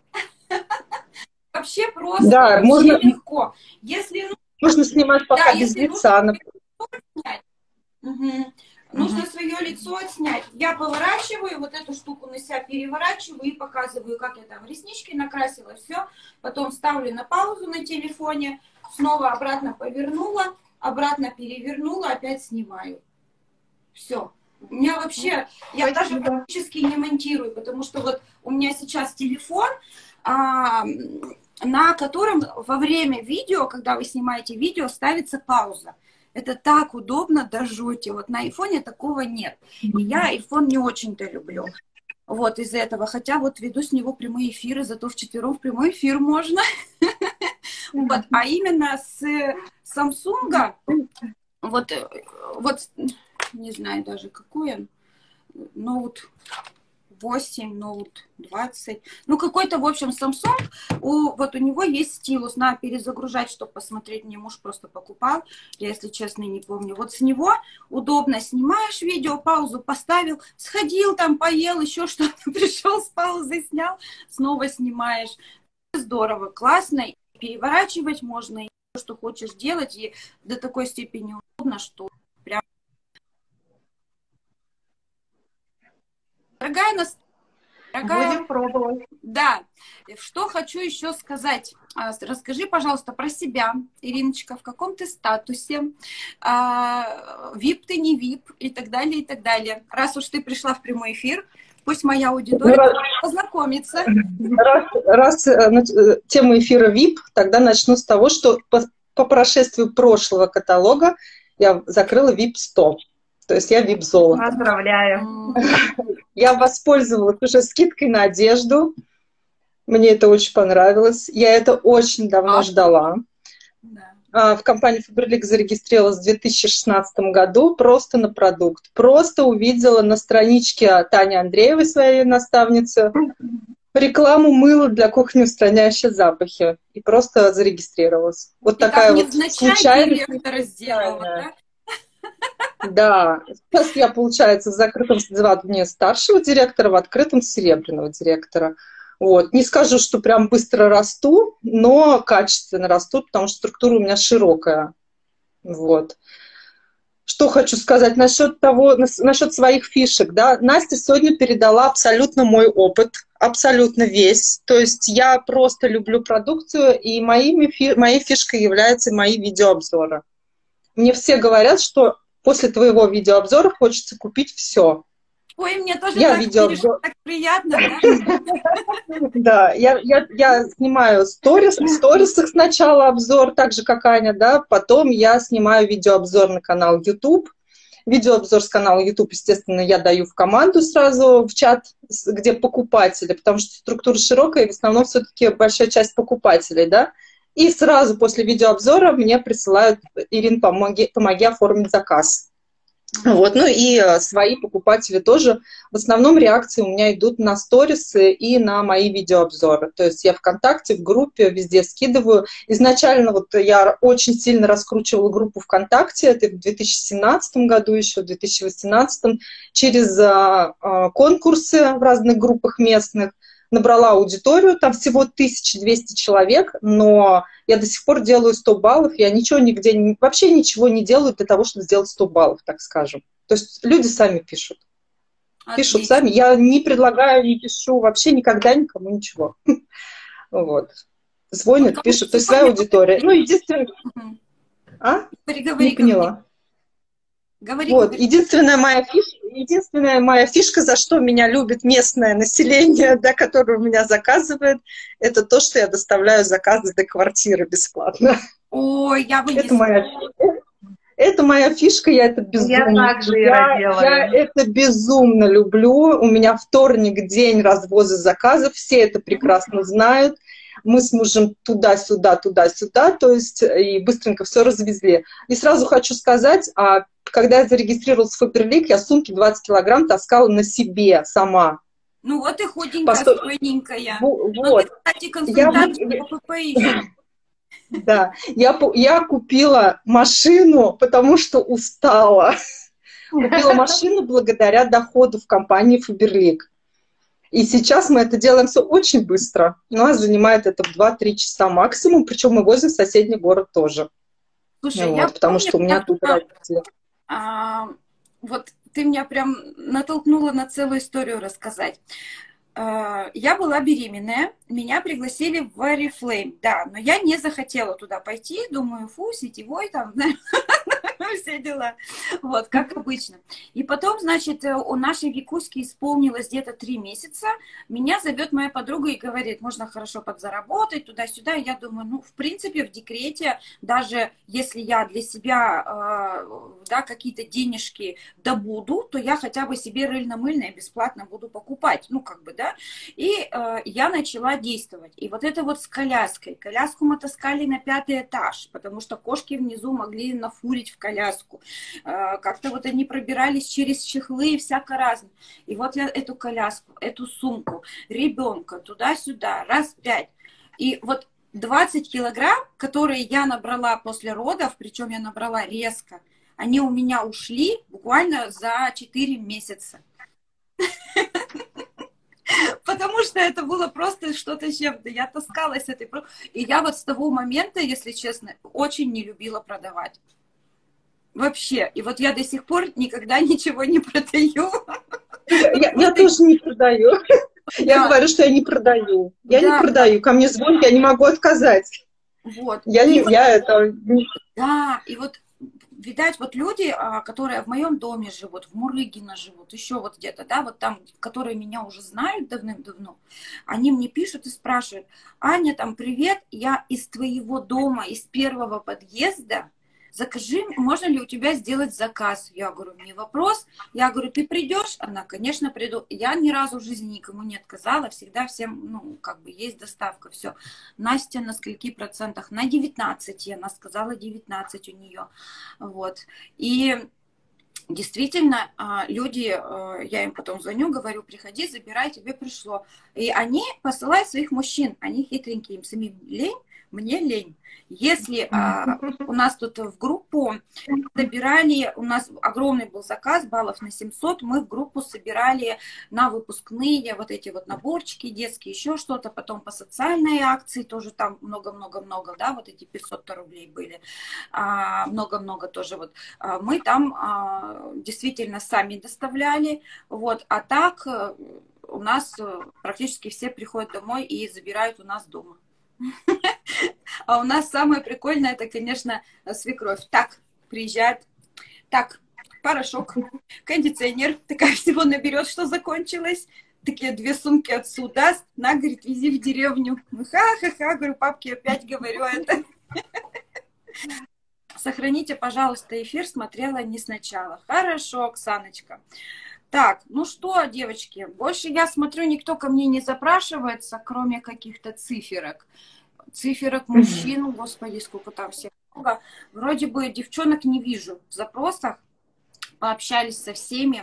Вообще просто, да, вообще можно, легко. Если, можно снимать пока да, без лица. Нужно, угу. нужно свое лицо снять. Я поворачиваю, вот эту штуку на себя переворачиваю и показываю, как я там реснички накрасила, все. Потом ставлю на паузу на телефоне, снова обратно повернула, обратно перевернула, опять снимаю. Все. У меня вообще, я Спасибо. даже практически не монтирую, потому что вот у меня сейчас телефон, а, на котором во время видео, когда вы снимаете видео, ставится пауза. Это так удобно до жути. Вот на айфоне такого нет. И я айфон не очень-то люблю. Вот из-за этого. Хотя вот веду с него прямые эфиры, зато вчетвером в прямой эфир можно. Вот. А именно с Samsung, вот, вот не знаю даже какой он, ноут восемь, ноут двадцать, ну какой-то, в общем, Samsung, у, вот у него есть стилус, надо перезагружать, чтобы посмотреть, мне муж просто покупал, я, если честно, не помню. Вот с него удобно, снимаешь видео, паузу поставил, сходил там, поел, еще что-то, пришел с паузы, снял, снова снимаешь. Здорово, классно, переворачивать можно, и то, что хочешь делать, и до такой степени удобно, что прям... Дорогая нас... Дорогая... Будем пробовать. Да. Что хочу еще сказать. Расскажи, пожалуйста, про себя, Ириночка, в каком ты статусе, вип ты, не вип, и так далее, и так далее. Раз уж ты пришла в прямой эфир, пусть моя аудитория раз, познакомится. Раз, раз тема эфира вип, тогда начну с того, что по, по прошествию прошлого каталога я закрыла вип сто. То есть я вип золото. Поздравляю. Я воспользовалась уже скидкой на одежду. Мне это очень понравилось. Я это очень давно а, ждала. Да. В компании Faberlic зарегистрировалась в две тысячи шестнадцатом году просто на продукт. Просто увидела на страничке Тани Андреевой, своей наставницы, рекламу мыла для кухни, устраняющие запахи. И просто зарегистрировалась. Вот и такая вот случайность. Сделала, да? Да, сейчас я, получается, в закрытом звании старшего директора, в открытом серебряного директора. Вот. Не скажу, что прям быстро расту, но качественно расту, потому что структура у меня широкая. Вот. Что хочу сказать насчет того, насчет своих фишек. Да? Настя сегодня передала абсолютно мой опыт, абсолютно весь. То есть я просто люблю продукцию, и моими, моей фишкой являются мои видеообзоры. Мне все говорят, что после твоего видеообзора хочется купить все. Ой, мне тоже я так, видеообзор... так приятно, да? Да, я, я, я снимаю сторис, в сторисах сначала обзор, так же, как Аня, да, потом я снимаю видеообзор на канал YouTube, Видеообзор с канала YouTube, естественно, я даю в команду сразу, в чат, где покупатели, потому что структура широкая, и в основном все-таки большая часть покупателей, да. И сразу после видеообзора мне присылают: Ирин, помоги, помоги оформить заказ. Вот, ну и свои покупатели тоже. В основном реакции у меня идут на сторисы и на мои видеообзоры. То есть я ВКонтакте, в группе, везде скидываю. Изначально вот я очень сильно раскручивала группу ВКонтакте, это в две тысячи семнадцатом году еще, в две тысячи восемнадцатом, через а, а, конкурсы в разных группах местных. Набрала аудиторию, там всего тысяча двести человек, но я до сих пор делаю сто баллов, я ничего нигде, вообще ничего не делаю для того, чтобы сделать сто баллов, так скажем. То есть люди сами пишут. Отлично. Пишут сами. Я не предлагаю, не пишу вообще никогда никому ничего. Вот. Звонят, пишут. То есть своя аудитория. Ну, единственное... А? Не поняла. Говори, вот, говори. Единственная моя фишка, единственная моя фишка, за что меня любит местное население, да, которое у меня заказывает, это то, что я доставляю заказы до квартиры бесплатно. Ой, я бы это моя, это моя фишка, я это безумно я также я, делаю. я это безумно люблю. У меня вторник день развоза заказов, все это прекрасно знают. Мы с мужем туда-сюда, туда-сюда, то есть и быстренько все развезли. И сразу хочу сказать, а когда я зарегистрировалась в Фаберлик, я сумки двадцать килограмм таскала на себе сама. Ну вот и худенькая, Постой. стройненькая. Вот. Ну, ты, кстати, консультант я... по ПП еще. Да, я, я купила машину, потому что устала. Купила машину благодаря доходу в компании Фаберлик. И сейчас мы это делаем все очень быстро. У нас занимает это два-три часа максимум, причем мы возим в соседний город тоже. Слушай, вот, я потому помню, что у меня тут родители. А, вот ты меня прям натолкнула на целую историю рассказать. А, я была беременная, меня пригласили в Oriflame, да, но я не захотела туда пойти, думаю, фу, сетевой там, все дела, вот, как обычно. И потом, значит, у нашей Викуськи исполнилось где-то три месяца, меня зовет моя подруга и говорит, можно хорошо подзаработать, туда-сюда, и я думаю, ну, в принципе, в декрете, даже если я для себя, да, какие-то денежки добуду, то я хотя бы себе рыльно-мыльное бесплатно буду покупать, ну, как бы, да, и я начала действовать. И вот это вот с коляской, коляску мы таскали на пятый этаж, потому что кошки внизу могли нафурить в коляску. коляску. Как-то вот они пробирались через чехлы и всяко разное. И вот я эту коляску, эту сумку, ребенка туда-сюда, раз пять. И вот двадцать килограмм, которые я набрала после родов, причем я набрала резко, они у меня ушли буквально за четыре месяца. Потому что это было просто что-то с чем-то. Я таскалась этой... И я вот с того момента, если честно, очень не любила продавать. Вообще. И вот я до сих пор никогда ничего не продаю. Я, я тоже не продаю. Да. Я говорю, что я не продаю. Я да, не продаю. Да. Ко мне звонят, я не могу отказать. Вот. Я не... Вот, я это... Да, и вот видать, вот люди, которые в моем доме живут, в Мурыгино живут, еще вот где-то, да, вот там, которые меня уже знают давным-давно, они мне пишут и спрашивают: Аня, там, привет, я из твоего дома, из первого подъезда, закажи, можно ли у тебя сделать заказ? Я говорю, не вопрос. Я говорю, ты придешь? Она, конечно, приду. Я ни разу в жизни никому не отказала, всегда всем, ну, как бы есть доставка, все. Настя на скольки процентах? На девятнадцати, она сказала девятнадцать у нее. Вот. И действительно, люди, я им потом звоню, говорю, приходи, забирай, тебе пришло. И они посылают своих мужчин, они хитренькие, им самим лень, мне лень. Если а, у нас тут в группу собирали, у нас огромный был заказ, баллов на семьсот, мы в группу собирали на выпускные вот эти вот наборчики детские, еще что-то, потом по социальной акции тоже там много-много-много, да, вот эти пятьсот рублей были, много-много а, тоже вот. А, мы там а, действительно сами доставляли, вот, а так у нас практически все приходят домой и забирают у нас дома. А у нас самое прикольное, это, конечно, свекровь. Так, приезжает, так, порошок, кондиционер, такая всего наберет, что закончилось. Такие две сумки отсюда, на, говорит, вези в деревню. Ну, ха-ха-ха, говорю, папке опять говорю это. Сохраните, пожалуйста, эфир, смотрела не сначала. Хорошо, Оксаночка. Так, ну что, девочки, больше, я смотрю, никто ко мне не запрашивается, кроме каких-то циферок. Циферок мужчин, господи, сколько там всех много. Вроде бы девчонок не вижу в запросах, пообщались со всеми.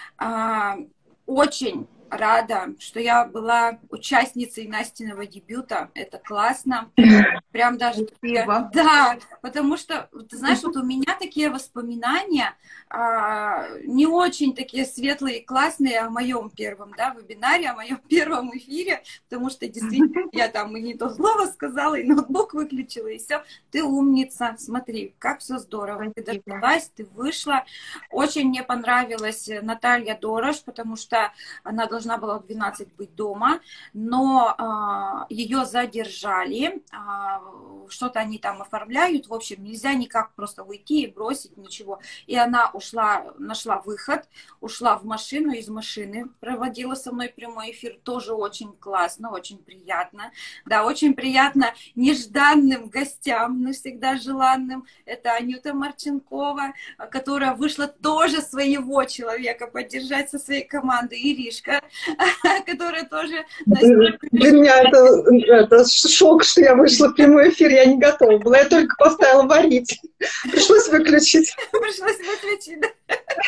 Очень рада, что я была участницей Настиного дебюта. Это классно. Прям даже... Спасибо. Да, потому что, ты знаешь, вот у меня такие воспоминания а, не очень такие светлые и классные о моем первом, да, вебинаре, о моем первом эфире, потому что действительно я там и не то слово сказала, и ноутбук выключила, и все. Ты умница, смотри, как все здорово. Ты дождалась, ты вышла. Очень мне понравилась Наталья Дорош, потому что она должна была в двенадцать быть дома, но а, ее задержали, а, что-то они там оформляют, в общем, нельзя никак просто уйти и бросить ничего. И она ушла, нашла выход, ушла в машину, из машины проводила со мной прямой эфир, тоже очень классно, очень приятно. Да, очень приятно нежданным гостям, но всегда желанным. Это Анюта Марченкова, которая вышла тоже своего человека поддержать со своей командой, Иришка, которая тоже... Для меня это, это шок, что я вышла в прямой эфир, я не готова была, я только поставила варить. Пришлось выключить. Пришлось выключить, да.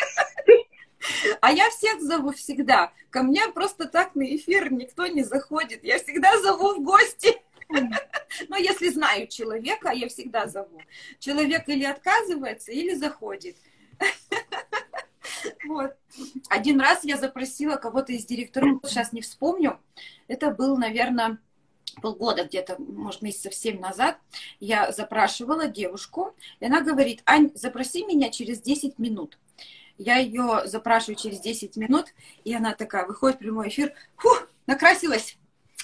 А я всех зову всегда. Ко мне просто так на эфир никто не заходит. Я всегда зову в гости. Но если знаю человека, я всегда зову. Человек или отказывается, или заходит. Вот. Один раз я запросила кого-то из директоров, сейчас не вспомню. Это был, наверное, полгода где-то, может, месяцев семь назад. Я запрашивала девушку, и она говорит: Ань, запроси меня через десять минут. Я ее запрашиваю через десять минут, и она такая выходит в прямой эфир: фух, накрасилась.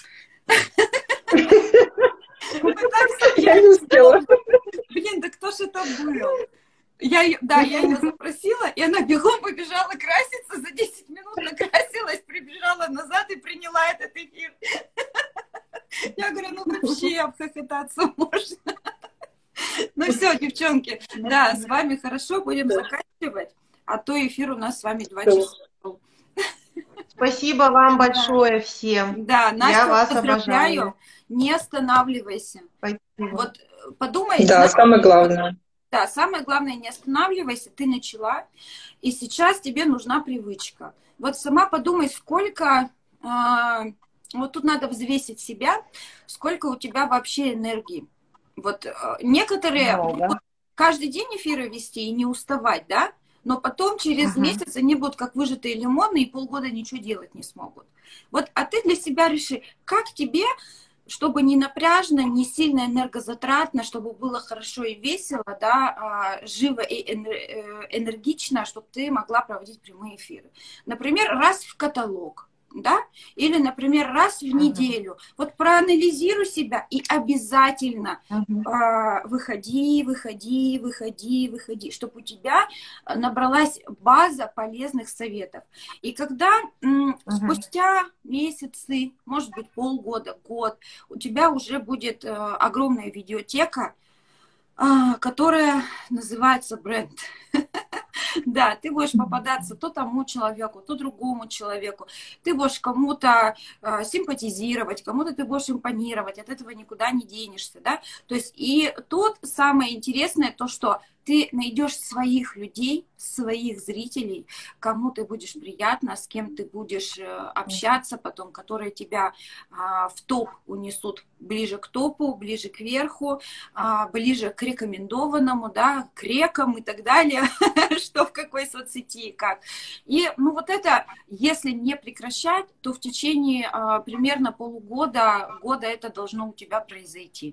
Я не успела. Блин, да кто ж это был? Я ее, да, я ее запросила, и она бегом побежала краситься, за десять минут накрасилась, прибежала назад и приняла этот эфир. Я говорю, ну вообще обхохотаться можно. Ну все, девчонки, да, с вами хорошо, будем заканчивать, а то эфир у нас с вами два часа. Спасибо вам большое всем. Да, Настя, я вас поздравляю. обожаю. Не останавливайся. Спасибо. Вот подумай. Да, самое главное. Да, самое главное, не останавливайся, ты начала, и сейчас тебе нужна привычка. Вот сама подумай, сколько, э, вот тут надо взвесить себя, сколько у тебя вообще энергии. Вот э, некоторые будут каждый день эфиры вести и не уставать, да, но потом через uh-huh. месяц они будут как выжатые лимоны и полгода ничего делать не смогут. Вот, а ты для себя реши, как тебе... чтобы не напряжно, не сильно энергозатратно, чтобы было хорошо и весело, да, живо и энергично, чтобы ты могла проводить прямые эфиры. Например, раз в каталог, да, или, например, раз в неделю. Вот проанализируй себя и обязательно uh-huh. выходи, выходи, выходи, выходи, чтобы у тебя набралась база полезных советов. И когда м, uh-huh. спустя месяцы, может быть, полгода, год, у тебя уже будет э, огромная видеотека, э, которая называется бренд. Да, ты будешь попадаться то тому человеку, то другому человеку. Ты будешь кому-то э, симпатизировать, кому-то ты будешь импонировать, от этого никуда не денешься, да. То есть и тут самое интересное то, что ты найдешь своих людей, своих зрителей, кому ты будешь приятно, с кем ты будешь общаться потом, которые тебя а, в топ унесут, ближе к топу, ближе к верху, а, ближе к рекомендованному, да, к рекам и так далее, что в какой соцсети и как. И ну вот это, если не прекращать, то в течение а, примерно полугода, года это должно у тебя произойти.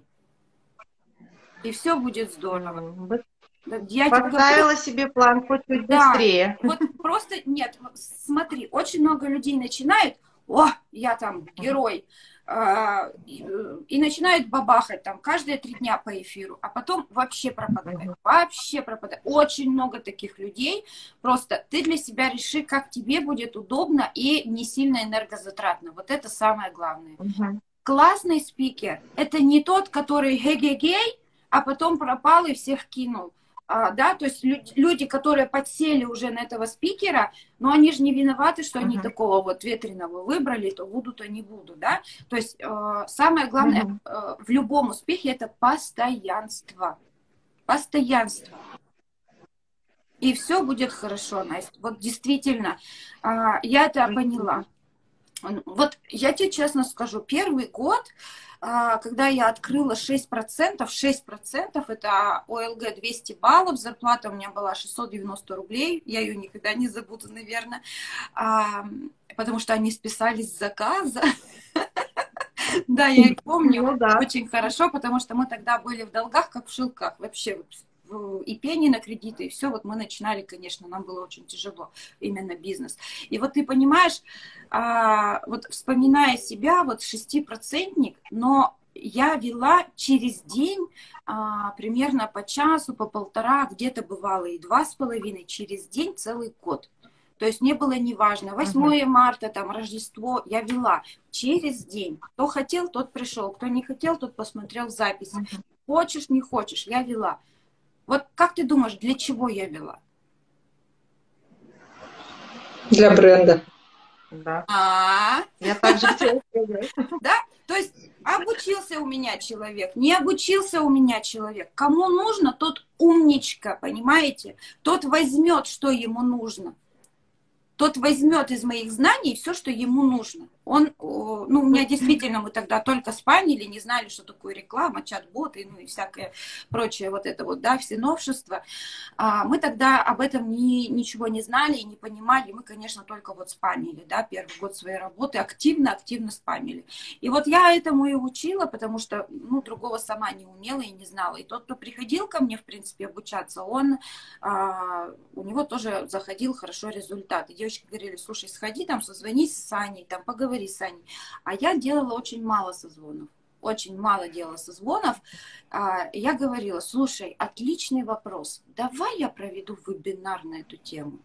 И все будет здорово. Я Поставила говорю, себе планку чуть да, быстрее. Вот просто нет, смотри, очень много людей начинают, о, я там герой, э, и, и начинают бабахать там каждые три дня по эфиру, а потом вообще пропадают, вообще пропадают. Очень много таких людей, просто ты для себя реши, как тебе будет удобно и не сильно энергозатратно. Вот это самое главное. Uh-huh. Классный спикер – это не тот, который гей-гей-гей, а потом пропал и всех кинул. а, да, то есть люди, люди, которые подсели уже на этого спикера, но они же не виноваты, что они uh-huh. такого вот ветреного выбрали, то буду, то не буду, да. То есть э, самое главное uh-huh. э, в любом успехе это постоянство. Постоянство. И все будет хорошо, Настя. Вот действительно, э, я это поняла. Вот я тебе честно скажу, первый год, когда я открыла шесть процентов, шесть процентов это о эл гэ двести баллов, зарплата у меня была шестьсот девяносто рублей, я ее никогда не забуду, наверное, потому что они списались с заказа. Да, я их помню очень хорошо, потому что мы тогда были в долгах, как в шелках, вообще и пени на кредиты, и все, вот мы начинали, конечно, нам было очень тяжело, именно бизнес. И вот ты понимаешь, а, вот вспоминая себя, вот шестипроцентник, но я вела через день а, примерно по часу, по полтора, где-то бывало и два с половиной, через день целый год. То есть мне было неважно, восьмое марта, там, Рождество, я вела через день. Кто хотел, тот пришел, кто не хотел, тот посмотрел запись. Хочешь, не хочешь, я вела. Вот как ты думаешь, для чего я вела? Для бренда. Да. А, Я также хотела сказать. да? То есть обучился у меня человек, не обучился у меня человек. Кому нужно, тот умничка, понимаете? Тот возьмет, что ему нужно. Тот возьмет из моих знаний все, что ему нужно. Он, ну, у меня действительно, мы тогда только спамили, не знали, что такое реклама, чат-боты, ну и всякое прочее вот это вот, да, все новшества. А, мы тогда об этом ни, ничего не знали и не понимали. Мы, конечно, только вот спамили, да, первый год своей работы, активно-активно спамили. И вот я этому и учила, потому что, ну, другого сама не умела и не знала. И тот, кто приходил ко мне, в принципе, обучаться, он, а, у него тоже заходил хорошо результат. И девочки говорили, слушай, сходи там, созвонись с Саней, там, поговори с Саней. А я делала очень мало созвонов. Очень мало делала созвонов. А, я говорила, слушай, отличный вопрос. Давай я проведу вебинар на эту тему.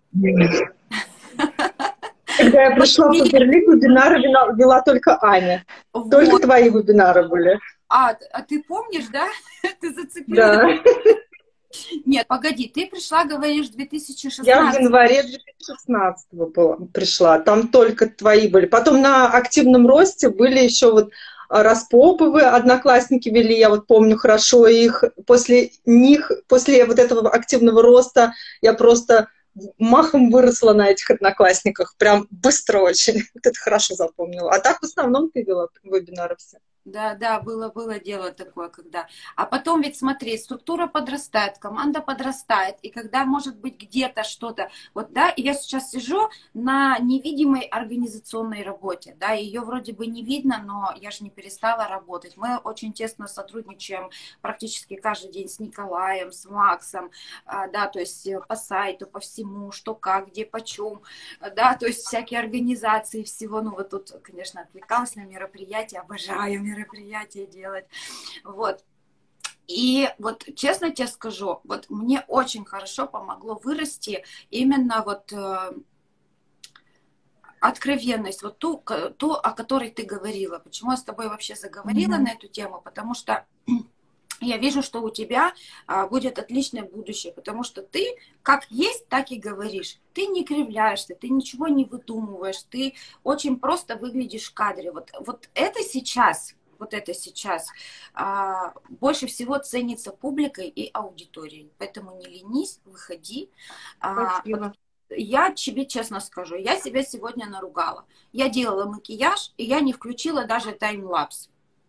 Когда я пришла в Суперлиг, вебинары вела только Аня. Вот. Только твои вебинары были. А, а ты помнишь, да? Ты зацепила? Да. Нет, погоди, ты пришла, говоришь, в две тысячи шестнадцатом. Я в январе две тысячи шестнадцатого пришла, там только твои были. Потом на активном росте были еще вот Распоповы, одноклассники вели, я вот помню хорошо их. После них, после вот этого активного роста я просто махом выросла на этих одноклассниках, прям быстро очень. Вот это хорошо запомнила. А так в основном ты вела вебинары все. Да, да, было, было дело такое, когда... А потом ведь смотри, структура подрастает, команда подрастает, и когда, может быть, где-то что-то... Вот, да, и я сейчас сижу на невидимой организационной работе, да, ее вроде бы не видно, но я же не перестала работать. Мы очень тесно сотрудничаем практически каждый день с Николаем, с Максом, да, то есть по сайту, по всему, что как, где, почем, да, то есть всякие организации всего, ну, вот тут, конечно, отвлекалась на мероприятия, обожаю мероприятия делать, вот. И вот честно тебе скажу, вот мне очень хорошо помогло вырасти именно вот э, откровенность, вот ту, ту, о которой ты говорила. Почему я с тобой вообще заговорила mm-hmm. на эту тему? Потому что я вижу, что у тебя а, будет отличное будущее, потому что ты как есть, так и говоришь. Ты не кривляешься, ты ничего не выдумываешь, ты очень просто выглядишь в кадре. Вот, вот это сейчас... Вот это сейчас а, больше всего ценится публикой и аудиторией. Поэтому не ленись, выходи. А, вот я тебе честно скажу, я себя сегодня наругала. Я делала макияж, и я не включила даже таймлапс.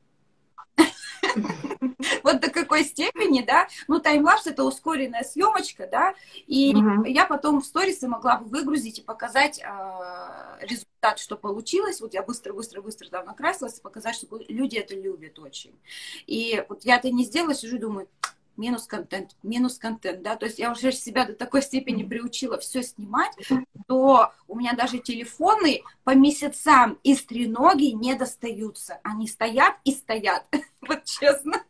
Вот до какой степени, да? Ну, таймлапс — это ускоренная съемочка, да? И uh-huh. я потом в сторисы могла бы выгрузить и показать э, результат, что получилось. Вот я быстро-быстро-быстро там накрасилась, и показать, что люди это любят очень. И вот я это не сделала, сижу и думаю, минус контент, минус контент, да? То есть я уже себя до такой степени приучила все снимать, что у меня даже телефоны по месяцам из треноги не достаются. Они стоят и стоят. Вот честно.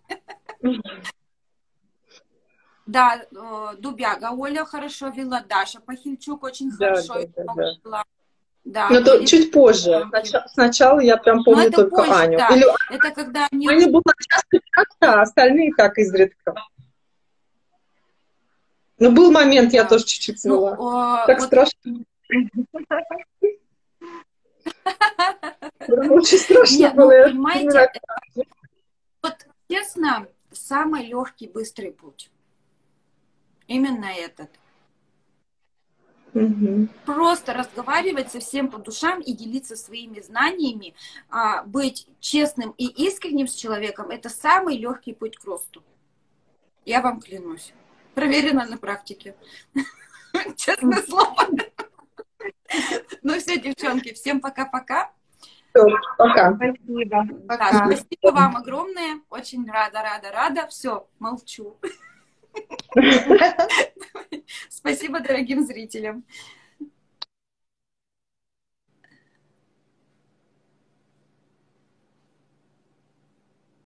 Да, Дубяга Оля хорошо вела, Даша Пахильчук очень да, хорошо да, да, вела. Да, но это чуть позже. Сначала, сначала я прям помню только позже, Аню. Да. Или... Это когда они... Аня была часто, часто, а остальные так изредка. Ну, был момент, я Да. тоже чуть-чуть Ну, свела. о, Так вот страшно. Прям очень страшно Нет, ну, было. Я понимаете, вспоминаю. вот честно, самый легкий, быстрый путь. Именно этот. Мгм. Просто разговаривать совсем по душам и делиться своими знаниями, а, быть честным и искренним с человеком, это самый легкий путь к росту. Я вам клянусь. Проверено на практике. Честное слово. Ну все, девчонки, всем пока-пока. Всё, пока. Спасибо. Да, Пока. спасибо вам огромное. Очень рада, рада, рада. Все, молчу. Спасибо дорогим зрителям.